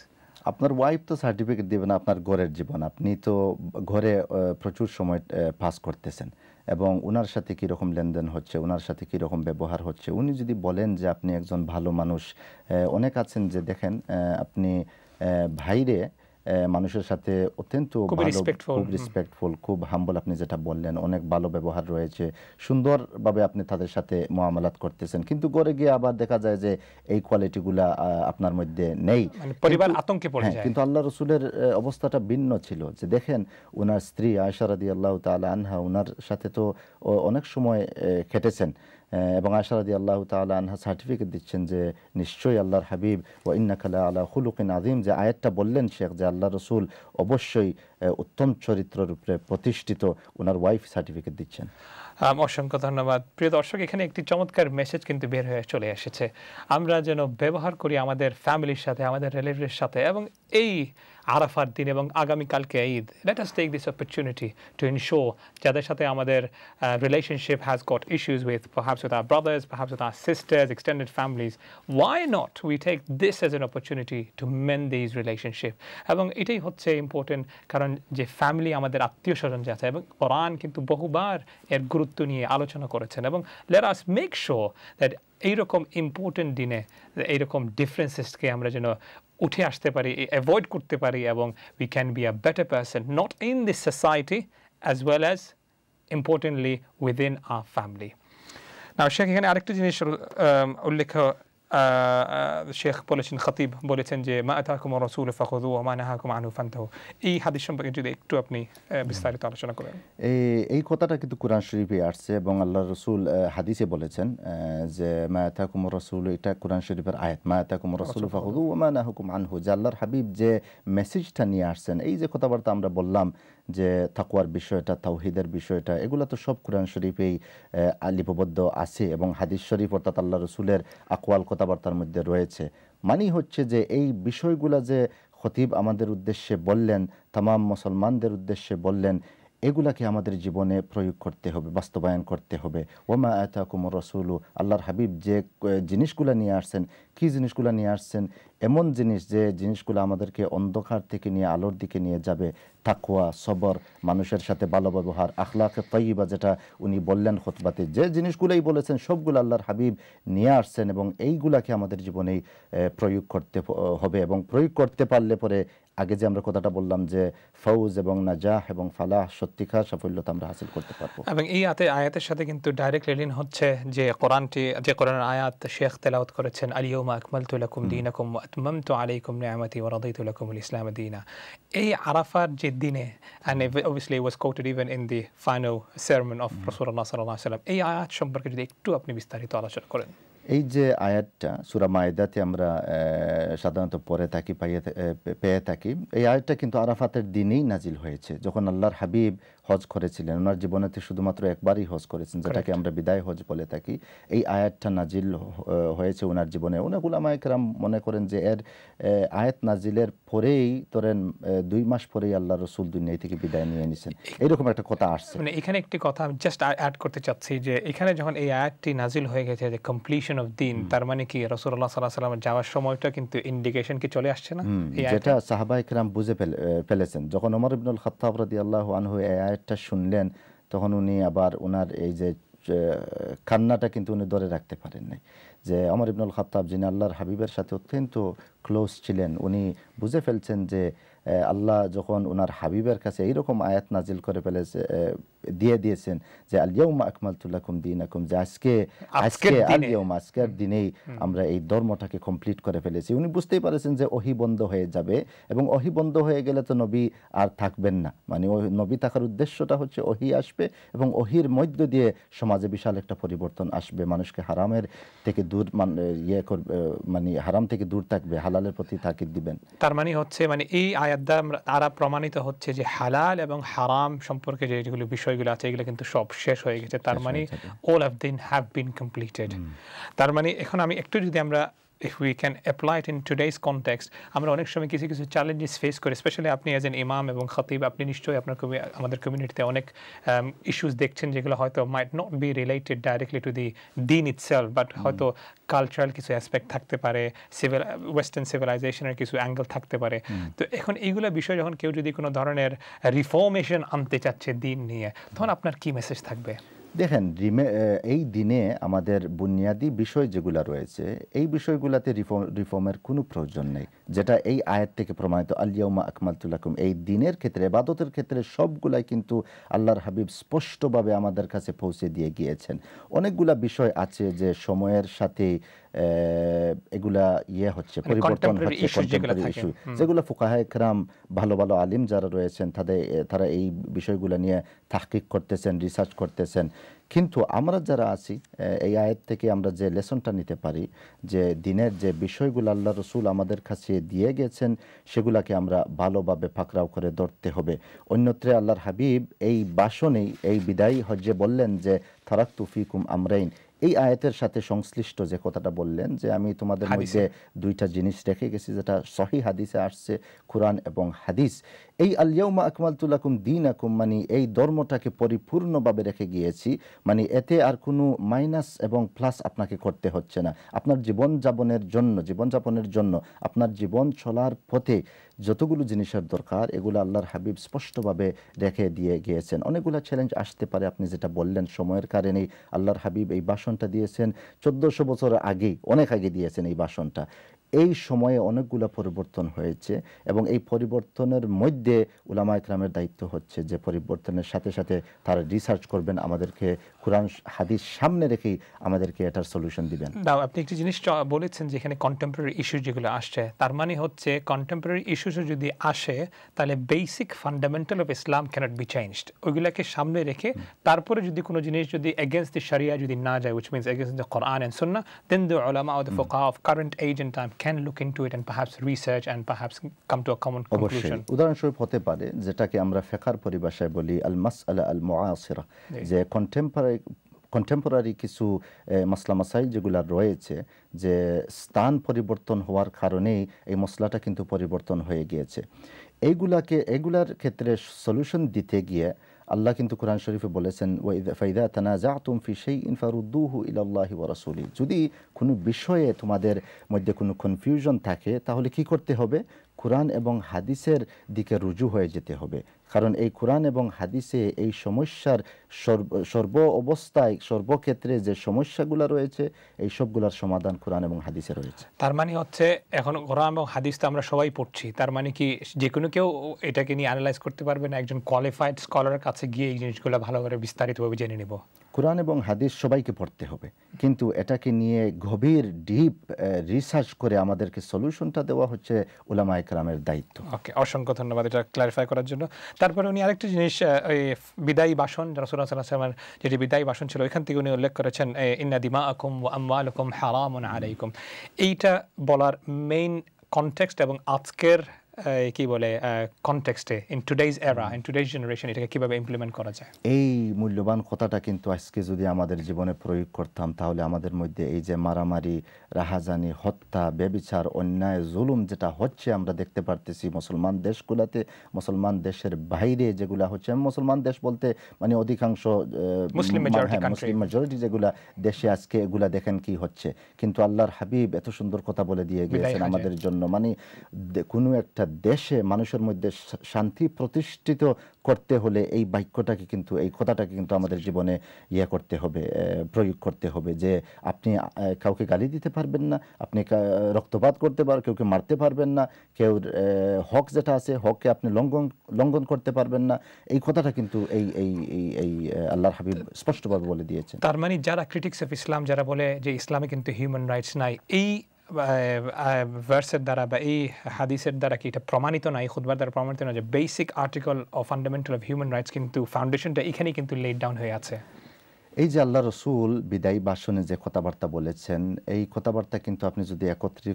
আপনার wife তো certificate দিবে না আপনার ঘরের জীবন, আপনি তো ঘরে প্রচুর সময় পাস করতেছেন এবং ওনার সাথে কীরকম লেনদেন হচ্ছে, ওনার সাথে কীরকম ব্যবহার হচ্ছে, উনি যদি বলেন যে আপনি একজন ভালো মানুষ, অনেক আছেন যে দেখেন আপনি ভাইরে মানুষের সাথে অত্যন্ত খুব রেসপেক্টফুল, খুব হাম্বল, আপনি যেটা বললেন অনেক ভালো ব্যবহার রয়েছে, সুন্দরভাবে আপনি তাদের সাথে মুআমালাত করতেছেন, কিন্তু ঘরে গিয়ে আবার দেখা যায় যে এই কোয়ালিটিগুলা আপনার মধ্যে নেই, পরিবার আতঙ্কে পড়ে যায়। কিন্তু আল্লাহ রসুলের অবস্থাটা ভিন্ন ছিল, যে দেখেন ওনার স্ত্রী আয়েশা রাদিয়াল্লাহু তাআলা আনহা ওনার সাথে তো অনেক সময় কেটেছেন এবং আয়েশা রাদিয়াল্লাহু তাআলা আনহা সার্টিফিকেট দিচ্ছেন যে নিশ্চয়ই আল্লাহর হাবিব ওয়া ইন্নাকা লা আলা খুলুকিন আযীম, যে আয়াতটা বললেন শেখ, যে আল্লাহ রসুল অবশ্যই উত্তম চরিত্রের উপরে প্রতিষ্ঠিত, ওনার ওয়াইফ সার্টিফিকেট দিচ্ছেন। অসংখ্য ধন্যবাদ। প্রিয় দর্শক, এখানে একটি চমৎকার মেসেজ কিন্তু বের হয়ে চলে এসেছে, আমরা যেন ব্যবহার করি আমাদের ফ্যামিলির সাথে, আমাদের রিলেটিভের সাথে, এবং এই আরাফার দিন এবং আগামীকালকে ঈদ, let us take this opportunity to ensure যাদের সাথে আমাদের relationship has got issues with perhaps with our brothers, perhaps with our sisters, extended families, why not we take this as an opportunity to mend these relationship? এবং এটাই হচ্ছে important, কারণ যে family আমাদের আত্মীয় স্বজন যে আছে, এবং কোরআন কিন্তু বহুবার এর গুরুত্ব নিয়ে আলোচনা করেছেন, এবং let us make sure that এইরকম ইম্পর্টেন্ট দিনে এইরকম ডিফারেন্সেসকে আমরা যেন উঠে আসতে পারি, অ্যাভয়েড করতে পারি, এবং we can be a better person not in this society as well as importantly within our family. না, শেখ এখানে আরেকটি জিনিস উল্লেখ শেখ বলেছেন, খতিব বলেছেন যে মা আতাকুম রাসূল ফাখুযু ওয়া মা নাহাকুম আনহু ফান্তাহু, এই হাদিস সম্পর্কে যদি একটু আপনি বিস্তারিত আলোচনা করেন। এই কথাটা কিন্তু কোরআন শরীফে আসছে এবং আল্লাহ রসুল হাদিসে বলেছেন যে মা আতাকুম রাসূল, এটা কোরআন শরীফের আয়াত, মা আতাকুম রাসূল ফাখুযু ওয়া মা নাহাকুম আনহু, যে আল্লাহর হাবিব যে মেসেজটা নিয়ে আসছেন, এই যে কথাবার্তা আমরা বললাম যে তাকওয়ার বিষয়টা, তাওহীদের বিষয়টা, এগুলো তো সব কোরআন শরীফেই লিপিবদ্ধ আছে এবং হাদিস শরীফ অর্থাৎ আল্লাহ রসুলের আকওয়াল কথাবার্তার মধ্যে রয়েছে। মানে হচ্ছে যে এই বিষয়গুলো যে খতিব আমাদের উদ্দেশ্যে বললেন, তামাম মুসলমানদের উদ্দেশ্যে বললেন, এগুলাকে আমাদের জীবনে প্রয়োগ করতে হবে, বাস্তবায়ন করতে হবে। ওমা আতাকুমুর রাসূলু, আল্লাহর হাবিব যে জিনিসগুলো নিয়ে আসছেন, কী জিনিসগুলো নিয়ে আসছেন, এমন জিনিস যে জিনিসগুলো আমাদেরকে অন্ধকার থেকে নিয়ে আলোর দিকে নিয়ে যাবে, তাকওয়া, সবর, মানুষের সাথে ভালো ব্যবহার, আখলাকে তাইয়্যিবা, যেটা উনি বললেন খুতবাতে, যে জিনিসগুলোই বলেছেন সবগুলো আল্লাহর হাবিব নিয়ে আসছেন এবং এইগুলাকে আমাদের জীবনেই প্রয়োগ করতে হবে, এবং প্রয়োগ করতে পারলে পরে আগে যে আমরা কথাটা বললাম যে ফৌজ এবং নাজাহ এবং ফালাহ, সত্যিকার সাফল্যতা আমরা হাসিল করতে পারবো। এবং এই আয়াতের সাথে কিন্তু ডাইরেক্ট রিলেট হচ্ছে যে কোরআনের আয়াত শেখ তেলাওয়াত করেছেন, আল-ইয়াওমা আকমালতু লাকুম দীনাকুম ওয়া আতমামতু আলাইকুম নি'মাতি ওয়া রাদিতু লাকুমুল ইসলাম দীনা। এই আরাফার যে দিনে, and obviously it was quoted even in the final sermon of Rasulullah sallallahu alaihi wasallam, এই আয়াত সম্পর্কে যদি একটু আপনি বিস্তারিত আলোচনা করেন। এই যে আয়াতটা সূরা মায়দাতে আমরা সাধারণত পড়ে থাকি, পেয়ে থাকি, এই আয়াতটা কিন্তু আরাফাতের দিনেই নাজিল হয়েছে, যখন আল্লাহর হাবিব হজ করেছিলেন। ওনার জীবনেতে শুধুমাত্র একবারই হজ করেছেন, যেটাকে আমরা বিদায় হজ বলে থাকি। এই আয়াতটা নাজিল হয়েছে ওনার জীবনে। অনেক উলামায়ে কেরাম মনে করেন যে এর আয়াত নাজিলের পরেই ধরেন 2 মাস পরেই আল্লাহ রসুল দুনিয়া থেকে বিদায় নিয়ে নিয়েছেন, এইরকম একটা কথা আসছে। মানে এখানে একটি কথা আমি জাস্ট অ্যাড করতে চাচ্ছি যে এখানে যখন এই আয়াতটি নাজিল হয়ে গেছে যে কমপ্লিশন অফ দিন, তার মানে কি রাসূলুল্লাহ সাল্লাল্লাহু আলাইহি ওয়াসাল্লামের যাওয়ার সময়টা কিন্তু ইন্ডিকেশন কি চলে আসছে না? যেটা সাহাবায়ে কেরাম বুঝে ফেলেছেন। যখন ওমর ইবনুল খাত্তাব রাদিয়াল্লাহু আনহু এই আয়াতটা শুনলেন, তখন উনি আবার ওনার এই যে কান্নাটা কিন্তু উনি ধরে রাখতে পারেন নাই। যে ওমর ইবনুল খাত্তাব, যিনি আল্লাহর হাবিবের সাথে অত্যন্ত ক্লোজ ছিলেন, উনি বুঝে ফেলছেন যে আল্লাহ যখন ওনার হাবিবের কাছে এইরকম আয়াত নাজিল করে দিয়ে দিয়েছেন যে আল-ইয়াওমা আকমালতু লাকুম দীনাকুম, যে আজকের দিনেই আমরা এই ধর্মটাকে কমপ্লিট করে ফেলেছি। উনি বুঝতেই পারেছেন যে ওহী বন্ধ হয়ে যাবে, এবং ওহী বন্ধ হয়ে গেলে তো নবী আর থাকবেন না। মানে ওই নবী থাকার উদ্দেশ্যটা হচ্ছে ওহী আসবে এবং ওহীর মধ্য দিয়ে সমাজে বিশাল একটা পরিবর্তন আসবে, মানুষকে হারামের থেকে দূর মানে হারাম থেকে দূর থাকবে, হালালের প্রতি তাকিদ দিবেন। তার মানে হচ্ছে মানে এই আয়াত দ্বারা প্রমাণিত হচ্ছে যে হালাল এবং হারাম সম্পর্কে যেগুলো বিষয়গুলো আছে এগুলো কিন্তু সব শেষ হয়ে গেছে। তার মানে all of them have been completed। তার মানে এখন আমি একটু যদি আমরা if we can apply it in today's context, আমরা অনেক সময় কিছু কিছু চ্যালেঞ্জেস ফেস করি, স্পেশালি আপনি অ্যাজ এন ইমাম এবং খতিব, আপনি নিশ্চয়ই আপনার আমাদের কমিউনিটিতে অনেক ইস্যুস দেখছেন যেগুলো হয়তো might not be related directly to the দিন ইটসেলফ, বাট হয়তো কালচারাল কিছু অ্যাসপেক্ট থাকতে পারে, ওয়েস্টার্ন সিভিলাইজেশনের কিছু অ্যাঙ্গেল থাকতে পারে। তো এখন এইগুলো বিষয় যখন কেউ যদি কোনো ধরনের রিফর্মেশন আনতে চাচ্ছে দিন নিয়ে, তখন আপনার কি মেসেজ থাকবে? দেখেন, এই দিনে আমাদের বুনিয়াদি বিষয় যেগুলো রয়েছে, এই বিষয়গুলোতে রিফর্মের কোনো প্রয়োজন নেই, যেটা এই আয়াত থেকে প্রমাণিত। আল-ইয়াউমা আকমালতু লাকুম, এই দিনের ক্ষেত্রে, ইবাদতের ক্ষেত্রে সবগুলাই কিন্তু আল্লাহর হাবিব স্পষ্টভাবে আমাদের কাছে পৌঁছে দিয়ে গিয়েছেন। অনেকগুলা বিষয় আছে যে সময়ের সাথে এগুলা হচ্ছে, পরিবর্তন হচ্ছে, কন্টেম্পোরারি ইস্যু যেগুলো ফুকাহায়ে কেরাম, ভালো ভালো আলিম যারা রয়েছেন তারা এই বিষয়গুলো নিয়ে তাহকিক করতেছেন, রিসার্চ করতেছেন। কিন্তু আমরা যারা আছি, এই আয়াত থেকে আমরা যে লেসনটা নিতে পারি, যে দিনের যে বিষয়গুলো আল্লাহ রসুল আমাদের কাছে দিয়ে গেছেন, সেগুলাকে আমরা ভালোভাবে পাকড়াও করে ধরতে হবে। অন্যত্রে আল্লাহর হাবিব এই বাসনেই, এই বিদায়ী হজ্জে বললেন যে তারাকতু ফিকুম আমরাইন। এই আয়াতের সাথে সংশ্লিষ্ট যে কথাটা বললেন যে আমি তোমাদের মধ্যে দুইটা জিনিস রেখে গেছি, যেটা সহিহ হাদিসে আসছে, কুরআন এবং হাদিস। এই আল-ইয়াউমা আকমালতু লাকুম দীনাকুম, মানে এই ধর্মটাকে পরিপূর্ণভাবে রেখে গিয়েছি, মানে এতে আর কোনো মাইনাস এবং প্লাস আপনাকে করতে হচ্ছে না। আপনার জীবনযাপনের জন্য আপনার জীবন চলার পথে যতগুলো জিনিসের দরকার, এগুলো আল্লাহর হাবিব স্পষ্টভাবে রেখে দিয়ে গিয়েছেন। অনেকগুলো চ্যালেঞ্জ আসতে পারে, আপনি যেটা বললেন সময়ের কারণেই আল্লাহর হাবিব এই ভাষণটা দিয়েছেন 1400 বছর আগেই, অনেক আগে দিয়েছেন এই ভাষণটা। এই সময়ে অনেকগুলো পরিবর্তন হয়েছে এবং এই পরিবর্তনের মধ্যে উলামা ইকরামের দায়িত্ব হচ্ছে যে পরিবর্তনের সাথে সাথে তারা রিসার্চ করবেন, আমাদেরকে কোরআন হাদিস সামনে রেখেই আমাদেরকে এটার সলিউশন দিবেন। দাও, আপনি একটি জিনিস বলেছেন যেখানে কন্টেম্পোরারি ইস্যু যেগুলো আসছে, তার মানে হচ্ছে কন্টেম্পোরারি ইস্যুসও যদি আসে তাহলে basic fundamental of Islam can't be changed. ওইগুলোকে সামনে রেখে তারপরে যদি কোনো জিনিস যদি এগেনস্ট দি শরিয়া যদি না যায়, which means against the Quran and Sunnah, then the ulama or the fuqaha of current age and time can look into it and perhaps research and perhaps come to a common conclusion. উদাহরণস্বরূপ হতে পারে যেটাকে আমরা ফিকহের পরিভাষায় বলি আল মাসআলা আল মুআসিরা, যে contemporary কিছু মাসলা মাসাইল যেগুলো রয়েছে, যে স্থান পরিবর্তন হওয়ার কারণেই এই মশলাটা কিন্তু পরিবর্তন হয়ে গিয়েছে। এইগুলার ক্ষেত্রে সলিউশন দিতে গিয়ে আল্লাহ কিন্তু কোরআন শরীফে বলেছেন ফাইদা তানাজাতুম ফি শাইইন ফারুদ্দুহু ইলাল্লাহি ওয়া রাসূলি, যদি কোনো বিষয়ে তোমাদের মধ্যে কোনো কনফিউশন থাকে তাহলে কি করতে হবে? কোরআন এবং হাদিসের দিকে রুজু হয়ে যেতে হবে, কারণ এই কোরআন এবং হাদিসে এই সমস্যার সর্বক্ষেত্রে যে সমস্যাগুলো রয়েছে, এই সবগুলোর সমাধান কোরআন এবং হাদিসে রয়েছে। তার মানে হচ্ছে এখন কোরআন এবং হাদিস তো আমরা সবাই পড়ছি, তার মানে কি যে কোনো কেউ এটাকে নিয়ে অ্যানালাইজ করতে পারবে না? একজন কোয়ালিফাইড স্কলারের কাছে গিয়ে এই জিনিসগুলো ভালো করে বিস্তারিতভাবে জেনে নেব? কোরআন এবং হাদিস সবাইকে পড়তে হবে, কিন্তু এটাকে নিয়ে গভীর ডিপ রিসার্চ করে আমাদেরকে সলিউশনটা দেওয়া হচ্ছে উলামায়ে কেরামের দায়িত্ব। ওকে, অসংখ্য ধন্যবাদ এটা ক্লারিফাই করার জন্য। তারপরে উনি আরেকটি জিনিস, বিদায়ী ভাষণ, রাসূলুল্লাহ সাল্লাল্লাহু আলাইহি ওয়াসাল্লামের যেটি বিদায়ী ভাষণ ছিল, ওইখান থেকে উনি উল্লেখ করেছেন ইন্না দিমাআকুম ওয়া আমওয়ালুকুম হারামুন আলাইকুম। এইটা বলার মেইন কনটেক্সট এবং আজকের কি বলে কনটেক্সটে, in today's era, in today's generation, এটাকে কিভাবে ইমপ্লিমেন্ট করা যায়? এই মূল্যবান কথাটা কিন্তু আজকে যদি আমাদের জীবনে প্রয়োগ করতাম, তাহলে আমাদের মধ্যে এই যে মারামারি, রাহাজানি, হত্যা, ব্যভিচার, অন্যায়, জুলুম যেটা হচ্ছে আমরা দেখতে পারতেছি মুসলমান দেশগুলোতে, মুসলমান দেশের বাইরে যেগুলা হচ্ছে, মুসলমান দেশ বলতে মানে অধিকাংশ মুসলিম মেজরিটি যেগুলা দেশে আজকে, এগুলা দেখেন কি হচ্ছে। কিন্তু আল্লাহর হাবিব এত সুন্দর কথা বলে দিয়ে গিয়েছেন আমাদের জন্য, মানে কোনো একটা দেশে মানুষের মধ্যে শান্তি প্রতিষ্ঠিত করতে হলে এই বাক্যটাকে কিন্তু, এই কথাটাকে কিন্তু আমাদের জীবনে করতে হবে, প্রয়োগ করতে হবে, যে আপনি কাউকে গালি দিতে পারবেন না, আপনি রক্তপাত করতে পারবেন, কেউকে মারতে পারবেন না, কেউ হক যেটা আছে হককে আপনি লঙ্ঘন করতে পারবেন না। এই কথাটা কিন্তু এই আল্লাহর হাবিব স্পষ্টভাবে বলে দিয়েছেন। তার মানে যারা ক্রিটিক্স অফ ইসলাম, যারা বলে যে ইসলামে কিন্তু হিউম্যান রাইটস নাই, এই ভার্সের দ্বারা বা এই হাদিসের দ্বারা কি এটা প্রমাণিত না, এই খুতবার দ্বারা প্রমাণিত না যে basic article of fundamental of human rights কিন্তু ফাউন্ডেশনটা এখানেই কিন্তু লেড ডাউন হয়ে আছে? এই যে আল্লাহ রসুল বিদায়ী ভাষণে যে কথাবার্তা বলেছেন, এই কথাবার্তা কিন্তু আপনি যদি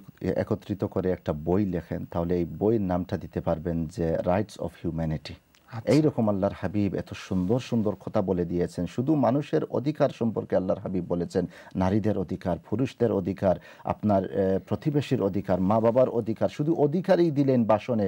একত্রিত করে একটা বই লেখেন, তাহলে এই বইয়ের নামটা দিতে পারবেন যে রাইটস অফ হিউম্যানিটি। এইরকম আল্লাহর হাবিব এত সুন্দর সুন্দর কথা বলে দিয়েছেন। শুধু মানুষের অধিকার সম্পর্কে আল্লাহর হাবিব বলেছেন, নারীদের অধিকার, পুরুষদের অধিকার, আপনার প্রতিবেশীর অধিকার, মা বাবার অধিকার, শুধু অধিকারই দিলেন ভাষণে।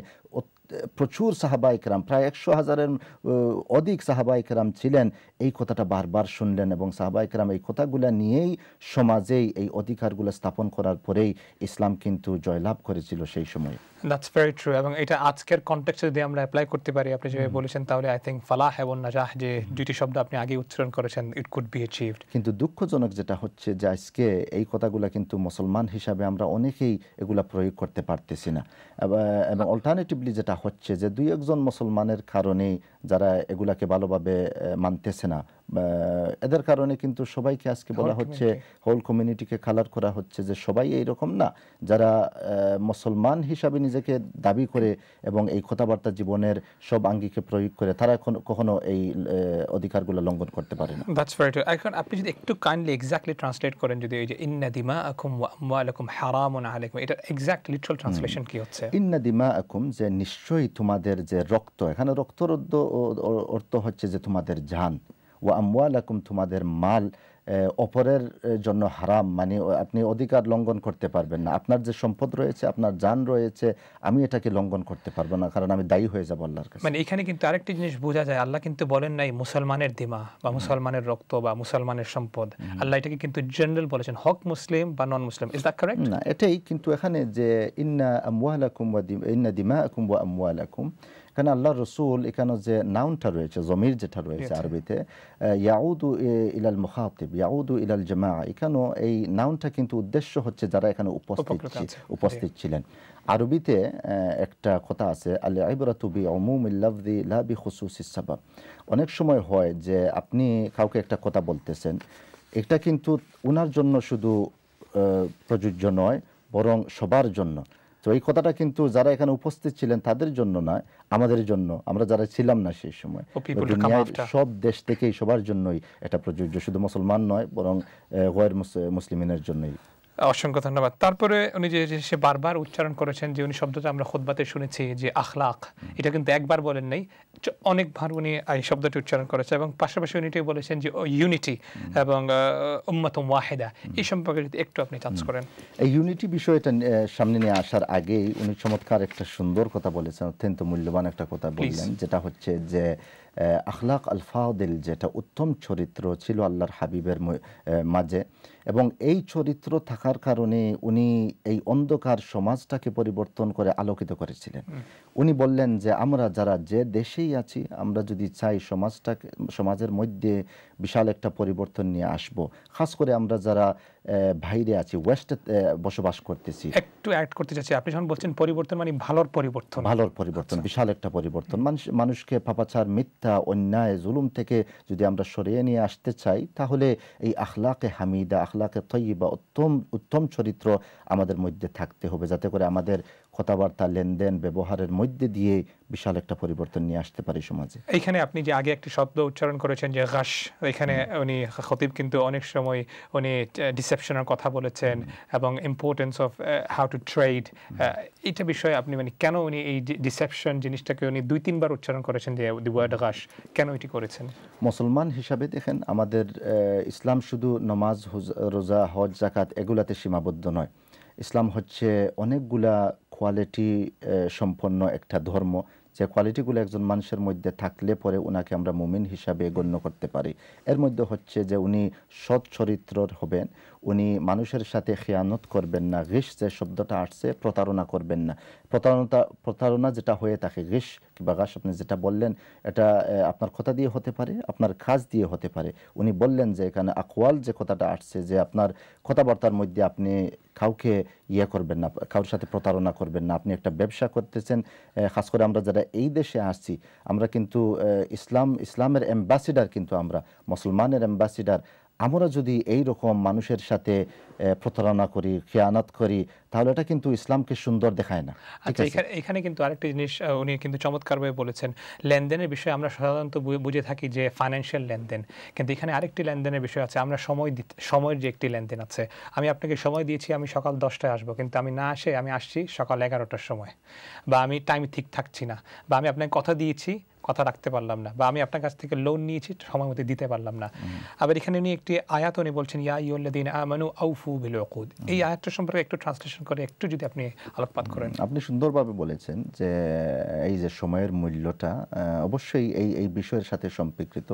প্রচুর সাহাবায়ে কেরাম, প্রায় 100,000-এর অধিক সাহাবায়ে কেরাম ছিলেন, এই কথাটা বারবার শুনলেন এবং সাহাবায়ে কেরাম এই কথাগুলো নিয়েই সমাজেই এই অধিকারগুলো স্থাপন করার পরেই ইসলাম কিন্তু জয়লাভ করেছিল সেই সময়। That's very true. এবং এটা আজকের কনটেক্সটে যদি আমরা অ্যাপ্লাই করতে পারি, আপনি যেভাবে বলেছেন, তাহলে আই থিঙ্ক ফালাহ এবং নাজাহ যে দুইটি শব্দ আপনি আগে উচ্চারণ করেছেন, ইট কুড বি অ্যাচিভড। কিন্তু দুঃখজনক যেটা হচ্ছে যে আজকে এই কথাগুলো কিন্তু মুসলমান হিসাবে আমরা অনেকেই এগুলা প্রয়োগ করতে পারতেছি না। এবং অল্টারনেটিভলি যেটা হচ্ছে যে দুই একজন মুসলমানের কারণেই যারা এগুলাকে ভালোভাবে মানতেছে না, এদের কারণে কিন্তু সবাইকে আজকে বলা হচ্ছে, হোল কমিউনিটিকে কালার করা হচ্ছে যে সবাই এইরকম না। যারা মুসলমান হিসাবে নিজেকে দাবি করে এবং এই কথাবার্তা জীবনের সব আঙ্গিকে প্রয়োগ করে, তারা কখনো এই অধিকারগুলো লঙ্ঘন করতে পারে না। That's very true. এখন আপনি যদি একটু কাইন্ডলি এক্স্যাক্টলি ট্রান্সলেট করেন, যদি এই যে ইন্না দিমাআকুম ওয়া আমওয়ালাকুম হারামুন আলাইকুম, এটা এক্স্যাক্ট লিটারাল ট্রান্সলেশন কি হচ্ছে? ইন্না দিমাআকুম, যে নিশ্চয়ই তোমাদের যে রক্ত, এখানে রক্তর অর্থ হচ্ছে যে তোমাদের জান, ওয়া আমওয়ালাকুম তোমাদের মাল অপরের জন্য হারাম, মানে আপনি অধিকার লঙ্ঘন করতে পারবেন না। আপনার যে সম্পদ রয়েছে, আপনার জান রয়েছে, আমি এটাকে লঙ্ঘন করতে পারবো না, কারণ আমি দায়ী হয়ে যাব আল্লাহর কাছে। মানে এখানে কিন্তু আরেকটি জিনিস বোঝা যায়, আল্লাহ কিন্তু বলেন নাই মুসলমানের দিমা বা মুসলমানের রক্ত বা মুসলমানের সম্পদ। আল্লাহ এটাকে কিন্তু জেনারেল বলেছেন, হক মুসলিম বা non Muslim. Is that correct? না, এটাই কিন্তু এখানে যে ইন্না আমওয়ালাকুম ওয়া ইন্না দিমাআকুম ওয়া আমওয়ালাকুম, এখানে আল্লাহ রসুল এখানে যে নাউনটা রয়েছে, জমির যেটা রয়েছে আরবিতে, ইয়াউদু ইলাল মুখাতিব, ইয়াউদু ইলাল জামাআ, এখানেও এই নাউনটা কিন্তু উদ্দেশ্য হচ্ছে যারা এখানে উপস্থিত ছিলেন। আরবিতে একটা কথা আছে, আল ইবরাতু বিউমুমিল লাফযি লা বিখুসুসিস সাবাব। অনেক সময় হয় যে আপনি কাউকে একটা কথা বলতেছেন, এটা কিন্তু ওনার জন্য শুধু প্রযোজ্য নয়, বরং সবার জন্য। তো এই কথাটা কিন্তু যারা এখানে উপস্থিত ছিলেন তাদের জন্য নয়, আমাদের জন্য, আমরা যারা ছিলাম না সেই সময়, দুনিয়ার সব দেশ থেকেই সবার জন্যই এটা প্রযোজ্য, শুধু মুসলমান নয়, বরং গয়র মুসলিমিনের জন্যই। অসংখ্য ধন্যবাদ। তারপরে উনি যে সে বারবার উচ্চারণ করেছেন, যে উনি শব্দটা আমরা খুতবাতে শুনেছি যে আখলাক, এটা কিন্তু একবার বলেন নাই, অনেকবার উনি এই শব্দটি উচ্চারণ করেছেন। এবং পাশাপাশি উনি এটাই বলেছেন যে ইউনিটি এবং উম্মাতুম ওয়াহিদা, এই সম্পর্কে যদি একটু আপনি টাচ করেন। এই ইউনিটি বিষয়টা সামনে নিয়ে আসার আগেই উনি চমৎকার একটা সুন্দর কথা বলেছেন, অত্যন্ত মূল্যবান একটা কথা বললেন, যেটা হচ্ছে যে আখলাক আল ফাদিল, যেটা উত্তম চরিত্র ছিল আল্লাহর হাবিবের মাঝে, এবং এই চরিত্র থাকার কারণে উনি এই অন্ধকার সমাজটাকে পরিবর্তন করে আলোকিত করেছিলেন। উনি বললেন যে আমরা যারা যে দেশেই আছি, আমরা যদি চাই সমাজের মধ্যে বিশাল একটা পরিবর্তন নিয়ে আসব, খাস করে আমরা যারা বাইরে আছি, ওয়েস্টে বসবাস করতেছি। একটু অ্যাড করতে চাচ্ছি, আপনি যখন বলছেন পরিবর্তন, মানে ভালোর পরিবর্তন, ভালোর পরিবর্তন, বিশাল একটা পরিবর্তন। মানুষকে পাপাচার, মিথ্যা, অন্যায়, জুলুম থেকে যদি আমরা সরিয়ে নিয়ে আসতে চাই, তাহলে এই আখলাকে হামিদা, আখলাকে তয়্যিবা, উত্তম চরিত্র আমাদের মধ্যে থাকতে হবে, যাতে করে আমাদের কথাবার্তা, লেনদেন, ব্যবহারের মধ্যে দিয়ে বিশাল একটা পরিবর্তন নিয়ে আসতে পারি সমাজে। এইখানে আপনি যে আগে একটি শব্দ উচ্চারণ করেছেন যে গাশ, এখানে উনি খতিব কিন্তু অনেক সময় উনি ডিসেপশনের কথা বলেছেন এবং importance of how to trade, এইটা বিষয়ে আপনি মানে কেন উনি এই ডিসেপশন জিনিসটাকে উনি 2-3 বার উচ্চারণ করেছেন যে দি ওয়ার্ড গাশ, কেন এটি করেছেন? মুসলমান হিসাবে দেখেন, আমাদের ইসলাম শুধু নামাজ, রোজা, হজ, যাকাত এগুলাতে সীমাবদ্ধ নয়। ইসলাম হচ্ছে অনেকগুলা কোয়ালিটি সম্পন্ন একটা ধর্ম, যে কোয়ালিটিগুলো একজন মানুষের মধ্যে থাকলে পরে ওনাকে আমরা মুমিন হিসাবে গণ্য করতে পারি। এর মধ্যে হচ্ছে যে উনি সৎ চরিত্রর হবেন, উনি মানুষের সাথে খেয়ানত করবেন না, গিশ যে শব্দটা আসছে, প্রতারণা করবেন না। প্রতারণা যেটা হয়ে থাকে, গিশ কিংবা গাশ, আপনি যেটা বললেন, এটা আপনার কথা দিয়ে হতে পারে, আপনার কাজ দিয়ে হতে পারে। উনি বললেন যে এখানে আকওয়াল যে কথাটা আসছে, যে আপনার কথাবার্তার মধ্যে আপনি কাউকে করবেন না, কারোর সাথে প্রতারণা করবেন না। আপনি একটা ব্যবসা করতেছেন, খাস করে আমরা যারা এই দেশে আসছি, আমরা কিন্তু ইসলামের অ্যাম্বাসিডার, কিন্তু আমরা মুসলমানের অ্যাম্বাসিডার। আমরা যদি এই রকম মানুষের সাথে প্রতারণা করি, খেয়ানত করি, তাহলে এটা কিন্তু ইসলামকে সুন্দর দেখায় না। আচ্ছা, এখানে কিন্তু আরেকটি জিনিস উনি কিন্তু চমৎকারভাবে বলেছেন, লেনদেনের বিষয়ে আমরা সাধারণত বুঝে থাকি যে ফাইন্যান্সিয়াল লেনদেন, কিন্তু এখানে আরেকটি লেনদেনের বিষয় আছে, আমরা সময়ের যে একটি লেনদেন আছে। আমি আপনাকে সময় দিয়েছি আমি সকাল 10টায় আসবো, কিন্তু আমি না আসে আমি আসছি সকাল 11টার সময়, বা আমি টাইম ঠিক থাকছি না, বা আমি আপনাকে কথা দিয়েছি কথা রাখতে পারলাম না, বা আমি আপনার কাছ থেকে লোন নিয়েছি সময় মতো দিতে পারলাম না। আবার এখানে উনি একটি আয়াত উনি বলছেন, ইয়া আইয়ুহাল্লাযীনা আমানু আউফু বিল উকুদ। এই আয়াতটা সম্পর্কে একটু ট্রান্সলেশন করে একটু যদি আপনি আলোকপাত করেন। আপনি সুন্দরভাবে বলেছেন যে এই যে সময়ের মূল্যটা অবশ্যই এই বিষয়ের সাথে সম্পৃক্ত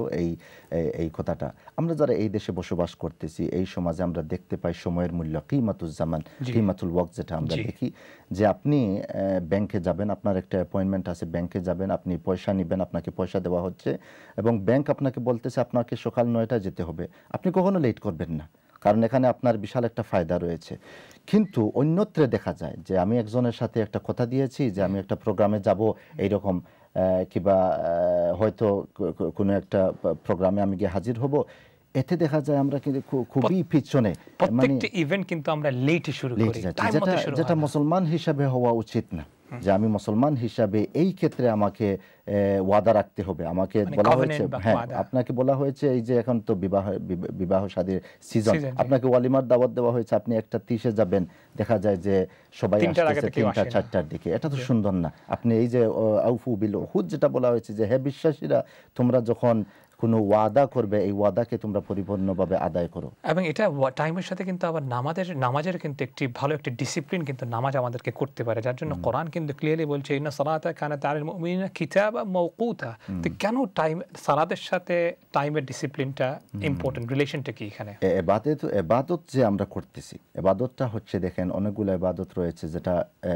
এই কথাটা। আমরা যারা এই দেশে বসবাস করতেছি, এই সমাজে আমরা দেখতে পাই সময়ের মূল্য, কিমাতুল জামান, কিমাতুল ওয়াক্ত, যেটা আমরা দেখি যে আপনি ব্যাংকে যাবেন, আপনার একটা অ্যাপয়েন্টমেন্ট আছে, ব্যাংকে যাবেন, আপনি পয়সা নেবেন, আপনাকে পয়সা দেওয়া হচ্ছে এবং ব্যাংক আপনাকে বলতেছে আপনাকে সকাল 9টায় যেতে হবে। আপনি কখনো লেট করবেন না, কারণ এখানে আপনার বিশাল একটা ফায়দা রয়েছে। কিন্তু অন্যত্রে দেখা যায় যে আমি একজনের সাথে একটা কথা দিয়েছি যে আমি একটা প্রোগ্রামে যাব, এইরকম কিংবা হয়তো কোনো একটা প্রোগ্রামে আমি গিয়ে হাজির হব, এতে দেখা যায় আমরা কিন্তু খুবই পিছনে, প্রত্যেকটা ইভেন্ট কিন্তু আমরা লেটে শুরু করি, যেটা মুসলমান হিসাবে হওয়া উচিত না। যে আমি মুসলমান হিসাবে এই ক্ষেত্রে আমাকে ওয়াদা রাখতে হবে। আমাকে বলা হয়েছে, হ্যাঁ আপনাকে বলা হয়েছে এই যে এখন তো বিবাহ শাদীর সিজন, আপনাকে ওয়ালিমার দাওয়াত দেওয়া হয়েছে, আপনি 1:30-এ যাবেন, দেখা যায় যে সবাই আসছে 3টা-4টার দিকে। এটা তো সুন্দর না। আপনি এই যে আউফু বিল উকুদ যেটা বলা হয়েছে যে হে বিশ্বাসীরা, তোমরা যখন কোনো ওয়াদা করবে এই ওয়াদাকে তোমরা পরিপূর্ণভাবে আদায় করো। এবং এটা টাইমের সাথে কিন্তু আবার নামাজের কিন্তু একটি ভালো একটি ডিসিপ্লিন কিন্তু নামাজ আমাদেরকে করতে পারে, যার জন্য কোরআন কিন্তু ক্লিয়ারলি বলছে ইন্না সালাতা কানাত আলাল মুমিনিনা কিতাবাম মাওকুতা। তো কেন সালাতের সাথে টাইমের ডিসিপ্লিনটা ইম্পর্টেন্ট, রিলেশনটা কি এখানে? ইবাদত যে আমরা করতেছি, ইবাদতটা হচ্ছে দেখেন অনেকগুলো ইবাদত রয়েছে যেটা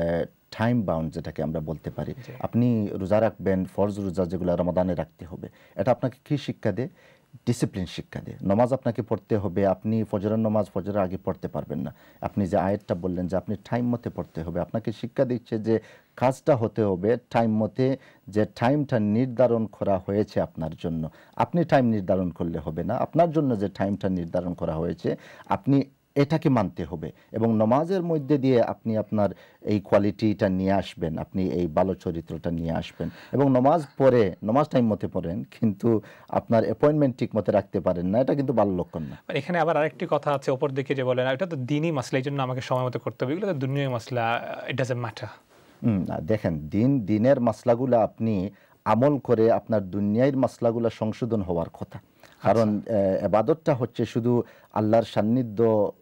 টাইম বাউন্ড, যেটাকে আমরা বলতে পারি। আপনি রোজা রাখবেন, ফরজ রোজা যেগুলো রমাদানে রাখতে হবে, এটা আপনাকে কি শিক্ষা দেয়? ডিসিপ্লিন শিক্ষা দেয়। নামাজ আপনাকে পড়তে হবে, আপনি ফজরের নামাজ ফজরের আগে পড়তে পারবেন না। আপনি যে আয়াতটা বললেন যে আপনি টাইম মতে পড়তে হবে, আপনাকে শিক্ষা দিচ্ছে যে কাজটা হতে হবে টাইম মতে, যে টাইমটা নির্ধারণ করা হয়েছে আপনার জন্য। আপনি টাইম নির্ধারণ করলে হবে না, আপনার জন্য যে টাইমটা নির্ধারণ করা হয়েছে আপনি এটাকে মানতে হবে। এবং নামাজের মধ্যে দিয়ে আপনি আপনার এই কোয়ালিটিটা নিয়ে আসবেন, আপনি এই ভালো চরিত্রটা নিয়ে আসবেন। এবং নামাজ টাইম মতে পড়েন, কিন্তু আপনার অ্যাপয়েন্টমেন্ট ঠিক মতো রাখতে পারেন না, এটা কিন্তু ভালো লক্ষণ না। এখানে আবার আরেকটি কথা আছে ওপর দিকে যে বলেন এটা তো দিনই মাসলা, এই জন্য আমাকে সময় মতো করতে হবে, এগুলো তো দুনিয়ার মাসলা, ইট ডাজন্ট ম্যাটার। দেখেন দিনের মাসলাগুলো আপনি আমল করে আপনার দুনিয়ার মাসলাগুলো সংশোধন হওয়ার কথা। কারণ ইবাদতটা হচ্ছে শুধু আল্লাহর সান্নিধ্য,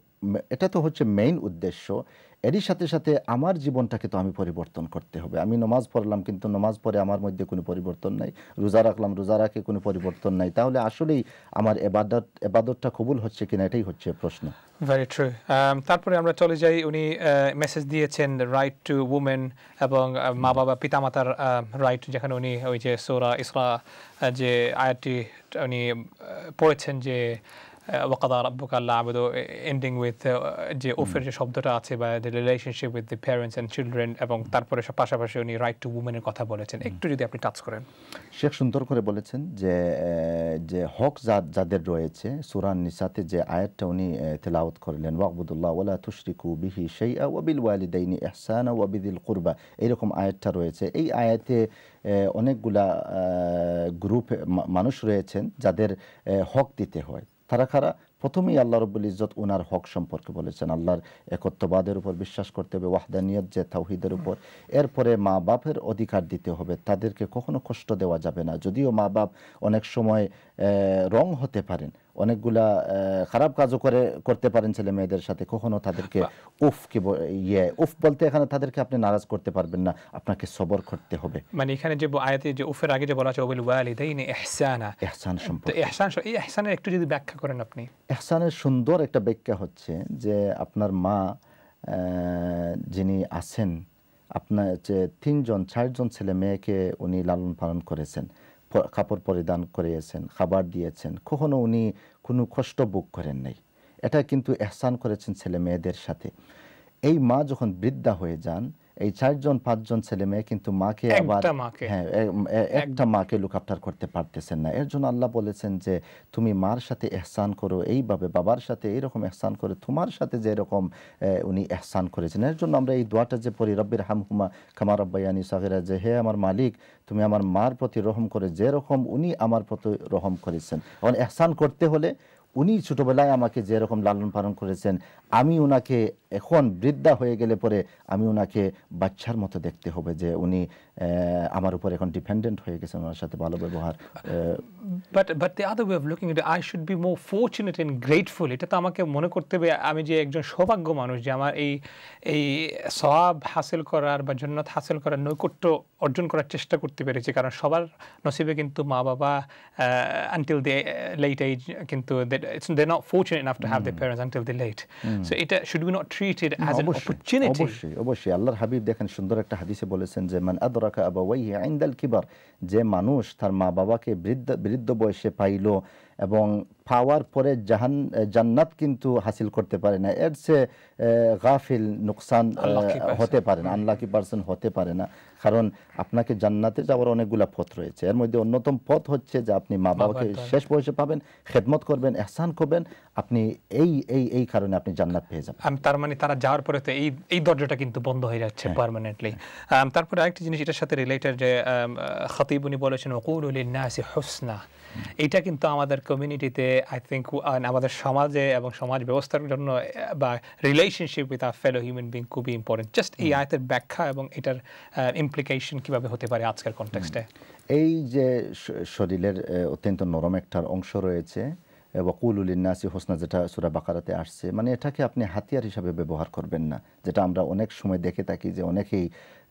এটা তো হচ্ছে মেইন উদ্দেশ্য। এরই সাথে সাথে আমার জীবনটাকে তো আমি পরিবর্তন করতে হবে। আমি নামাজ পড়লাম কিন্তু নামাজ পড়ে আমার মধ্যে কোনো পরিবর্তন নাই, রোজা রাখলাম রোজা রাখে কোনো পরিবর্তন নাই, তাহলে আসলেই আমার ইবাদতটা কবুল হচ্ছে কিনা, এটাই হচ্ছে প্রশ্ন। Very true. তারপরে আমরা চলে যাই, উনি মেসেজ দিয়েছেন রাইট টু উমেন এবং মা বাবা পিতামাতার রাইট, যেখানে উনি ওই যে সূরা ইসরা যে আয়াতটি উনি পড়েছেন যে ওয়াকাদা রাব্বুকা আল্লা আবুদু, এন্ডিং উইথ যে উফের যে শব্দটা আছে, বা the relationship with the parents and children, এবং তারপরে পাশাপাশি উনি রাইট টু উমেনের কথা বলেছেন। একটু যদি আপনি টাচ করেন। শেখ সুন্দর করে বলেছেন যে হক যাদের রয়েছে, সূরা নিসাতে যে আয়াতটা উনি তেলাওয়াত করলেন, ওয়াবুদুল্লাহ ওয়ালা তুশরিকু বিহি শাইআ ওয়া বিল ওয়ালিদাইনি ইহসানা ওয়া বিযিল কুরবা, এরকম আয়াতটা রয়েছে। এই আয়াতে অনেকগুলা গ্রুপ মানুষ রয়েছেন যাদের হক দিতে হয়। তারা কারা? প্রথমেই আল্লাহ রাব্বুল ইজ্জত ওনার হক সম্পর্কে বলেছেন, আল্লাহর একত্ববাদের উপর বিশ্বাস করতে হবে, ওয়াহদানিয়ত যে তাওহীদের উপর। এরপরে মা বাপের অধিকার দিতে হবে, তাদেরকে কখনো কষ্ট দেওয়া যাবে না। যদিও মা বাপ অনেক সময় রং হতে পারেন, অনেকগুলা খারাপ কাজও করতে পারেন ছেলে মেয়েদের সাথে, কখনো তাদেরকে উফ বলতে এখানে তাদেরকে আপনি নারাজ করতে পারবেন না, আপনাকে সবর করতে হবে। মানে এখানে যে আয়াতে যে উফের আগে যে বলা আছে ওয়াবিল ওয়ালিদাইনি ইহসানা, ইহসান সম্পর্কে, এই ইহসানের একটু যদি ব্যাখ্যা করেন আপনি। ইহসানের সুন্দর একটা ব্যাখ্যা হচ্ছে যে আপনার মা যিনি আছেন, আপনার যে 3-4জন ছেলে মেয়েকে উনি লালন পালন করেছেন, কাপড় পরিধান করিয়েছেন, খাবার দিয়েছেন, কখনো উনি কোনো কষ্ট ভোগ করেন নাই, এটা কিন্তু ইহসান করেছেন ছেলে মেয়েদের সাথে। এই মা যখন বৃদ্ধা হয়ে যান, এই 4-5জন ছেলে মেয়ে কিন্তু মাকে আবার একটা মাকে লুক আফটার করতে পারতেছেন না। এর জন্য আল্লাহ বলেছেন যে তুমি মার সাথে ইহসান করো, এইভাবে বাবার সাথে এইরকম ইহসান করে তোমার সাথে যে এরকম উনি ইহসান করেছেন। এর জন্য আমরা এই দোয়াটা যে পড়ি, রব্বির হামহুমা কামা রাব্বায়ানি সাগীরা, যে হে আমার মালিক তুমি আমার মার প্রতি রহম করে যেরকম উনি আমার প্রতি রহম করেছেন। এখন ইহসান করতে হলে উনি ছোটবেলায় আমাকে যেরকম লালন পালন করেছেন, আমি ওনাকে এখন বৃদ্ধা হয়ে গেলে পরে আমি ওনাকে বাচ্চার মতো দেখতে হবে, যে উনি আমার উপর এখন ডিপেন্ডেন্ট হয়ে গেছেন, ওনার সাথে ভালো ব্যবহার। But the other way of looking at it, I should be more fortunate and grateful. এটা তো আমাকে মনে করতে হবে আমি যে একজন সৌভাগ্য মানুষ, যে আমার এই সওয়াব হাসিল করার বা জান্নাত হাসিল করার নৈকট্য অর্জন করার চেষ্টা করতে পেরেছি। কারণ সবার নসিবে কিন্তু মা বাবা until the late age কিন্তু they're not fortunate enough to have their parents until the late. So এটা should we not treat it as an opportunity? অবশ্যই আল্লাহর হাবিব দেখেন সুন্দর একটা হাদিসে বলেছেন যে মান আদরাকা আবাওয়াইহি ইনদাল কিবার, যে মানুষ তার মা বাবাকে বৃদ্ধ বয়সে পাইল এবং পাওয়ার পরে জান্নাত কিন্তু হাসিল করতে পারে না, এর চেয়ে গাফিল নুকসান হতে পারে না, আনলাকি পারসন হতে পারে না। কারণ আপনাকে জান্নাতে যাওয়ার অনেকগুলা পথ রয়েছে, এর মধ্যে অন্যতম পথ হচ্ছে যে আপনি মা বাবাকে শেষ বয়সে পাবেন, খেদমত করবেন, ইহসান করবেন, আপনি এই কারণে আপনি জান্নাত পেয়ে যাবেন। তার মানে তারা যাওয়ার পরে তো এই দরজাটা কিন্তু বন্ধ হয়ে যাচ্ছে পার্মানেন্টলি। তারপরে আরেকটা জিনিস এটার সাথে রিলেটেড, যে খতিব উনি বলেছেন ওয়াকুলু লিন-নাসি হুসনা, এটা কিন্তু আমাদের কমিউনিটিতে আই থিঙ্ক আমাদের সমাজে এবং সমাজ ব্যবস্থার জন্য বা relationship with our fellow human being খুবই ইম্পর্টেন্ট। জাস্ট এই আয়াতের ব্যাখ্যা এবং এটার ইমপ্লিকেশন কিভাবে হতে পারে আজকের কনটেক্সটে। এই যে শরীরের অত্যন্ত নরম একটা অংশ রয়েছে ওয়াকুলু লিন-নাসি হুসনা, যেটা সূরা বাকারাতে আসছে, মানে এটাকে আপনি হাতিয়ার হিসাবে ব্যবহার করবেন না, যেটা আমরা অনেক সময় দেখে থাকি যে অনেকেই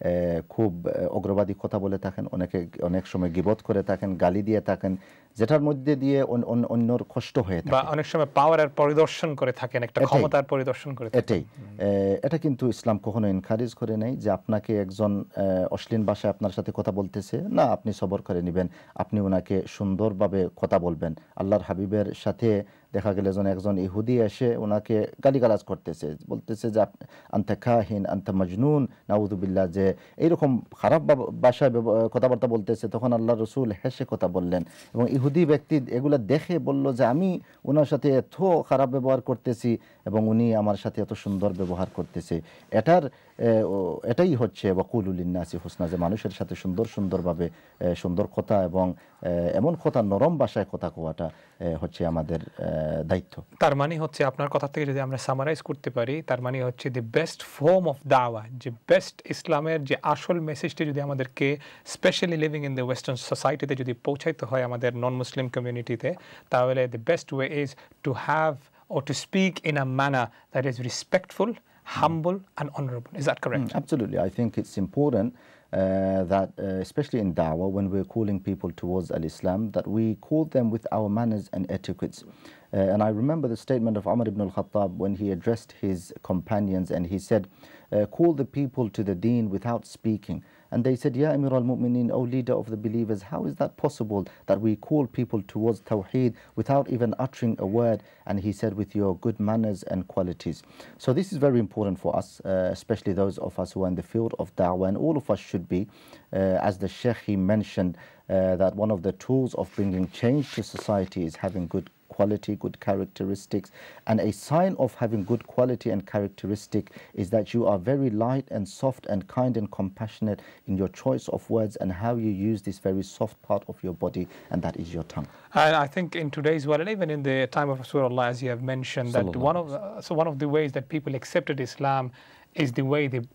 খুব অগ্রবাদী কথা বলে থাকেন, অনেক সময় গীবত করে থাকেন, গালি দিয়ে থাকেন, যেটার মধ্যে দিয়ে অন্যর কষ্ট হয়ে থাকে, বা অনেক সময় পাওয়ারের পরিদর্শন করে থাকেন, একটা ক্ষমতার পরিদর্শন করে থাকেন। এটা কিন্তু ইসলাম কখনো এনকারেজ করে নাই যে আপনাকে একজন অশ্লীল ভাষায় আপনার সাথে কথা বলতেছে না, আপনি সবর করে নেবেন, আপনি ওনাকে সুন্দরভাবে কথা বলবেন। আল্লাহর হাবিবের সাথে দেখা গেল একজন ইহুদি এসে ওনাকে গালিগালাজ করতেছে, বলতেছে যে আনতা কাহিন, আনতা মজনুন, নাউযুবিল্লাহ, যে এইরকম খারাপ ভাষায় কথাবার্তা বলতেছে। তখন আল্লাহ রসুল হেসে কথা বললেন এবং ইহুদি ব্যক্তি এগুলো দেখে বলল যে আমি ওনার সাথে এত খারাপ ব্যবহার করতেছি এবং উনি আমার সাথে এত সুন্দর ব্যবহার করতেছে। এটাই হচ্ছে ওয়াকুলু লিন-নাসি হুসনা, যে মানুষের সাথে সুন্দরভাবে সুন্দর কথা এবং এমন কথা নরম ভাষায় কথা কোয়াটা হচ্ছে আমাদের দায়িত্ব। তার মানে হচ্ছে আপনার কথা থেকে যদি আমরা সামারাইজ করতে পারি, তার মানে হচ্ছে দি বেস্ট ফর্ম অফ দাওয়া, যে বেস্ট ইসলামের যে আসল মেসেজটি যদি আমাদেরকে specially living in the western সোসাইটিতে যদি পৌঁছাইতে হয় আমাদের নন মুসলিম কমিউনিটিতে, তাহলে the best way is to have or to speak in a manner that is respectful, humble and honorable. Is that correct? Absolutely. I think it's important that especially in da'wah, when we're calling people towards al-Islam, that we call them with our manners and etiquettes. And I remember the statement of Umar ibn al-Khattab when he addressed his companions and he said, call the people to the deen without speaking. And they said, Ya Amir al-Mu'mineen, O leader of the believers, how is that possible that we call people towards Tawheed without even uttering a word? And he said, with your good manners and qualities. So this is very important for us, especially those of us who are in the field of da'wah, and all of us should be. As the Sheikh, he mentioned that one of the tools of bringing change to society is having good quality, good characteristics, and a sign of having good quality and characteristic is that you are very light and soft and kind and compassionate in your choice of words and how you use this very soft part of your body, and that is your tongue. And I think in today's world, and even in the time of Rasulullah, as you have mentioned, that one of the ways that people accepted Islam is the way the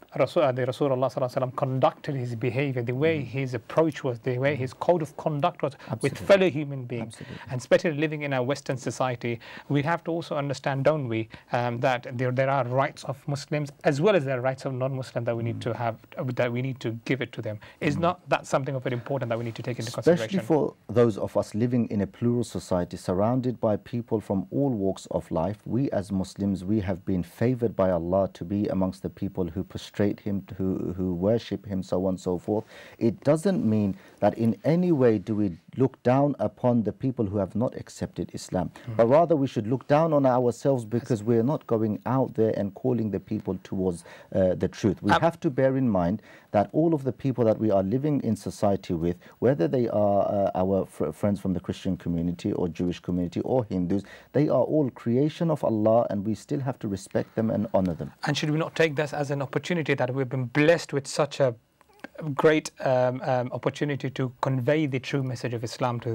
Rasulullah conducted his behavior, the way his approach was, the way his code of conduct was with fellow human beings. And especially living in a Western society, we have to also understand, don't we, that there are rights of Muslims as well as there are rights of non-Muslims that we need to have, that we need to give it to them. Is not that something of very important that we need to take into consideration? Especially for those of us living in a plural society, surrounded by people from all walks of life, we as Muslims, we have been favored by Allah to be amongst the people who prostrate him, who worship him, so on and so forth. It doesn't mean that in any way do we look down upon the people who have not accepted Islam, but rather we should look down on ourselves because we are not going out there and calling the people towards the truth. We have to bear in mind that all of the people that we are living in society with, whether they are our friends from the Christian community or Jewish community or Hindus, they are all creation of Allah, and we still have to respect them and honor them. And should we not take this as an opportunity that we've been blessed with such a great opportunity to convey the true message of Islam to them?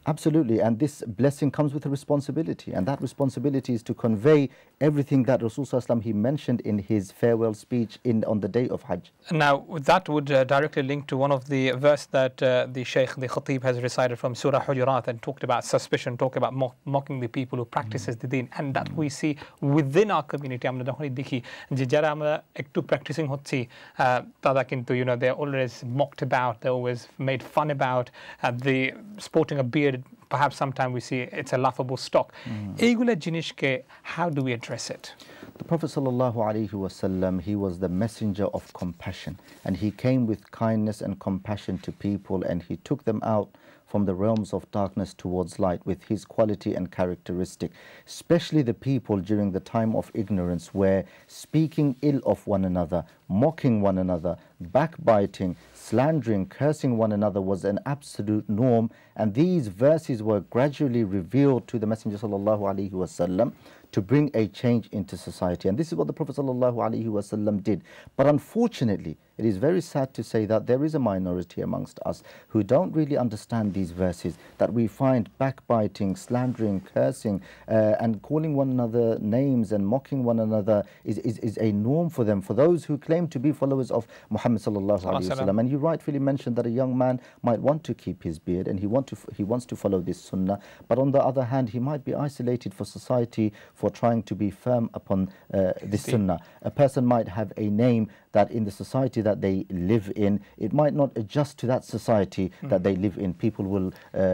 Absolutely, and this blessing comes with a responsibility, and that responsibility is to convey everything that Rasulullah he mentioned in his farewell speech on the day of Hajj. Now, that would directly link to one of the verse that the Shaykh, the Khatib, has recited from Surah Hujurat and talked about suspicion, talked about mocking the people who practices the deen, and that we see within our community. আমরা যখনই দেখি যে যারা আমরা একটু practising হচ্ছি তারা কিন্তু they're always mocked about, they're always made fun about, the sporting a beard. Perhaps sometimes we see it's a laughable stock. Eigular jinishke, how do we address it? The Prophet sallallahu alaihi wasallam, he was the messenger of compassion, and he came with kindness and compassion to people, and he took them out from the realms of darkness towards light with his quality and characteristic. Especially the people during the time of ignorance, where speaking ill of one another, mocking one another, backbiting, slandering, cursing one another was an absolute norm, and these verses were gradually revealed to the Messenger sallallahu alaihi wasallam to bring a change into society. And this is what the Prophet sallallahu alaihi wasallam did. But unfortunately, it is very sad to say that there is a minority amongst us who don't really understand these verses, that we find backbiting, slandering, cursing, and calling one another names and mocking one another is a norm for them, for those who claim to be followers of Muhammad sallallahu alaihi wasallam. And you rightfully mentioned that a young man might want to keep his beard and he wants to follow this sunnah, but on the other hand, he might be isolated for society for trying to be firm upon this sunnah. A person might have a name that in the society that they live in, it might not adjust to that society that they live in. People will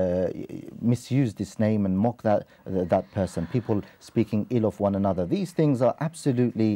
misuse this name and mock that person. People speaking ill of one another. These things are absolutely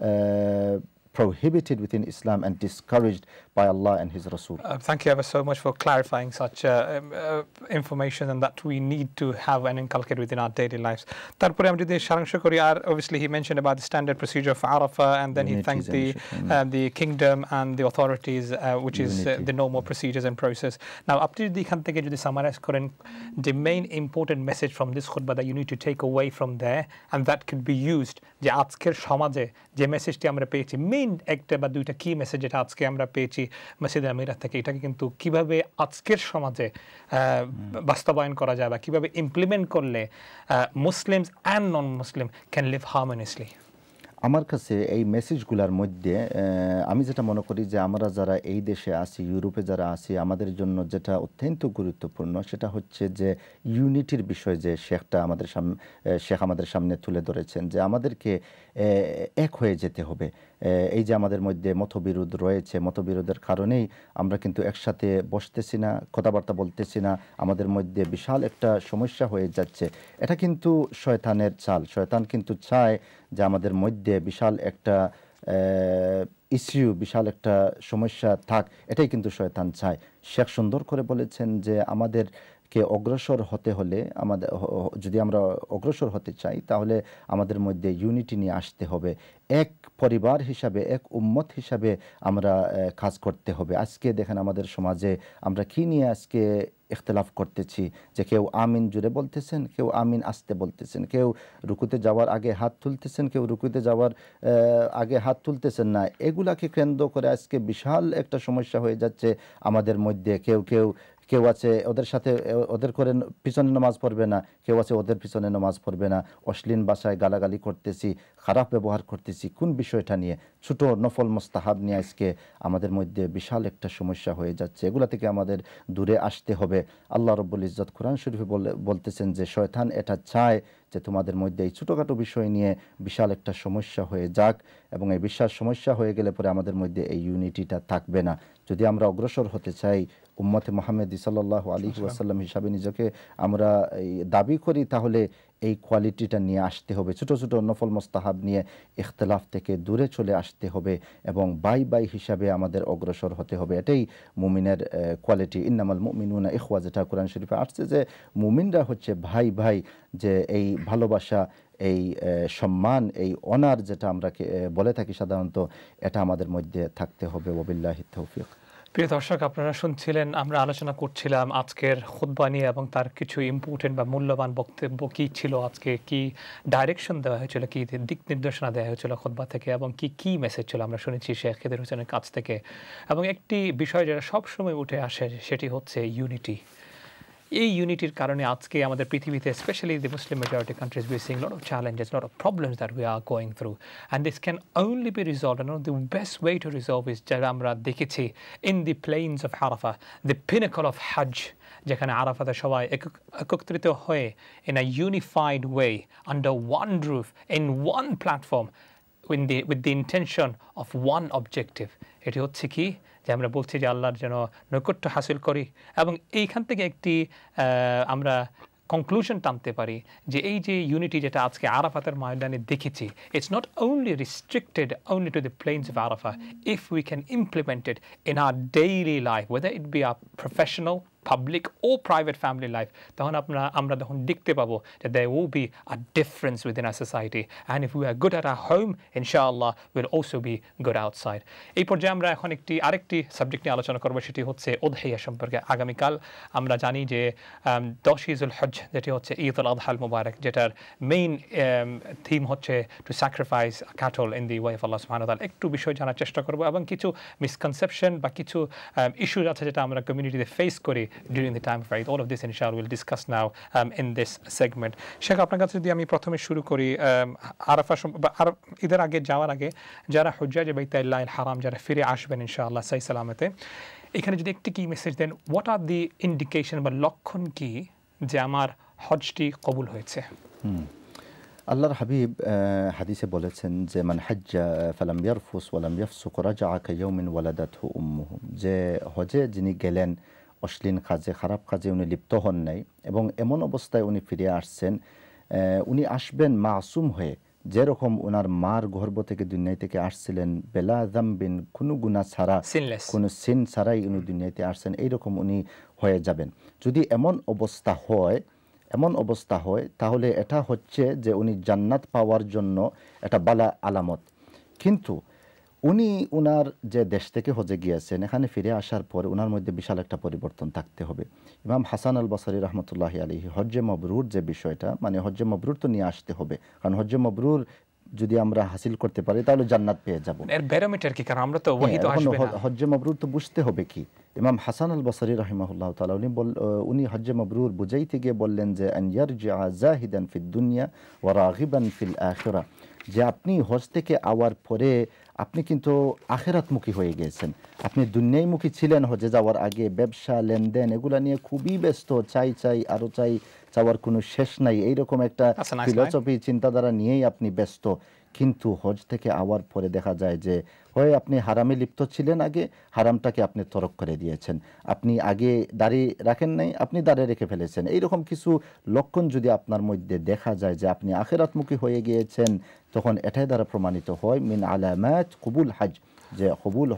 prohibited within Islam and discouraged by Allah and His Rasul. Thank you ever so much for clarifying such information, and that we need to have and inculcate within our daily lives. Tarpore amra jodi sharangsho kori, obviously he mentioned about the standard procedure for Arafah, and then he thanked the kingdom and the authorities, which is the normal procedures and process. Now, apni jodi ekhan theke jodi summarize koren, the main important message from this khutbah that you need to take away from there, and that could be used je ajker somaje je message ti amra peyechi, main একটা বা দুইটা কি message যেটা আজকে আমরা পেয়েছি মসজিদে আমিরা থেকে, এটাকে কিন্তু কিভাবে আজকের সমাজে বাস্তবায়ন করা যায় বা কিভাবে ইমপ্লিমেন্ট করলে Muslims and non Muslim can live harmoniously? আমার কাছে এই মেসেজগুলোর মধ্যে আমি যেটা মনে করি যে আমরা যারা এই দেশে আছি, ইউরোপে যারা আছি, আমাদের জন্য যেটা অত্যন্ত গুরুত্বপূর্ণ সেটা হচ্ছে যে ইউনিটির বিষয় যে শেখ আমাদের সামনে তুলে ধরেছেন যে আমাদেরকে এক হয়ে যেতে হবে। এই যে আমাদের মধ্যে মতবিরোধ রয়েছে, মতবিরোধের কারণেই আমরা কিন্তু একসাথে বসতেছি না, কথাবার্তা বলতেছি না, আমাদের মধ্যে বিশাল একটা সমস্যা হয়ে যাচ্ছে। এটা কিন্তু শয়তানের চাল। শয়তান কিন্তু চায় যে আমাদের মধ্যে বিশাল একটা ইস্যু, বিশাল একটা সমস্যা থাক, এটাই কিন্তু শয়তান চায়। শেখ সুন্দর করে বলেছেন যে আমাদেরকে অগ্রসর হতে হলে, যদি আমরা অগ্রসর হতে চাই তাহলে আমাদের মধ্যে ইউনিটি নিয়ে আসতে হবে, এক পরিবার হিসাবে, এক উম্মত হিসাবে আমরা কাজ করতে হবে। আজকে দেখেন আমাদের সমাজে আমরা কি নিয়ে আজকে ইখতিলাফ করতেছি, যে কেউ আমিন জুড়ে বলতেছেন, কেউ আমিন আসতে বলতেছেন, কেউ রুকুতে যাওয়ার আগে হাত তুলতেছেন, কেউ রুকুতে যাওয়ার আগে হাত তুলতেছেন না। এগুলাকে কেন্দ্র করে আজকে বিশাল একটা সমস্যা হয়ে যাচ্ছে আমাদের মধ্যে। কেউ আছে ওদের সাথে ওদের করে পিছনে নামাজ পড়বে না, কেউ আছে ওদের পিছনে নামাজ পড়বে না, অশ্লীল ভাষায় গালাগালি করতেছি, খারাপ ব্যবহার করতেছি। কোন বিষয়টা নিয়ে? ছোট নফল মুস্তাহাব নিয়ে আজকে আমাদের মধ্যে বিশাল একটা সমস্যা হয়ে যাচ্ছে। এগুলা থেকে আমাদের দূরে আসতে হবে। আল্লাহ রব্বুল ইজ্জত কোরআন শরীফে বলতেছেন যে শয়তান এটা চায় যে তোমাদের মধ্যে এই ছোটোখাটো বিষয় নিয়ে বিশাল একটা সমস্যা হয়ে যাক, এবং এই বিশাল সমস্যা হয়ে গেলে পরে আমাদের মধ্যে এই ইউনিটিটা থাকবে না। যদি আমরা অগ্রসর হতে চাই, উম্মতে মুহাম্মদি সাল্লাল্লাহু আলাইহি ওয়াসাল্লাম হিসাবে নিজেকে আমরা দাবি করি, তাহলে এই কোয়ালিটিটা নিয়ে আসতে হবে। ছোট ছোট নফল মুস্তাহাব নিয়ে ইখতিলাফ থেকে দূরে চলে আসতে হবে এবং বাই হিসাবে আমাদের অগ্রসর হতে হবে। এটাই মুমিনের কোয়ালিটি। ইন্নামাল মুমিনুনা ইখওয়া, যেটা কোরআন শরীফে আসছে যে মুমিনরা হচ্ছে ভাই, যে এই ভালোবাসা, এই সম্মান, এই অনার যেটা আমরা বলে থাকি সাধারণত, এটা আমাদের মধ্যে থাকতে হবে। ওয়াবিল্লাহি তৌফিক। প্রিয় দর্শক, আপনারা শুনছিলেন, আমরা আলোচনা করছিলাম আজকের খুতবা নিয়ে এবং তার কিছু ইম্পর্টেন্ট বা মূল্যবান বক্তব্য কী ছিল, আজকে কি ডাইরেকশন দেওয়া হয়েছিল, কি দিক নির্দেশনা দেওয়া হয়েছিল খুতবা থেকে, এবং কি মেসেজ ছিল আমরা শুনেছি শেখ খিদির হোসেনের কাছ থেকে। এবং একটি বিষয় যেটা সবসময় উঠে আসে সেটি হচ্ছে ইউনিটি। এই ইউনিটির কারণে আজকে আমাদের পৃথিবীতে specially the Muslim majority countries we seeing lot of challenges, lot of problems that we are going through, and this can only be resolve, and the best way to resolve is যারা আমরা দেখেছি in the plains of Arafah, the pinnacle of হজ, যেখানে আরাফাতে সবাই একত্রিত হয়ে in a unified way under one roof in one platform with the intention of one objective. এটি হচ্ছে কি যে আমরা বলছি যে আল্লাহর যেন নৈকট্য হাসিল করি, এবং এইখান থেকে একটি আমরা কনক্লুশন টানতে পারি যে এই যে ইউনিটি যেটা আজকে আরাফাতের ময়দানে দেখেছি, it's not only restricted only to the plains of Arafah, if we can implement it in our daily life, whether it be a professional, public or private family life, তখন আমরা তখন দেখতে পাবো যে there will be a difference within our society, and if we are good at our home, inshallah we'll also be good outside. এই পর্যায়ে আমরা এখন আরেকটি সাবজেক্ট নিয়ে আলোচনা করবো, সেটি হচ্ছে উদহিয়া সম্পর্কে। আগামীকাল আমরা জানি যে 10 জুল হজ, যেটি হচ্ছে ঈদ উল আযহা আল মুবারক, যেটার মেইন থিম হচ্ছে to sacrifice cattle in the way of আল্লাহ সুবহানাহু ওয়া তাআলা। একটু বিষয় জানার চেষ্টা করবো, এবং কিছু মিসকনসেপশন বা কিছু ইস্যুজ আছে যেটা আমরা কমিউনিটিতে ফেস করি during the time of Eid. All of this inshallah we'll discuss now in this segment. Sheikh, আপনার কাছে যদি আমি প্রথমে শুরু করি, আরাফা ঈদের আগে যাওয়ার আগে যারা হুজ্জাজ বাইতুল্লাহিল হারাম যারা ফিরে আসবেন ইনশাআল্লাহ সহি সালামতে, এখানে যদি একটি কি মেসেজ দেন, হোয়াট আর দি ইন্ডিকেশন বা লক্ষণ কি যে আমার হজটি কবুল হয়েছে? আল্লাহর হাবিব হাদিসে বলেছেন যে মান হাজ্জা ফালাম ইয়ারফুস ওয়ালাম ইয়াফসুক রাজাআ কায়াউমিন ওয়ালাদাতহু উম্মুহু, যে হজে যিনি গেলেন অশ্লীল কাজে, খারাপ কাজে উনি লিপ্ত হন নাই, এবং এমন অবস্থায় উনি ফিরে আসছেন, উনি আসবেন মাসুম হয়ে, যেরকম ওনার মার গর্ভ থেকে দুনিয়া থেকে আসছিলেন বেলা যামবিন, কোনো গুনাহ ছাড়া, কোনো সিন ছাড়াই উনি দুনিয়াতে আসছেন, এইরকম উনি হয়ে যাবেন। যদি এমন অবস্থা হয় তাহলে এটা হচ্ছে যে উনি জান্নাত পাওয়ার জন্য এটা বালা আলামত। কিন্তু উনি উনার যে দেশ থেকে হজে গিয়েছেন, এখানে ফিরে আসার পরে উনার মধ্যে বিশাল একটা পরিবর্তন থাকতে হবে। ইমাম হাসান আল বসরি রহমতুল্লাহি আলাইহি হজ্জে মবরুর যে বিষয়টা, মানে হজ্জে মবরুর তো নিয়ে আসতে হবে, কারণ হজ্জে মবরুর যদি আমরা হাসিল করতে পারি তাহলে জান্নাত পেয়ে যাব। এর ব্যারোমিটার কি? কারণ আমরা তো ওহী তো আসবে না, হজ্জে মবরুর তো বুঝতে হবে কি। ইমাম হাসান আল বসরি রাহিমাহুল্লাহ তাআলা উনি হজ্জে মবরুর বুঝাইতে গিয়ে বললেন যে আন ইয়ারজিআ জাহিদান ফিদ দুনিয়া ওয়া রাগিবান ফিল আখিরা, যে আপনি হজ থেকে আওয়ার পরে আপনি কিন্তু আখিরাতমুখী হয়ে গিয়েছেন। আপনি দুনিয়ামুখী ছিলেন হজে যাওয়ার আগে, ব্যবসা লেনদেন এগুলা নিয়ে খুবই ব্যস্ত, চাই আরো চাই, চাওয়ার কোনো শেষ নাই, এইরকম একটা ফিলোসফি চিন্তাধারা নিয়েই আপনি ব্যস্ত। কিন্তু হজ থেকে আওয়ার পরে দেখা যায় যে হয় আপনি হারামে লিপ্ত ছিলেন, আগে হারামটাকে আপনি তরক করে দিয়েছেন, আপনি আগে দাড়ি রাখেন নাই, আপনি দাড়ি রেখে ফেলেছেন। এইরকম কিছু লক্ষণ যদি আপনার মধ্যে দেখা যায় যে আপনি আখিরাতমুখী হয়ে গিয়েছেন, তখন এটাই দ্বারা প্রমাণিত হয় মিন আলামাত কবুল হজ, যে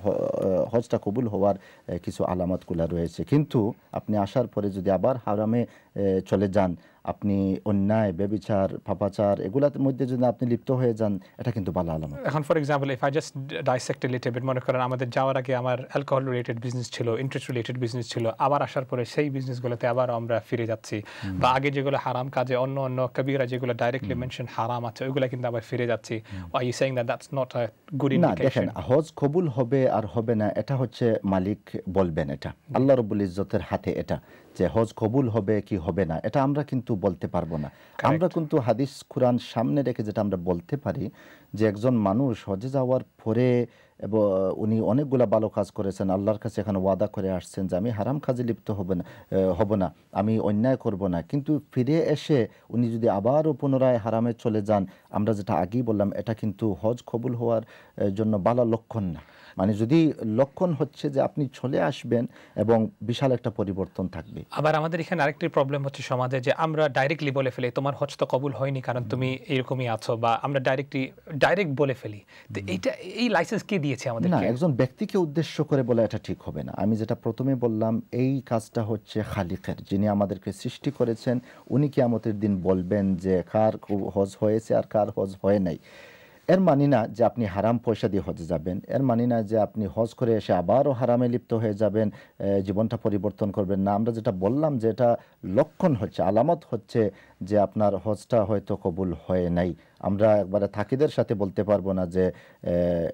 হজটা কবুল হওয়ার কিছু আলামতগুলো রয়েছে। কিন্তু আপনি আসার পরে যদি আবার হারামে চলে যান, আপনি অন্যায়, ব্যভিচার, পাপাচার এগুলোর মধ্যে যদি আপনি লিপ্ত হয়ে যান, এটা কিন্তু ভালো আলামত। এখন for example if I just dissect a little bit, মনে করেন আমাদের যাওয়ার আগে আমার অ্যালকোহল রিলেটেড বিজনেস ছিল, ইন্টারেস্ট রিলেটেড বিজনেস ছিল, আবার আসার পরে সেই বিজনেসগুলোতে আবার আমরা ফিরে যাচ্ছি, বা আগে যেগুলো হারাম কাজে অন্য কবিরা যেগুলো ডাইরেক্টলি মেনশন হারাম আছে ওইগুলো কিন্তু আবার ফিরে যাচ্ছি। Are you saying that's not a good indication? দেখেন, হজ কবুল হবে আর হবে না এটা হচ্ছে মালিক বলবেন, এটা আল্লাহ রাব্বুল ইজ্জতের হাতে, এটা যে হজ কবুল হবে কি হবে না এটা আমরা কিন্তু বলতে পারবো না। আমরা কিন্তু হাদিস কুরআন সামনে রেখে যেটা আমরা বলতে পারি যে একজন মানুষ হজে যাওয়ার পরে এবং উনি অনেকগুলা ভালো কাজ করেছেন, আল্লাহর কাছে এখানে ওয়াদা করে আসছেন যে আমি হারাম কাজে লিপ্ত হব না, আমি অন্যায় করব না, কিন্তু ফিরে এসে উনি যদি আবারও পুনরায় হারামে চলে যান, আমরা যেটা আগেই বললাম, এটা কিন্তু হজ কবুল হওয়ার জন্য ভালো লক্ষণ না। মানে যদি লক্ষণ হচ্ছে যে আপনি চলে আসবেন এবং বিশাল একটা পরিবর্তন থাকবে। আবার আমাদের এখানে আরেকটি প্রবলেম হচ্ছে সমাজে, যে আমরা ডাইরেক্টলি বলে ফেলি তোমার হজ তো কবুল হয়নি কারণ তুমি এরকমই আছো, বা আমরা ডাইরেক্ট বলে ফেলি। তো এই লাইসেন্স কে দিয়েছে আমাদের? না, একজন ব্যক্তিকে উদ্দেশ্য করে বলা এটা ঠিক হবে না। আমি যেটা প্রথমে বললাম, এই কাজটা হচ্ছে খালিকের, যিনি আমাদেরকে সৃষ্টি করেছেন, উনি কিয়ামতের দিন বলবেন যে কার হজ হয়েছে আর কার হজ হয় নাই। এর মানি না যে আপনি হারাম পয়সা দিয়ে হজে যাবেন, এর মানি না যে আপনি হজ করে এসে আবারও হারামে লিপ্ত হয়ে যাবেন, জীবনটা পরিবর্তন করবেন না। আমরা যেটা বললাম যে এটা লক্ষণ হচ্ছে, আলামত হচ্ছে যে আপনার হজটা হয়তো কবুল হয় নাই। আমরা একবারে তাকিদের সাথে বলতে পারবো না যে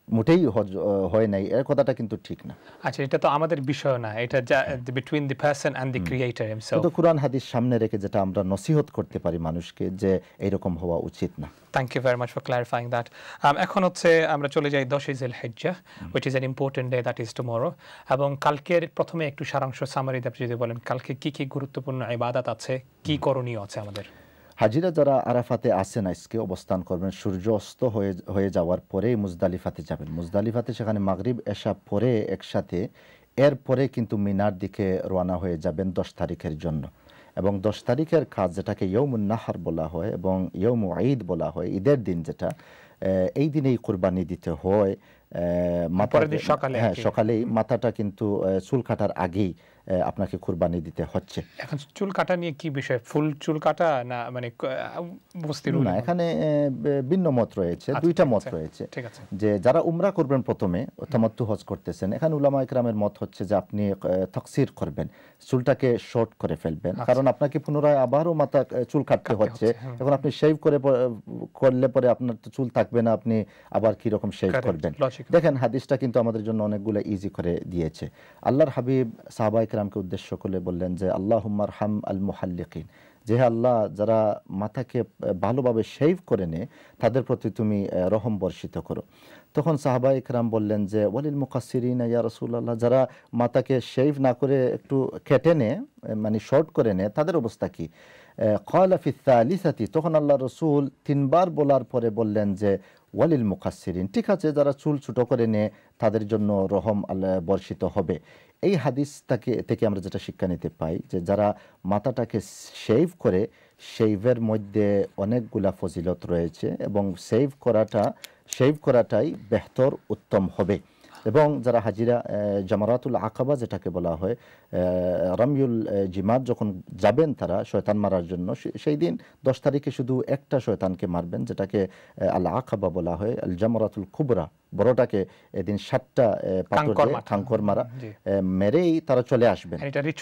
মোটেই হজ হয় নাই, এর কথাটা কিন্তু ঠিক না। আচ্ছা, এটা তো আমাদের বিষয় না, এটা between the person and the creator himself. তো কুরআন হাদিস সামনে রেখে যেটা আমরা নসিহত করতে পারি মানুষকে যে এইরকম হওয়া উচিত না। Thank you very much for clarifying that. এখন হচ্ছে আমরা চলে যাই 10 জিলহিজ্জাহ, which is an important day, that is tomorrow. এবং কালকের প্রথমে একটু সারাংশ সামারি আপনি যদি বলেন কালকে কি কি গুরুত্বপূর্ণ ইবাদত আছে, কি করণীয় আছে আমাদের? হাজিরা যারা আরাফাতে আছেন আজকে অবস্থান করবেন, সূর্য অস্ত হয়ে যাওয়ার পরেই মুজদালিফাতে যাবেন। মুজদালিফাতে সেখানে মাগরিব এশা পরে একসাথে, এরপরে কিন্তু মিনার দিকে রওনা হয়ে যাবেন 10 তারিখের জন্য। এবং 10 তারিখের কাজ যেটাকে ইয়ৌমুন নাহর বলা হয় এবং ইয়ৌমু ঈদ বলা হয়, ঈদের দিন যেটা, এই দিনেই কুরবানি দিতে হয়। সকালেই মাথাটা কিন্তু চুল কাটার আগেই আপনাকে কুরবানি দিতে হচ্ছে। এখন চুল কাটা নিয়ে কি বিষয়, ফুল চুল কাটা না মানে না, এখানে ভিন্ন মত রয়েছে, দুইটা মত রয়েছে। যে যারা উমরা করবেন প্রথমে তামাত্তু হজ করতেছেন, এখানে উলামা ইকরামের মত হচ্ছে যে আপনি তাকসির করবেন, চুলটাকে শর্ট করে ফেলবেন, কারণ আপনাকে পুনরায় আবারও মাথা চুল কাটতে হচ্ছে। এখন আপনি শেভ করলে পরে আপনার তো চুল থাকবে না, আপনি আবার কি রকম শেভ করবেন? দেখেন হাদিসটা কিন্তু আমাদের জন্য অনেকগুলো ইজি করে দিয়েছে। আল্লাহর হাবিব সাহাবা ইকরামকে উদ্দেশ্য করে বললেন যে আল্লাহুম্মা আরহাম আল মুহাল্লিকিন, যে আল্লাহ যারা মাথাকে ভালোভাবে শেভ করে নেয় তাদের প্রতি তুমি রহম বর্ষিত করো। তখন সাহাবা ইকরাম বললেন যে ওয়ালিল মুকাসসিরিনা ইয়া রাসূলুল্লাহ, যারা মাথাকে শেভ না করে একটু কেটে নেয় মানে শর্ট করে নেয় তাদের অবস্থা কি? ক্বালা ফি সালিসাতি, তখন আল্লাহ রাসূল 3 বার বলার পরে বললেন যে ওয়ালিল মুকাসসিরিন, ঠিক আছে যারা চুল ছোট করে নেয় তাদের জন্য রহম আল্লাহ বর্ষিত হবে। এই হাদিস থেকে আমরা যেটা শিক্ষা নিতে পাই যে যারা মাথাটাকে শেভ করে, শেভের মধ্যে অনেকগুলা ফজিলত রয়েছে এবং শেভ করাটাই বেহতর উত্তম হবে। এবং যারা হাজিরা জামারাতুল আকাবা যেটাকে বলা হয়, রামিউল জিমাত যখন যাবেন তারা শয়তান মারার জন্য, সেই দিন 10 তারিখে শুধু একটা শয়তানকে মারবেন যেটাকে আল আকাবা বলা হয়, আল জামারাতুল কুবরা, বড়টাকে এদিন 7টা পাথর দিয়ে কাঙ্কর মারা মেরেই তারা চলে আসবেন,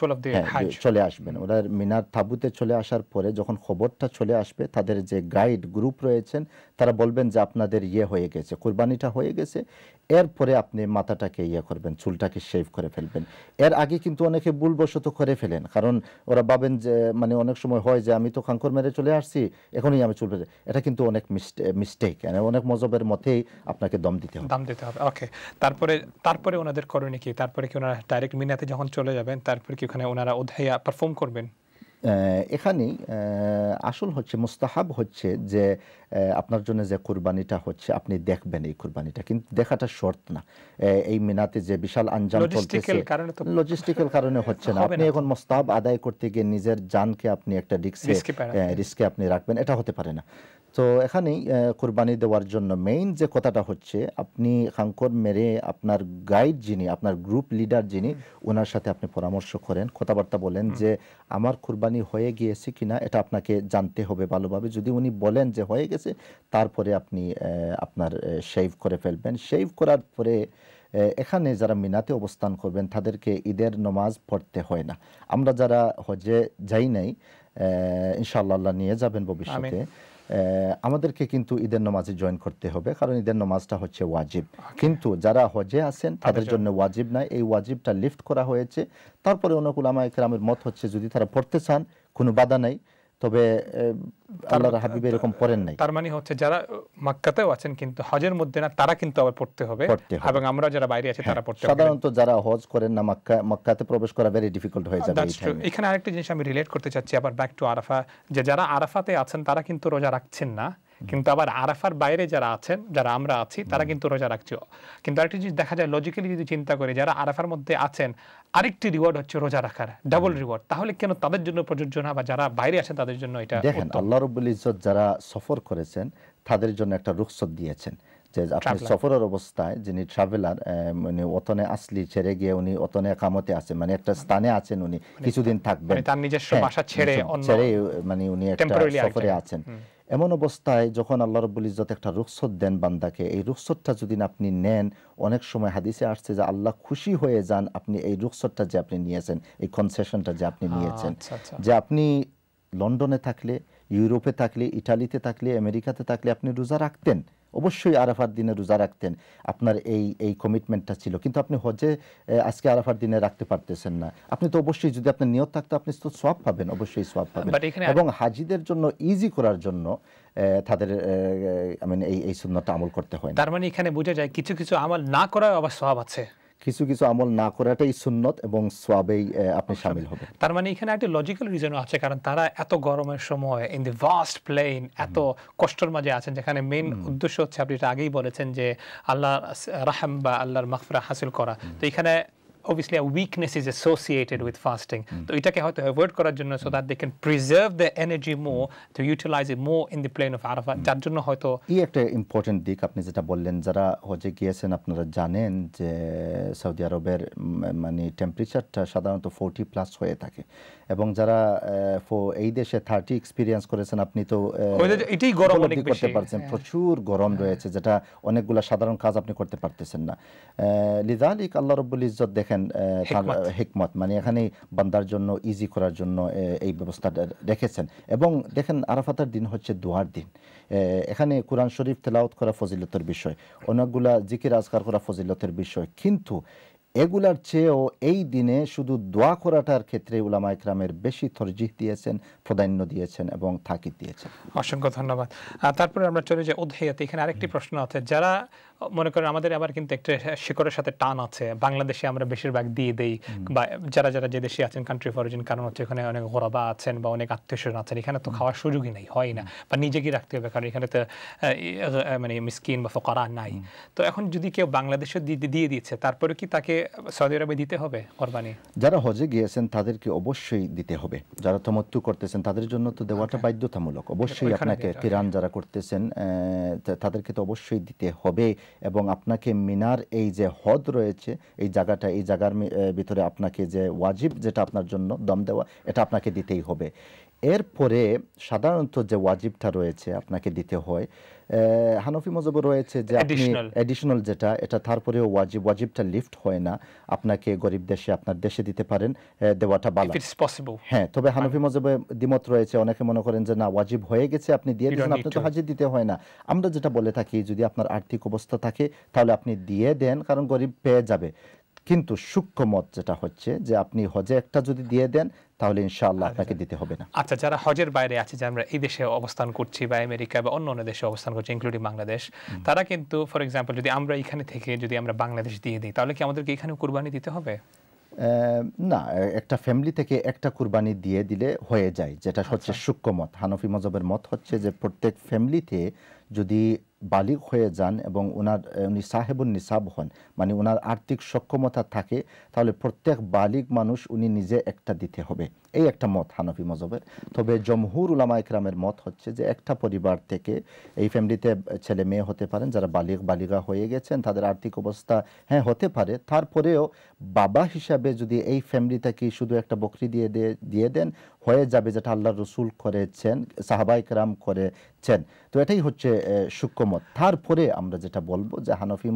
চলে আসবেন। ওরা মিনার তাবুতে চলে আসার পরে যখন খবরটা চলে আসবে, তাদের যে গাইড গ্রুপ রয়েছেন তারা বলবেন যে আপনাদের হয়ে গেছে, কুরবানিটা হয়ে গেছে, এরপরে আপনি মাথাটাকে করবেন, চুলটাকে শেভ করে ফেলবেন। এর আগে কিন্তু অনেকে ভুলবশত করে ফেলেন, কারণ ওরা ভাবেন যে মানে অনেক সময় হয় যে আমি তো কাঙ্কর মেরে চলে আসছি, এখনই আমি চুল ফেলে, এটা কিন্তু অনেক মিস্টেক, অনেক মজবের মতেই আপনাকে দম দিতে হবে। ওকে, তারপরে ওনাদের করণীয় কি? তারপরে কি ওনারা ডাইরেক্ট মিনাতে যখন চলে যাবেন তারপরে কি ওখানে ওনারা উদহিয়া পারফর্ম করবেন? এখানেই আসল হচ্ছে, মুস্তাহাব হচ্ছে যে আপনার জন্য যে কুরবানিটা হচ্ছে আপনি দেখবেন এই কুরবানিটা, কিন্তু দেখাটা শর্ত না। এই মিনাতে যে বিশাল আঞ্জাম চলতেছে, লজিস্টিক্যাল কারণে হচ্ছে না। আপনি এখন মুস্তাহাব আদায় করতে গিয়ে নিজের জানকে আপনি একটা রিস্কে আপনি রাখবেন, এটা হতে পারে না। তো এখানেই কুরবানি দেওয়ার জন্য মেইন যে কথাটা হচ্ছে, আপনি কাঙ্কর মেরে আপনার গাইড যিনি, আপনার গ্রুপ লিডার যিনি, ওনার সাথে আপনি পরামর্শ করেন, কথাবার্তা বলেন যে আমার কুরবানি হয়ে গিয়েছে কিনা এটা আপনাকে জানতে হবে ভালোভাবে। যদি উনি বলেন যে হয়ে গেছে, তারপরে আপনি আপনার শেভ করে ফেলবেন। শেভ করার পরে এখানে যারা মিনাতে অবস্থান করবেন তাদেরকে ঈদের নামাজ পড়তে হয় না। আমরা যারা হজে যাই নাই, ইনশাআল্লাহ আল্লাহ নিয়ে যাবেন ভবিষ্যতে, আমাদেরকে কিন্তু ঈদের নামাজে জয়েন করতে হবে, কারণ ঈদের নামাজটা হচ্ছে ওয়াজিব। কিন্তু যারা হজে আছেন তাদের জন্য ওয়াজিব নাই, এই ওয়াজিবটা লিফট করা হয়েছে। তারপরে অনেক উলামা ইকরামের মত হচ্ছে যদি তারা পড়তে চান কোনো বাধা নাই, তবে আল্লাহর হাবিব এরকম পড়েন নাই। তার মানে হচ্ছে যারা মক্কাতেও আছেন কিন্তু হজের মধ্যে না, তারা কিন্তু আবার পড়তে হবে, এবং আমরা যারা বাইরে আছি তারা পড়তে হবে। সাধারণত যারা হজ করেন না, মক্কাতে প্রবেশ করা ভেরি ডিফিকাল্ট হয়ে যাবে। এখানে আরেকটা জিনিস আমি রিলেট করতে চাচ্ছি, আবার ব্যাক টু আরাফা, যে যারা আরাফাতে আছেন তারা কিন্তু রোজা রাখছেন না, কিন্তু আবার আরাফার বাইরে যারা আছেন, যারা আমরা আছি, তারা কিন্তু রোজা রাখছে। কিন্তু আরেকটা জিনিস দেখা যায় লজিক্যালি যদি চিন্তা করি, যারা আরাফার মধ্যে আছেন আরেকটি রিওয়ার্ড হচ্ছে রোজা রাখার, ডাবল রিওয়ার্ড, তাহলে কেন তাদের জন্য প্রযোজ্য না, বা যারা বাইরে আছেন তাদের জন্য এটা? দেখেন, আল্লাহ রাব্বুল ইজ্জত যারা সফর করেছেন তাদের জন্য একটা রুখসত দিয়েছেন, যে আপনি সফরের অবস্থায় যিনি ট্রাভেলার, মানে ওতনে আসলি ছেড়ে গিয়ে উনি ওতনে কামতে আছেন, মানে একটা স্থানে আছেন, উনি কিছুদিন থাকবেন, তার নিজস্ব বাসা ছেড়ে মানে উনি একটা সফরে আছেন। এমন অবস্থায় যখন আল্লাহ রাব্বুল ইজ্জত একটা রুখসত দেন বান্দাকে, এই রুখসতটা যদি আপনি নেন, অনেক সময় হাদিসে আসছে যে আল্লাহ খুশি হয়ে যান আপনি এই রুখসতটা যে আপনি নিয়েছেন, এই কনসেশনটা যে আপনি নিয়েছেন। যে আপনি লন্ডনে থাকলে, ইউরোপে থাকলে, ইটালিতে থাকলে, আমেরিকাতে থাকলে আপনি রোজা রাখতেন, অবশ্যই আরাফার দিনে রোজা রাখতেন, আপনার এই কমিটমেন্টটা ছিল, কিন্তু আপনি হজে আজকে আরাফার দিনে রাখতে পারতেছেন না, আপনি তো অবশ্যই, যদি আপনার নিয়ত থাকতো আপনি তো সওয়াব পাবেন, অবশ্যই সওয়াব পাবেন। এবং হাজিদের জন্য ইজি করার জন্য তাদের এই সুন্নতটা আমল করতে হয়। তার মানে এখানে বোঝা যায় কিছু কিছু আমল না করার আবার সওয়াব আছে, কিছু কিছু আমল না করাটাই সুন্নত এবং সওয়াবেই আপনি শামিল হবেন। তার মানে এখানে একটা লজিক্যাল রিজনও আছে, কারণ তারা এত গরমের সময় ইন দি ভাস্ট প্লেন এত কষ্টের মাঝে আছেন, যেখানে মেইন উদ্দেশ্য হচ্ছে আপনি এটা আগেই বলেছেন যে আল্লাহর রাহম বা আল্লাহর মাগফিরাত হাসিল করা। তো এখানে obviously a weakness is associated with fasting, তো এটাকে হয়তো অ্যাভয়েড করার জন্য so that they can preserve the energy more to utilize it more in the plane of Arafat, যার জন্য হয়তো এই একটা ইম্পর্টেন্ট দিক আপনি যেটা বললেন। যারা হজে গিয়েছেন আপনারা জানেন যে সৌদি আরবের মানে টেম্পারেচারটা সাধারণত 40+ হয়ে থাকে, এবং যারা এই দেশে 30 এক্সপিরিয়েন্স করেছেন আপনি তো এটাই গরম অনেক বেশি করতে পারছেন, প্রচুর গরম রয়েছে, যেটা অনেকগুলা সাধারণ কাজ আপনি করতে পারতেছেন না। লিযালিক আল্লাহ রাব্বুল ইজ্জত দেখেন হিকমত, মানে এখানে বান্দার জন্য ইজি করার জন্য এই ব্যবস্থাটা রেখেছেন। এবং দেখেন আরাফাতের দিন হচ্ছে দোয়ার দিন, এখানে কোরআন শরীফ তেলাওয়াত করা ফজিলতের বিষয়, অনেকগুলা জিকির আজকার করা ফজিলতের বিষয়, কিন্তু এগুলার চেয়েও এই দিনে শুধু দোয়া করাটার ক্ষেত্রে উলামা ইকরামের বেশি তরজিহ দিয়েছেন, প্রাধান্য দিয়েছেন এবং তাকিদ দিয়েছেন। অসংখ্য ধন্যবাদ। তারপরে আমরা চলে যাই উদহিয়াতে। এখানে আরেকটি প্রশ্ন আছে, যারা মনে করেন আমাদের আবার কিন্তু একটা শিকড়ের সাথে টান আছে, বাংলাদেশে আমরা বেশিরভাগ দিয়ে দেই, বা যারা যারা যে দেশে আছেন কান্ট্রি অফ অরিজিন, কারণ হচ্ছে এখানে অনেক গোরাবা আছেন বা অনেক আত্মীয়স্বজন আছেন, এখানে তো খাওয়ার সুযোগই নেই, হয় না, বা নিজেকেই রাখতে হবে, কারণ এখানে তো মানে মিসকিন বা ফকরা নাই। তো এখন যদি কেউ বাংলাদেশে দিয়ে দিচ্ছে, তারপরে কি তাকে সৌদি আরবে দিতে হবে কোরবানি? যারা হজে গিয়েছেন তাদেরকে অবশ্যই দিতে হবে, যারা তামাত্তু করতেছেন তাদের জন্য তো দেওয়াটা বাধ্যতামূলক, অবশ্যই আপনাকে কিরান যারা করতেছেন তাদেরকে তো অবশ্যই দিতে হবে। এবং আপনাকে মিনার এই যে হদ রয়েছে এই জায়গাটা, এই জায়গার ভিতরে আপনাকে যে ওয়াজিব যেটা আপনার জন্য দম দেওয়া, এটা আপনাকে দিতেই হবে। এরপরে সাধারণত যে ওয়াজিবটা রয়েছে আপনাকে দিতে হয়, হানফি মযহবে রয়েছে যে আপনি অ্যাডিশনাল যেটা, এটা তারপরেও ওয়াজিবটা লিফট হয় না, আপনাকে গরিব দেশে আপনার দেশে দিতে পারেন, দেওয়াটা ভালো। হ্যাঁ, তবে হানফি মযহবে দ্বিমত রয়েছে, অনেকে মনে করেন যে না ওয়াজিব হয়ে গেছে আপনি দিয়ে দিন, আপনি তো হাজি দিতে হয় না। আমরা যেটা বলে থাকি, যদি আপনার আর্থিক অবস্থা থাকে তাহলে আপনি দিয়ে দেন, কারণ গরিব পেয়ে যাবে। কিন্তু সূক্ষ্ম মত যেটা হচ্ছে যে আপনি হজে একটা যদি দিয়ে দেন তাহলে ইনশাআল্লাহ আপনাকে দিতে হবে না। আচ্ছা, যারা হজের বাইরে আছে, যে আমরা এই দেশে অবস্থান করছি বা আমেরিকা বা অন্য দেশে অবস্থান করছি ইনক্লুডিং বাংলাদেশ, তারা কিন্তু ফর এক্সাম্পল যদি আমরা এখানে থেকে যদি আমরা বাংলাদেশ দিয়ে দিই, তাহলে কি আমাদেরকে এখানে কুরবানি দিতে হবে? না, একটা ফ্যামিলি থেকে একটা কুরবানি দিয়ে দিলে হয়ে যায়, যেটা হচ্ছে সূক্ষ্ম মত। হানফি মযহবের মত হচ্ছে যে প্রত্যেক ফ্যামিলিতে যদি বালিগ হয়ে যান এবং উনি সাহেবুন নিসাব হন, মানে ওনার আর্থিক সক্ষমতা থাকে, তাহলে প্রত্যেক বালিগ মানুষ উনি নিজে একটা দিতে হবে, এই একটা মত হানফি মযহবের। তবে জমহুর উলামা ইকরামের মত হচ্ছে যে একটা পরিবার থেকে, এই ফ্যামিলিতে ছেলে মেয়ে হতে পারেন যারা বালিগা হয়ে গেছেন, তাদের আর্থিক অবস্থা হ্যাঁ হতে পারে, তারপরেও বাবা হিসাবে যদি এই ফ্যামিলিটাকে শুধু একটা বকরি দিয়ে দেন হয়ে যাবে, যেটা আল্লাহর রাসূল করেছেন, সাহাবা ইকরাম করেছেন। তো এটাই হচ্ছে সূক্ষ্ম মত। তারপরে আমরা যেটা বলবো যে হানফি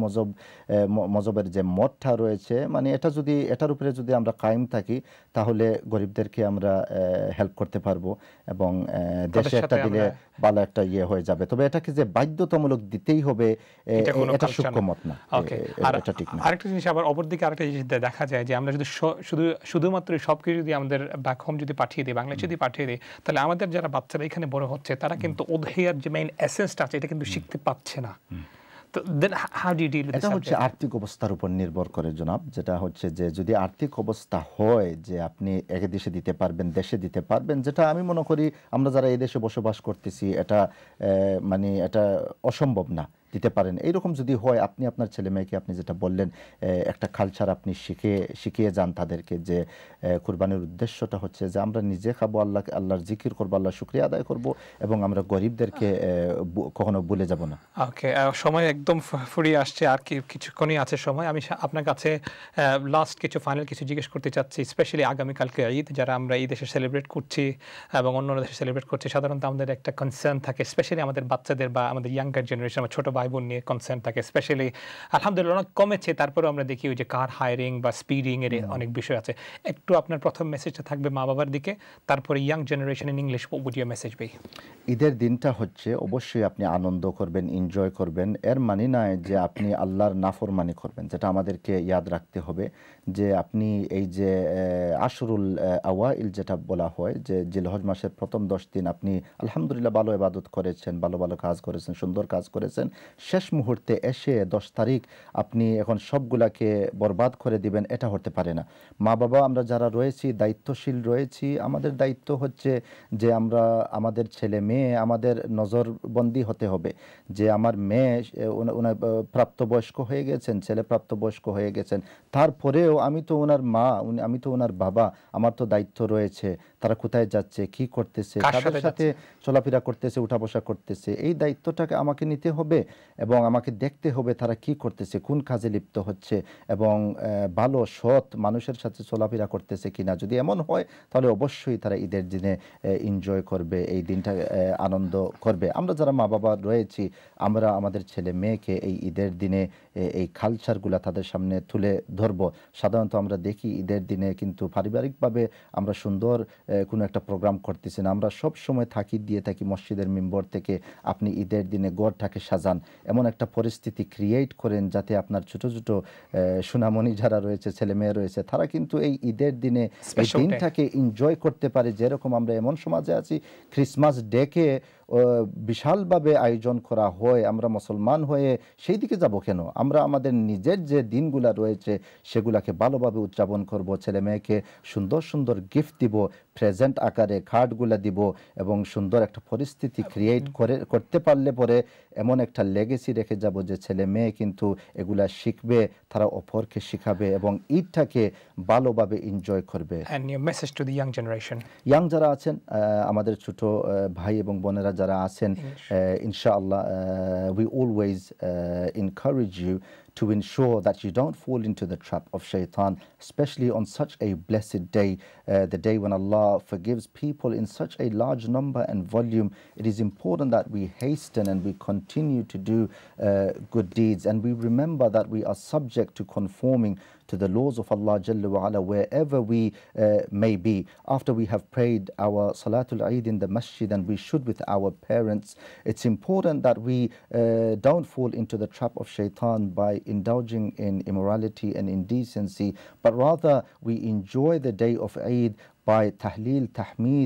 মযহবের যে মতটা রয়েছে, মানে এটার উপরে যদি আমরা কায়েম থাকি তাহলে গরিবদেরকে আমরা হেল্প করতে পারবো এবং দেশে একটা দিলে ভালো একটা হয়ে যাবে। তবে এটাকে যে বাধ্যতামূলক দিতেই হবে এটা সূক্ষ্ম মত না, এটা ঠিক না। আরেকটা জিনিস আবার অপরদিকে আরেকটা জিনিস দেখা যায় যে আমরা যদি শুধুমাত্র সবকিছু যদি আমাদের ব্যাক হোম যদি পাঠিয়ে দিই, বাংলাদেশে যদি পাঠিয়ে দিই, তাহলে আমাদের যারা বাচ্চারা এখানে বড় হচ্ছে তারা কিন্তু উদহিয়ার যে মেইন এসেন্সটা আছে এটা কিন্তু শিখতে পাচ্ছে না। তো then how do you deal with this? এটা হচ্ছে আর্থিক অবস্থার উপর নির্ভর করে জনাব, যেটা হচ্ছে যে যদি আর্থিক অবস্থা হয় যে আপনি এক দেশে দিতে পারবেন, দেশে দিতে পারবেন, যেটা আমি মনে করি আমরা যারা এই দেশে বসবাস করতেছি এটা মানে এটা অসম্ভব না, দিতে পারেন। এইরকম যদি হয়, আপনি আপনার ছেলে মেয়েকে আপনি যেটা বললেন একটা কালচার আপনি শিখিয়ে যান তাদেরকে, যে কুরবানির উদ্দেশ্যটা হচ্ছে যে আমরা নিজে খাবো, আল্লাহর জিকির করবো, আল্লাহর শুকরিয়া আদায় করব এবং আমরা গরিবদেরকে কখনো ভুলে যাব না। ওকে, সময় একদম ফুরিয়ে আসছে, আর কিছুক্ষণই আছে সময়। আমি আপনার কাছে লাস্ট ফাইনাল কিছু জিজ্ঞেস করতে চাচ্ছি, স্পেশালি আগামীকালকে ঈদ, যারা আমরা এই দেশে সেলিব্রেট করছি এবং অন্য দেশে সেলিব্রেট করছি, সাধারণত আমাদের একটা কনসার্ন থাকে, স্পেশালি আমাদের বাচ্চাদের বা আমাদের ইয়াঙ্গার জেনারেশন, ছোট ভাই বোন নিয়ে কনসার্ন থাকে, স্পেশালি আলহামদুলিল্লাহ অনেক কমেছে, তারপরে আমরা দেখি ওই যে কার হায়ারিং বা স্পিডিং এর অনেক বিষয় আছে। একটু আপনার প্রথম মেসেজটা থাকবে মা বাবার দিকে, তারপরে young generation in English, what would your message be? ঈদের দিনটা হচ্ছে অবশ্যই আপনি আনন্দ করবেন, এনজয় করবেন। এর মানে নয় যে আপনি আল্লাহর নাফরমানি করবেন, যেটা আমাদেরকে ইয়াদ রাখতে হবে যে আপনি এই যে আশরুল আওয়াইল যেটা বলা হয়, যে জিলহজ মাসের প্রথম 10 দিন আপনি আলহামদুলিল্লাহ ভালো ইবাদত করেছেন, ভালো ভালো কাজ করেছেন, সুন্দর কাজ করেছেন, শেষ মুহূর্তে এসে 10 তারিখ আপনি এখন সবগুলাকে বরবাদ করে দিবেন, এটা হতে পারে না। মা বাবা আমরা যারা রয়েছি, দায়িত্বশীল রয়েছি, আমাদের দায়িত্ব হচ্ছে যে আমরা আমাদের ছেলে মেয়ে আমাদের নজরবন্দি হতে হবে যে আমার মেয়ে ওনার প্রাপ্তবয়স্ক হয়ে গেছেন, ছেলে প্রাপ্তবয়স্ক হয়ে গেছেন, তারপরেও আমি তো ওনার মা, আমি তো ওনার বাবা, আমার তো দায়িত্ব রয়েছে তারা কোথায় যাচ্ছে, কি করতেছে, কাদের সাথে চলাফেরা করতেছে, উঠা বসা করতেছে, এই দায়িত্বটাকে আমাকে নিতে হবে এবং আমাকে দেখতে হবে তারা কি করতেছে, কোন কাজে লিপ্ত হচ্ছে এবং ভালো সৎ মানুষের সাথে চলাফেরা করতেছে কিনা। যদি এমন হয় তাহলে অবশ্যই তারা ঈদের দিনে এনজয় করবে, এই দিনটা আনন্দ করবে। আমরা যারা মা বাবা রয়েছি, আমরা আমাদের ছেলে মেয়েকে এই ঈদের দিনে এই কালচারগুলো তাদের সামনে তুলে ধরবো। সাধারণত আমরা দেখি ঈদের দিনে কিন্তু পারিবারিকভাবে আমরা সুন্দর কোনো একটা প্রোগ্রাম করতেছি না, আমরা সব সময় তাকিদ দিয়ে থাকি মসজিদের মিম্বর থেকে আপনি ঈদের দিনে গড়টাকে সাজান, এমন একটা পরিস্থিতি ক্রিয়েট করেন যাতে আপনার ছোট ছোট সোনামণি যারা রয়েছে, ছেলে মেয়ে রয়েছে, তারা কিন্তু এই ঈদের দিনে এই দিনটাকে এনজয় করতে পারে। যেরকম আমরা এমন সমাজে আছি ক্রিসমাস ডেকে বিশালভাবে আয়োজন করা হয়, আমরা মুসলমান হয়ে সেই দিকে যাব কেন? আমরা আমাদের নিজের যে দিনগুলা রয়েছে সেগুলাকে ভালোভাবে উদযাপন করব, ছেলে মেয়েকে সুন্দর সুন্দর গিফট দিব, প্রেজেন্ট আকারে কার্ডগুলা দিব এবং সুন্দর একটা পরিস্থিতি ক্রিয়েট করতে পারলে পরে এমন একটা লেগেসি রেখে যাব যে ছেলে মেয়ে কিন্তু এগুলা শিখবে, তারা অপরকে শিখাবে এবং ঈদটাকে ভালোভাবে এনজয় করবে। And your message to the young generation? Young যারা আছেন, আমাদের ছোট ভাই এবং বোনেরা যারা আছেন, ইনশাআল্লাহ we always encourage you to ensure that you don't fall into the trap of shaitan, especially on such a blessed day, the day when Allah forgives people in such a large number and volume. It is important that we hasten and we continue to do good deeds, and we remember that we are subject to conforming to the laws of Allah Jalla wa Ala wherever we may be. After we have prayed our Salatul Eid in the masjid, and we should with our parents, it's important that we don't fall into the trap of shaitan by indulging in immorality and indecency, but rather we enjoy the day of Eid by tahleel, tahmeed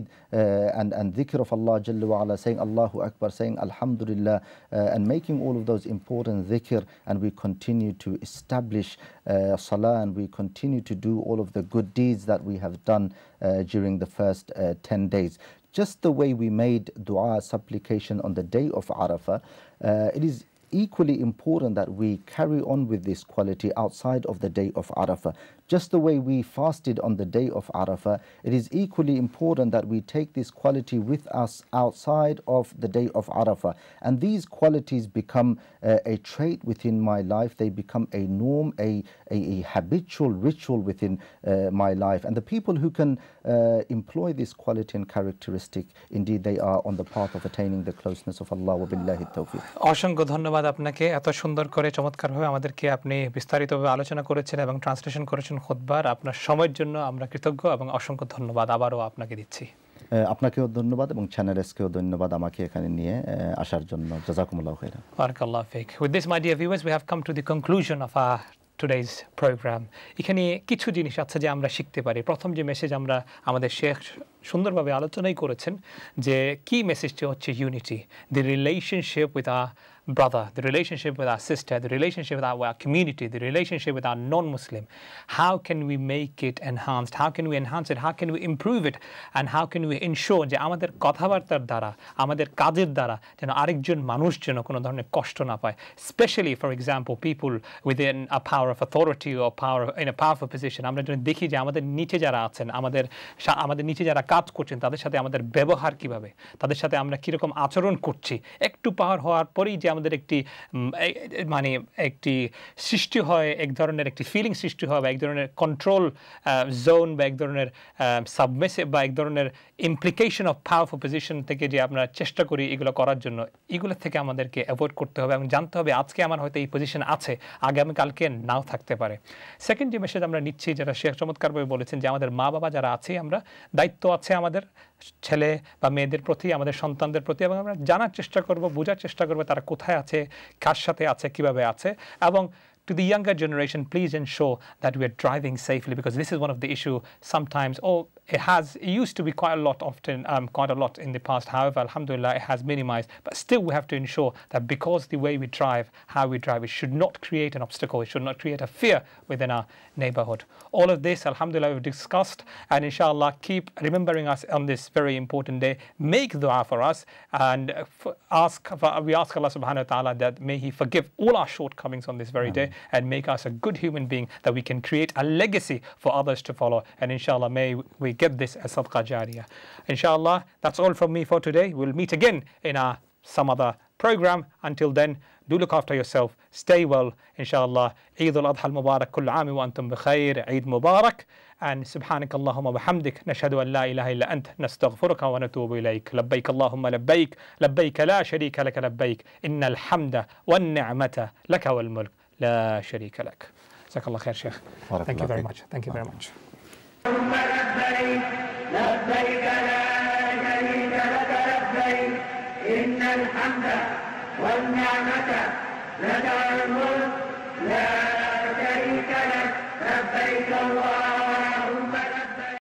and dhikr of Allah Jalla wa Ala, saying Allahu Akbar, saying Alhamdulillah, and making all of those important dhikr, and we continue to establish salah, and we continue to do all of the good deeds that we have done during the first 10 days. Just the way we made dua, supplication on the day of Arafah, it is equally important that we carry on with this quality outside of the day of Arafah. Just the way we fasted on the day of Arafah, it is equally important that we take this quality with us outside of the day of Arafah. And these qualities become a trait within my life. They become a norm, a habitual ritual within my life. And the people who can employ this quality and characteristic, indeed they are on the path of attaining the closeness of Allah. Wa billahi tawfiq. অসংখ্য ধন্যবাদ আপনাকে, এত সুন্দর করে চমৎকারভাবে আমাদেরকে আপনি বিস্তারিতভাবে আলোচনা করেছেন এবং ট্রান্সলেশন করেছেন খুতবার। আপনার সময়ের জন্য আমরা কৃতজ্ঞ এবং অসংখ্য ধন্যবাদ আবারও আপনাকে দিচ্ছি। আপনাকেও ধন্যবাদ এবং চ্যানেল এসকেও ধন্যবাদ আমাকে এখানে নিয়ে আসার জন্য। জাযাকুমুল্লাহু খাইরান। বারাকাল্লাহু ফিক। With this, my dear viewers, we have come to the conclusion of our today's program. এখানে কিছু জিনিস আছে যে আমরা শিখতে পারি। প্রথম যে মেসেজ আমরা আমাদের শেখ সুন্দরভাবে আলোচনাই করেছেন যে কি মেসেজটি হচ্ছে unity, the relationship with our brother, the relationship with our sister, the relationship with our community, the relationship with our non-Muslim. How can we make it enhanced? How can we enhance it? How can we improve it? And how can we ensure যে আমাদের কথাবার্তার দ্বারা, আমাদের কাজের দ্বারা যেন আরেকজন মানুষ যেন কোনো ধরনের কষ্ট না পায়, especially for example people within a power of authority or power in a powerful position. আমরা যদি দেখি যে আমাদের নিচে যারা আছেন, আমাদের নিচে যারা কাজ করছেন তাদের সাথে আমাদের ব্যবহার কিভাবে, তাদের সাথে আমরা কীরকম আচরণ করছি, একটু পার হওয়ার পরেই যে আমাদের একটি মানে একটি সৃষ্টি হয়, এক ধরনের একটি ফিলিং সৃষ্টি হয়, বা এক ধরনের কন্ট্রোল জোন, বা এক ধরনের সাবমিসিভ, বা এক ধরনের ইমপ্লিকেশন অফ পাওয়ারফুল পজিশন থেকে যে আমরা চেষ্টা করি এগুলো করার জন্য, এগুলো থেকে আমাদেরকে অ্যাভয়েড করতে হবে এবং জানতে হবে আজকে আমার হয়তো এই পজিশন আছে, আগামীকালকে নাও থাকতে পারে। সেকেন্ড যে মেসেজ আমরা নিচ্ছি, যেটা শেখ চমৎকারভাবে বলেছেন, যে আমাদের মা বাবা যারা আছে, আমরা দায়িত্ব আছে আমাদের ছেলে বা মেয়েদের প্রতি, আমাদের সন্তানদের প্রতি, এবং আমরা জানার চেষ্টা করব, বোঝার চেষ্টা করব তারা কোথায় আছে, কার সাথে আছে, কিভাবে আছে। এবং to the younger generation, please ensure that we are driving safely, because this is one of the issue sometimes, it used to be quite a lot in the past. However, alhamdulillah, it has minimized, but still we have to ensure that because the way we drive, how we drive, it should not create an obstacle, it should not create a fear within our neighborhood. All of this, alhamdulillah, we've discussed, and inshallah keep remembering us on this very important day. Make dua for us, and we ask Allah subhanahu wa ta'ala that may he forgive all our shortcomings on this very day, and make us a good human being, that we can create a legacy for others to follow. And inshallah, may we get this as sadaqah jariyah. Inshallah, that's all from me for today. We'll meet again in some other program. Until then, do look after yourself, stay well. Inshallah, Eid al-Adha al-Mubarak, kull aam wa antum bi khair, Eid Mubarak. And subhanak Allahumma bihamdik, nashhadu an la ilaha illa ant, nastaghfiruka wa natubu ilayk. Labbaik Allahumma labbaik, labbaik la sharika laka labbaik, innal hamda wan ni'mata laka wal mulk la sharika lak. Jazakallah khair, Sheikh. Thank you very much. Thank you very much. لبيك لا شريك لك لبيك إن الحمد والنعمة لك والملك لا شريك لك لبيك الله